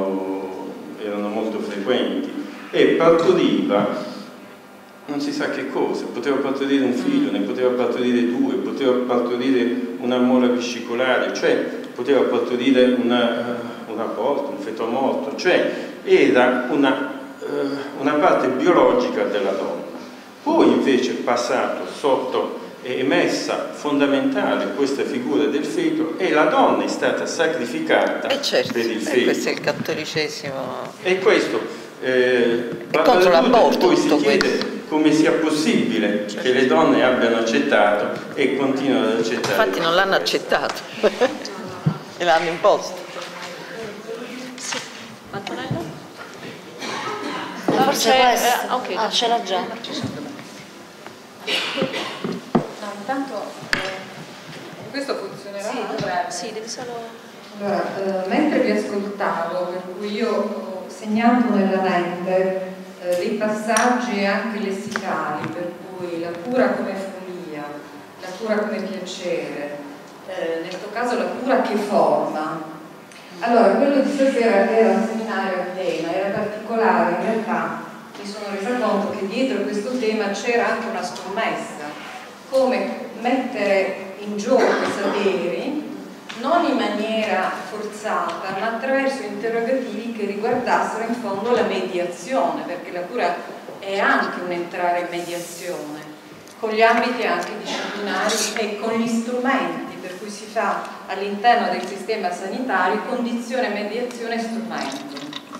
erano molto frequenti, e partoriva non si sa che cosa, poteva partorire un figlio, ne poteva partorire 2, poteva partorire una mola vescicolare, cioè poteva partorire un aborto, un feto morto, cioè era una parte biologica della donna. Poi invece è passato sotto emersa fondamentale questa figura del feto, e la donna è stata sacrificata certo, per il feto. Questo è il cattolicesimo. E questo contro l'aborto, poi si chiede come sia possibile che le donne abbiano accettato e continuano ad accettare. Infatti non l'hanno accettato e l'hanno imposto. Antonella? Forse questo. Ok, ce l'ha già. No, intanto questo funzionerà? Sì, dovrebbe. Sì, devi solo... Allora, mentre vi ascoltavo, per cui io ho segnato nella mente dei passaggi anche lessicali, per cui la cura come follia, la cura come piacere, nel tuo caso la cura che forma. Allora, quello di stasera era un seminario a tema, era particolare, in realtà mi sono resa conto che dietro questo tema c'era anche una scommessa, come mettere in gioco i saperi non in maniera forzata, ma attraverso interrogativi che riguardassero in fondo la mediazione, perché la cura è anche un entrare in mediazione, con gli ambiti anche disciplinari e con gli strumenti, per cui si fa all'interno del sistema sanitario condizione, mediazione e strumenti.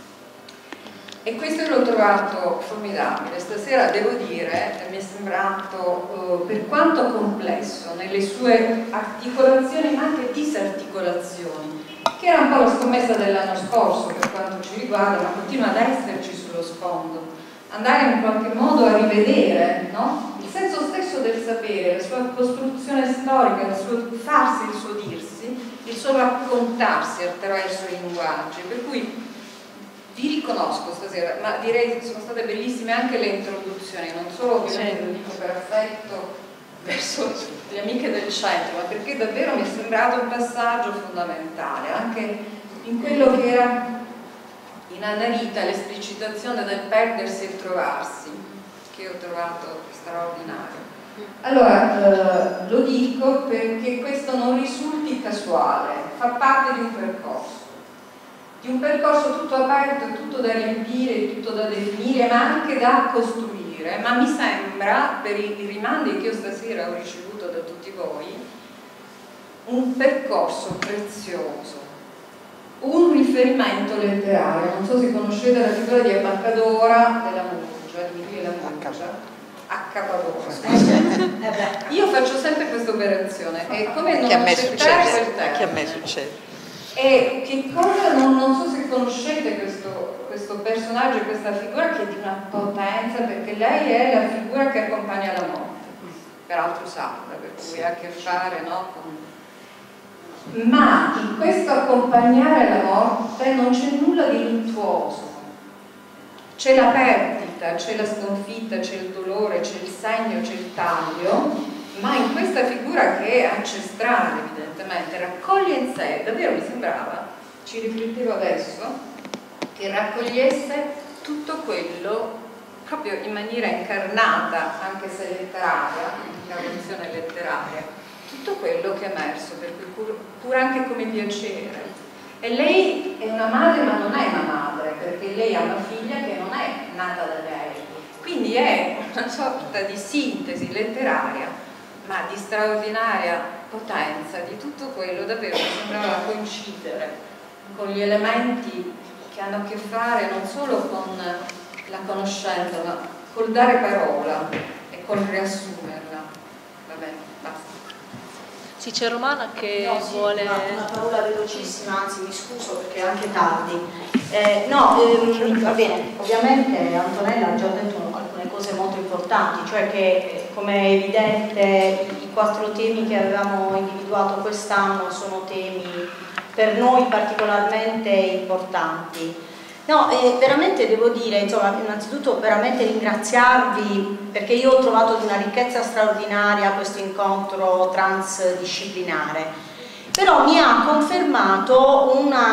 E questo l'ho trovato formidabile. Stasera devo dire, mi è sembrato, per quanto complesso nelle sue articolazioni ma anche disarticolazioni, che era un po' la scommessa dell'anno scorso per quanto ci riguarda, ma continua ad esserci sullo sfondo, andare in qualche modo a rivedere, no? Il senso stesso del sapere, la sua costruzione storica, il suo farsi, il suo dirsi, il suo raccontarsi attraverso i linguaggi, per cui vi riconosco stasera, ma direi che sono state bellissime anche le introduzioni, non solo ovviamente lo dico per affetto verso le amiche del centro, ma perché davvero mi è sembrato un passaggio fondamentale, anche in quello che era inanarita l'esplicitazione del perdersi e trovarsi, che ho trovato straordinario. Allora, lo dico perché questo non risulti casuale, fa parte di un percorso tutto aperto, tutto da riempire, tutto da definire, ma anche da costruire. Ma mi sembra, per i rimandi che io stasera ho ricevuto da tutti voi, un percorso prezioso, un riferimento letterario. Non so se conoscete la figura di Abbacadora della Murgia, di Michela Murgia. Accapadora. Io faccio sempre questa operazione, è come non accettare quel termine. Che a me succede. E che cosa, non so se conoscete questo personaggio e questa figura che è di una potenza, perché lei è la figura che accompagna la morte, peraltro sarda, per cui ha a che fare, no, con... Ma in questo accompagnare la morte non c'è nulla di luttuoso, c'è la perdita, c'è la sconfitta, c'è il dolore, c'è il segno, c'è il taglio, ma in questa figura che è ancestrale evidentemente, raccoglie in sé, davvero mi sembrava, ci riflettevo adesso, che raccogliesse tutto quello proprio in maniera incarnata, anche se letteraria, in traduzione letteraria, tutto quello che è emerso, per cui pur anche come piacere. E lei è una madre, ma non è una madre, perché lei ha una figlia che non è nata da lei, quindi è una sorta di sintesi letteraria, ma di straordinaria potenza, di tutto quello davvero mi sembrava coincidere con gli elementi che hanno a che fare non solo con la conoscenza, ma col dare parola e col riassumerla. Va bene, basta. Sì, c'è Romana che vuole... Una parola velocissima, anzi mi scuso perché è anche tardi. Va bene, ovviamente Antonella ha già detto alcune cose molto importanti, cioè che come è evidente i 4 temi che avevamo individuato quest'anno sono temi per noi particolarmente importanti. No, veramente devo dire, insomma, innanzitutto veramente ringraziarvi perché io ho trovato di una ricchezza straordinaria questo incontro transdisciplinare, però mi ha confermato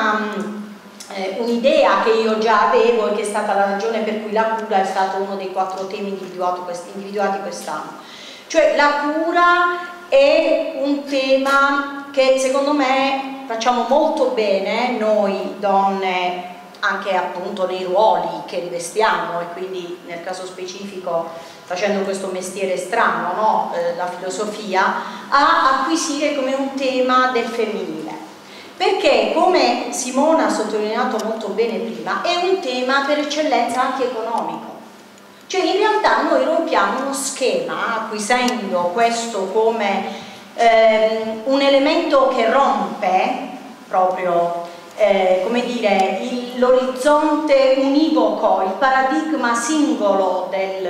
un'idea che io già avevo e che è stata la ragione per cui la cura è stato uno dei 4 temi individuati quest'anno. Cioè la cura è un tema che secondo me facciamo molto bene noi donne anche appunto nei ruoli che rivestiamo, e quindi nel caso specifico facendo questo mestiere strano, no? La filosofia, a acquisire come un tema del femminile, perché come Simona ha sottolineato molto bene prima è un tema per eccellenza anche economico. Cioè in realtà noi rompiamo uno schema acquisendo questo come un elemento che rompe proprio come dire l'orizzonte univoco, il paradigma singolo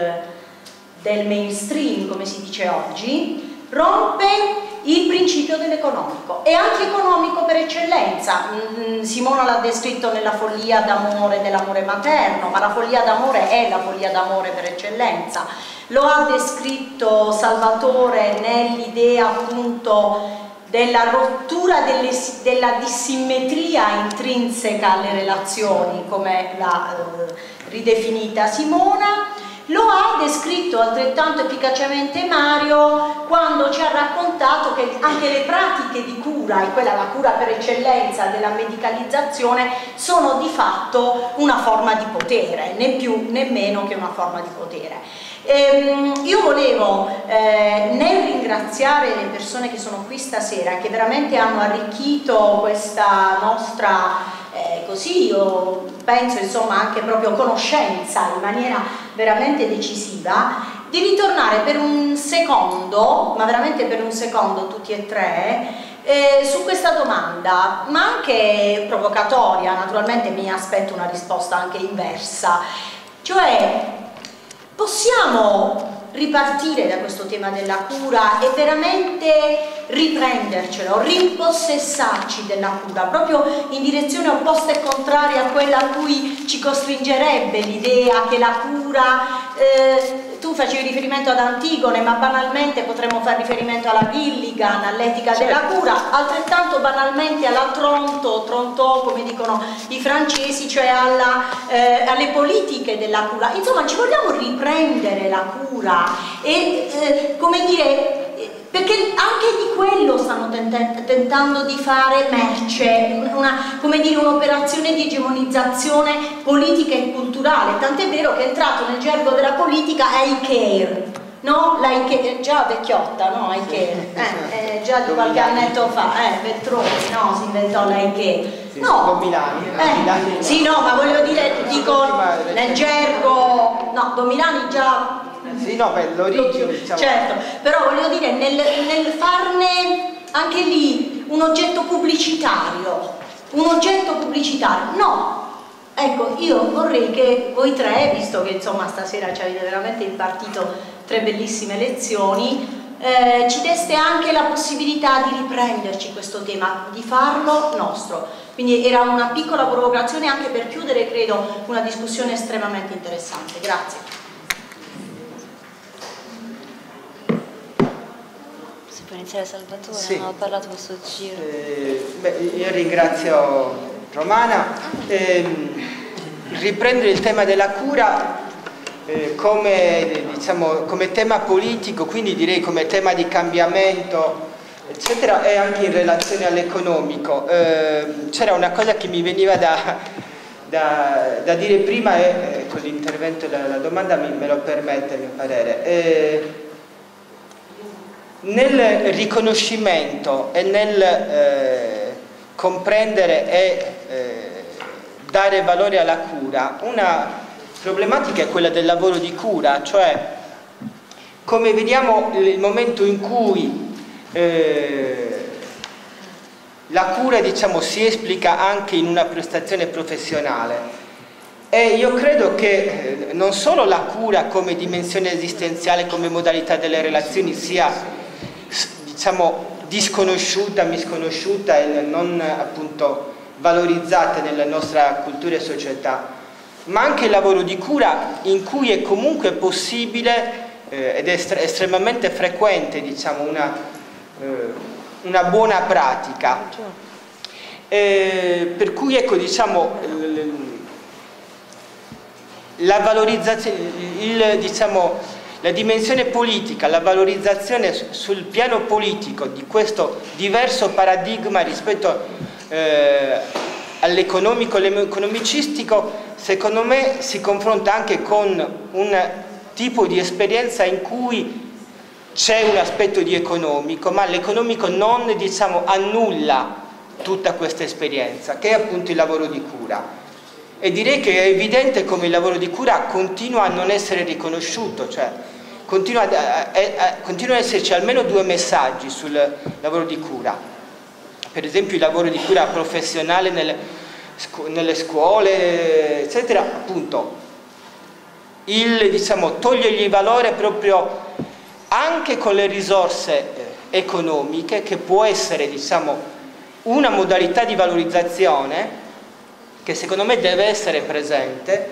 del mainstream, come si dice oggi, rompe il principio dell'economico, e anche economico per eccellenza. Simona l'ha descritto nella follia d'amore dell'amore materno, ma la follia d'amore è la follia d'amore per eccellenza. Lo ha descritto Salvatore nell'idea appunto della rottura della dissimmetria intrinseca alle relazioni, come l'ha ridefinita Simona. Lo ha descritto altrettanto efficacemente Mario quando ci ha raccontato che anche le pratiche di cura, e quella la cura per eccellenza della medicalizzazione, sono di fatto una forma di potere, né più né meno che una forma di potere. Io volevo nel ringraziare le persone che sono qui stasera, che veramente hanno arricchito questa nostra così io penso insomma anche proprio conoscenza in maniera veramente decisiva, di ritornare per un secondo, ma veramente per un secondo tutti e tre, su questa domanda, ma anche provocatoria. Naturalmente mi aspetto una risposta anche inversa, cioè possiamo ripartire da questo tema della cura e veramente riprendercelo, rimpossessarci della cura, proprio in direzione opposta e contraria a quella a cui ci costringerebbe l'idea che la cura, tu facevi riferimento ad Antigone, ma banalmente potremmo fare riferimento alla Gilligan, all'etica della cura, altrettanto banalmente alla Tronto, come dicono i francesi, cioè alle politiche della cura. Insomma, ci vogliamo riprendere la cura e come dire, perché anche di quello stanno tentando di fare merce, come dire, un'operazione di egemonizzazione politica e culturale, tant'è vero che è entrato nel gergo della politica I-Care, no? Già vecchiotta, no? I-Care, già di qualche annetto fa, Veltroni, no? Si inventò l'I-Care. No, Milani. Sì, no, ma voglio dire, dico nel gergo, no, Domilani già. Sì, no, beh, l'origine, diciamo. Certo, però voglio dire, nel farne anche lì un oggetto pubblicitario, no. Ecco, io vorrei che voi tre, visto che insomma stasera ci avete veramente impartito 3 bellissime lezioni, ci deste anche la possibilità di riprenderci questo tema, di farlo nostro. Quindi era una piccola provocazione anche per chiudere, credo, una discussione estremamente interessante. Grazie. Può iniziare Salvatore, sì. Non ho parlato questo giro. Io ringrazio Romana. Riprendere il tema della cura come tema politico, quindi direi come tema di cambiamento, eccetera, e anche in relazione all'economico. C'era una cosa che mi veniva da dire prima, e con l'intervento e la domanda me lo permette, a mio parere. Nel riconoscimento e nel comprendere e dare valore alla cura, una problematica è quella del lavoro di cura, cioè come vediamo il momento in cui la cura, diciamo, si esplica anche in una prestazione professionale. E io credo che non solo la cura come dimensione esistenziale, come modalità delle relazioni sia, diciamo, disconosciuta, misconosciuta e non appunto valorizzata nella nostra cultura e società, ma anche il lavoro di cura in cui è comunque possibile ed è estremamente frequente, diciamo, una buona pratica. Per cui ecco, diciamo, la valorizzazione, diciamo, la dimensione politica, la valorizzazione sul piano politico di questo diverso paradigma rispetto all'economico, l'economicistico, secondo me si confronta anche con un tipo di esperienza in cui c'è un aspetto di economico, ma l'economico non, diciamo, annulla tutta questa esperienza, che è appunto il lavoro di cura. E direi che è evidente come il lavoro di cura continua a non essere riconosciuto, cioè continua ad esserci almeno due messaggi sul lavoro di cura. Per esempio il lavoro di cura professionale nelle scuole, eccetera, appunto, diciamo, togliergli valore proprio anche con le risorse economiche, che può essere, diciamo, una modalità di valorizzazione che secondo me deve essere presente.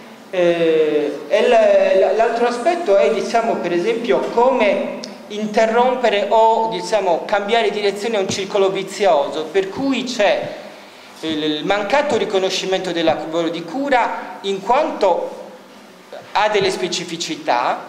L'altro aspetto è, diciamo, per esempio, come interrompere o, diciamo, cambiare direzione a un circolo vizioso, per cui c'è il mancato riconoscimento del lavoro di cura in quanto ha delle specificità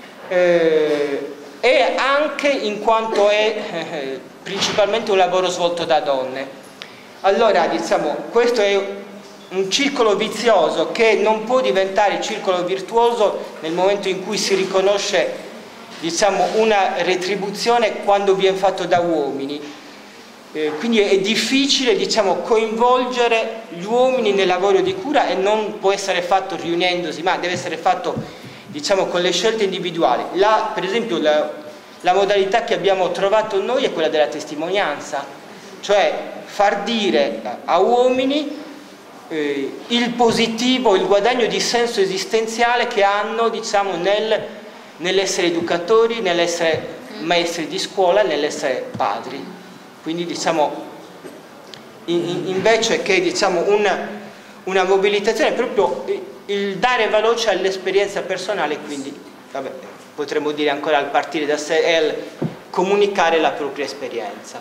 e anche in quanto è principalmente un lavoro svolto da donne. Allora, diciamo, questo è un circolo vizioso che non può diventare circolo virtuoso nel momento in cui si riconosce, diciamo, una retribuzione quando viene fatto da uomini. Quindi è difficile, diciamo, coinvolgere gli uomini nel lavoro di cura, e non può essere fatto riunendosi, ma deve essere fatto, diciamo, con le scelte individuali. Per esempio la modalità che abbiamo trovato noi è quella della testimonianza, cioè far dire a uomini il positivo, il guadagno di senso esistenziale che hanno, diciamo, nell'essere educatori, nell'essere maestri di scuola, nell'essere padri. Quindi, diciamo, invece che, diciamo, una mobilitazione, proprio il dare voce all'esperienza personale, quindi vabbè, potremmo dire ancora al partire da sé e al comunicare la propria esperienza.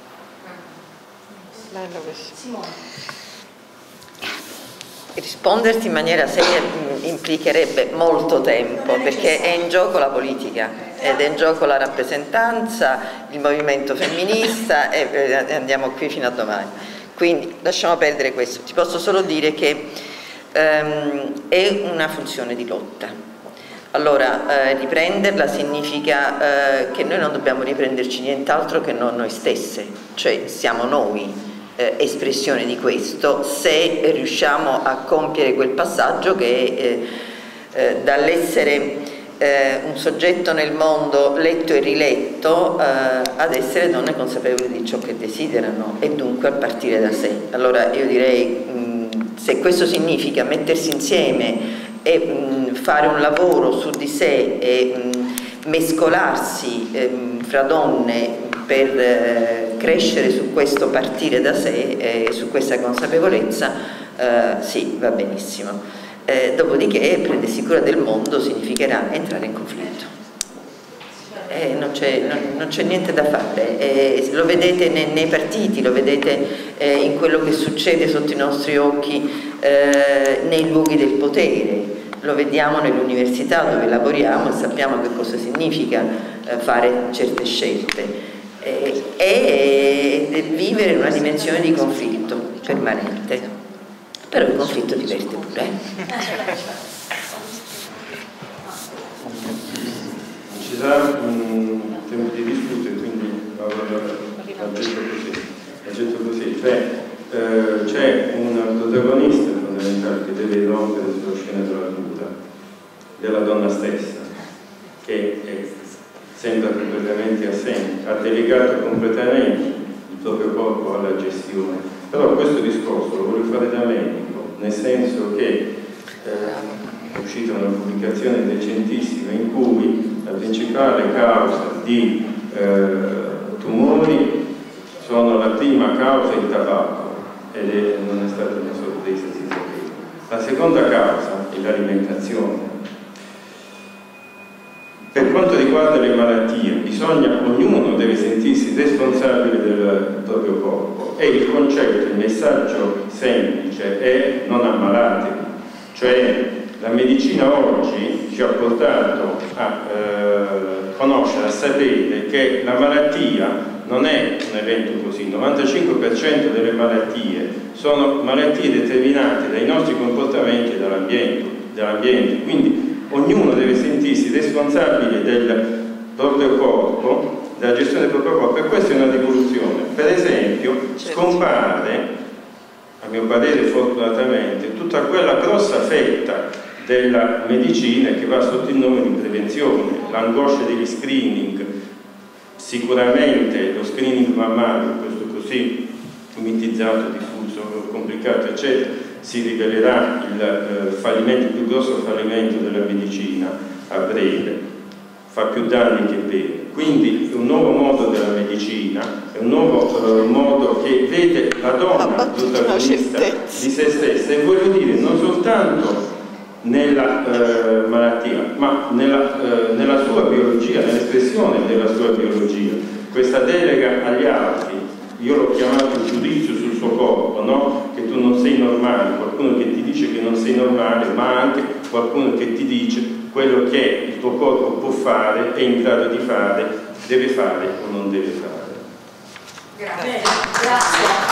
Simone. Risponderti in maniera seria implicherebbe molto tempo, perché è in gioco la politica ed è in gioco la rappresentanza, il movimento femminista, e andiamo qui fino a domani. Quindi lasciamo perdere questo. Ti posso solo dire che è una funzione di lotta. Allora, riprenderla significa che noi non dobbiamo riprenderci nient'altro che non noi stesse, cioè siamo noi espressione di questo, se riusciamo a compiere quel passaggio che dall'essere un soggetto nel mondo letto e riletto ad essere donne consapevoli di ciò che desiderano, e dunque a partire da sé. Allora io direi, se questo significa mettersi insieme e fare un lavoro su di sé e mescolarsi fra donne per crescere su questo partire da sé, su questa consapevolezza, sì, va benissimo. Dopodiché prendersi cura del mondo significherà entrare in conflitto. Non c'è niente da fare, lo vedete nei partiti, lo vedete in quello che succede sotto i nostri occhi nei luoghi del potere, lo vediamo nell'università dove lavoriamo e sappiamo che cosa significa fare certe scelte. E vivere in una dimensione di conflitto permanente, però il conflitto diverte pure. Ci sarà un tempo di discutere, quindi l'accetto così, cioè c'è un protagonista fondamentale che deve rompere sulla scena della donna stessa, che sembra completamente assente, ha delegato completamente il proprio corpo alla gestione. Però questo discorso lo voglio fare da medico, nel senso che è uscita una pubblicazione recentissima in cui la principale causa di tumori sono la prima causa il tabacco, ed non è stata una sorpresa, si sapeva. La seconda causa è l'alimentazione. Per quanto riguarda le malattie, ognuno deve sentirsi responsabile del proprio corpo, e il concetto, il messaggio semplice è: non ammalatevi. Cioè la medicina oggi ci ha portato a conoscere, a sapere che la malattia non è un evento così. Il 95% delle malattie sono malattie determinate dai nostri comportamenti e dall'ambiente, quindi ognuno deve sentirsi responsabile del proprio corpo, della gestione del proprio corpo, e questa è una rivoluzione. Per esempio, scompare, a mio parere fortunatamente, tutta quella grossa fetta della medicina che va sotto il nome di prevenzione, l'angoscia degli screening, sicuramente lo screening mammario, questo così mitizzato, diffuso, complicato, eccetera, si rivelerà il fallimento, il più grosso fallimento della medicina a breve, fa più danni che bene. Quindi è un nuovo modo della medicina, è un nuovo modo che vede la donna protagonista di se stessa, e voglio dire non soltanto nella malattia, ma nella sua biologia, nell'espressione della sua biologia. Questa delega agli altri, io l'ho chiamato il giudizio sul suo corpo, no? Che tu non sei normale, qualcuno che ti dice che non sei normale, ma anche qualcuno che ti dice quello che il tuo corpo può fare, è in grado di fare, deve fare o non deve fare. Grazie. Grazie.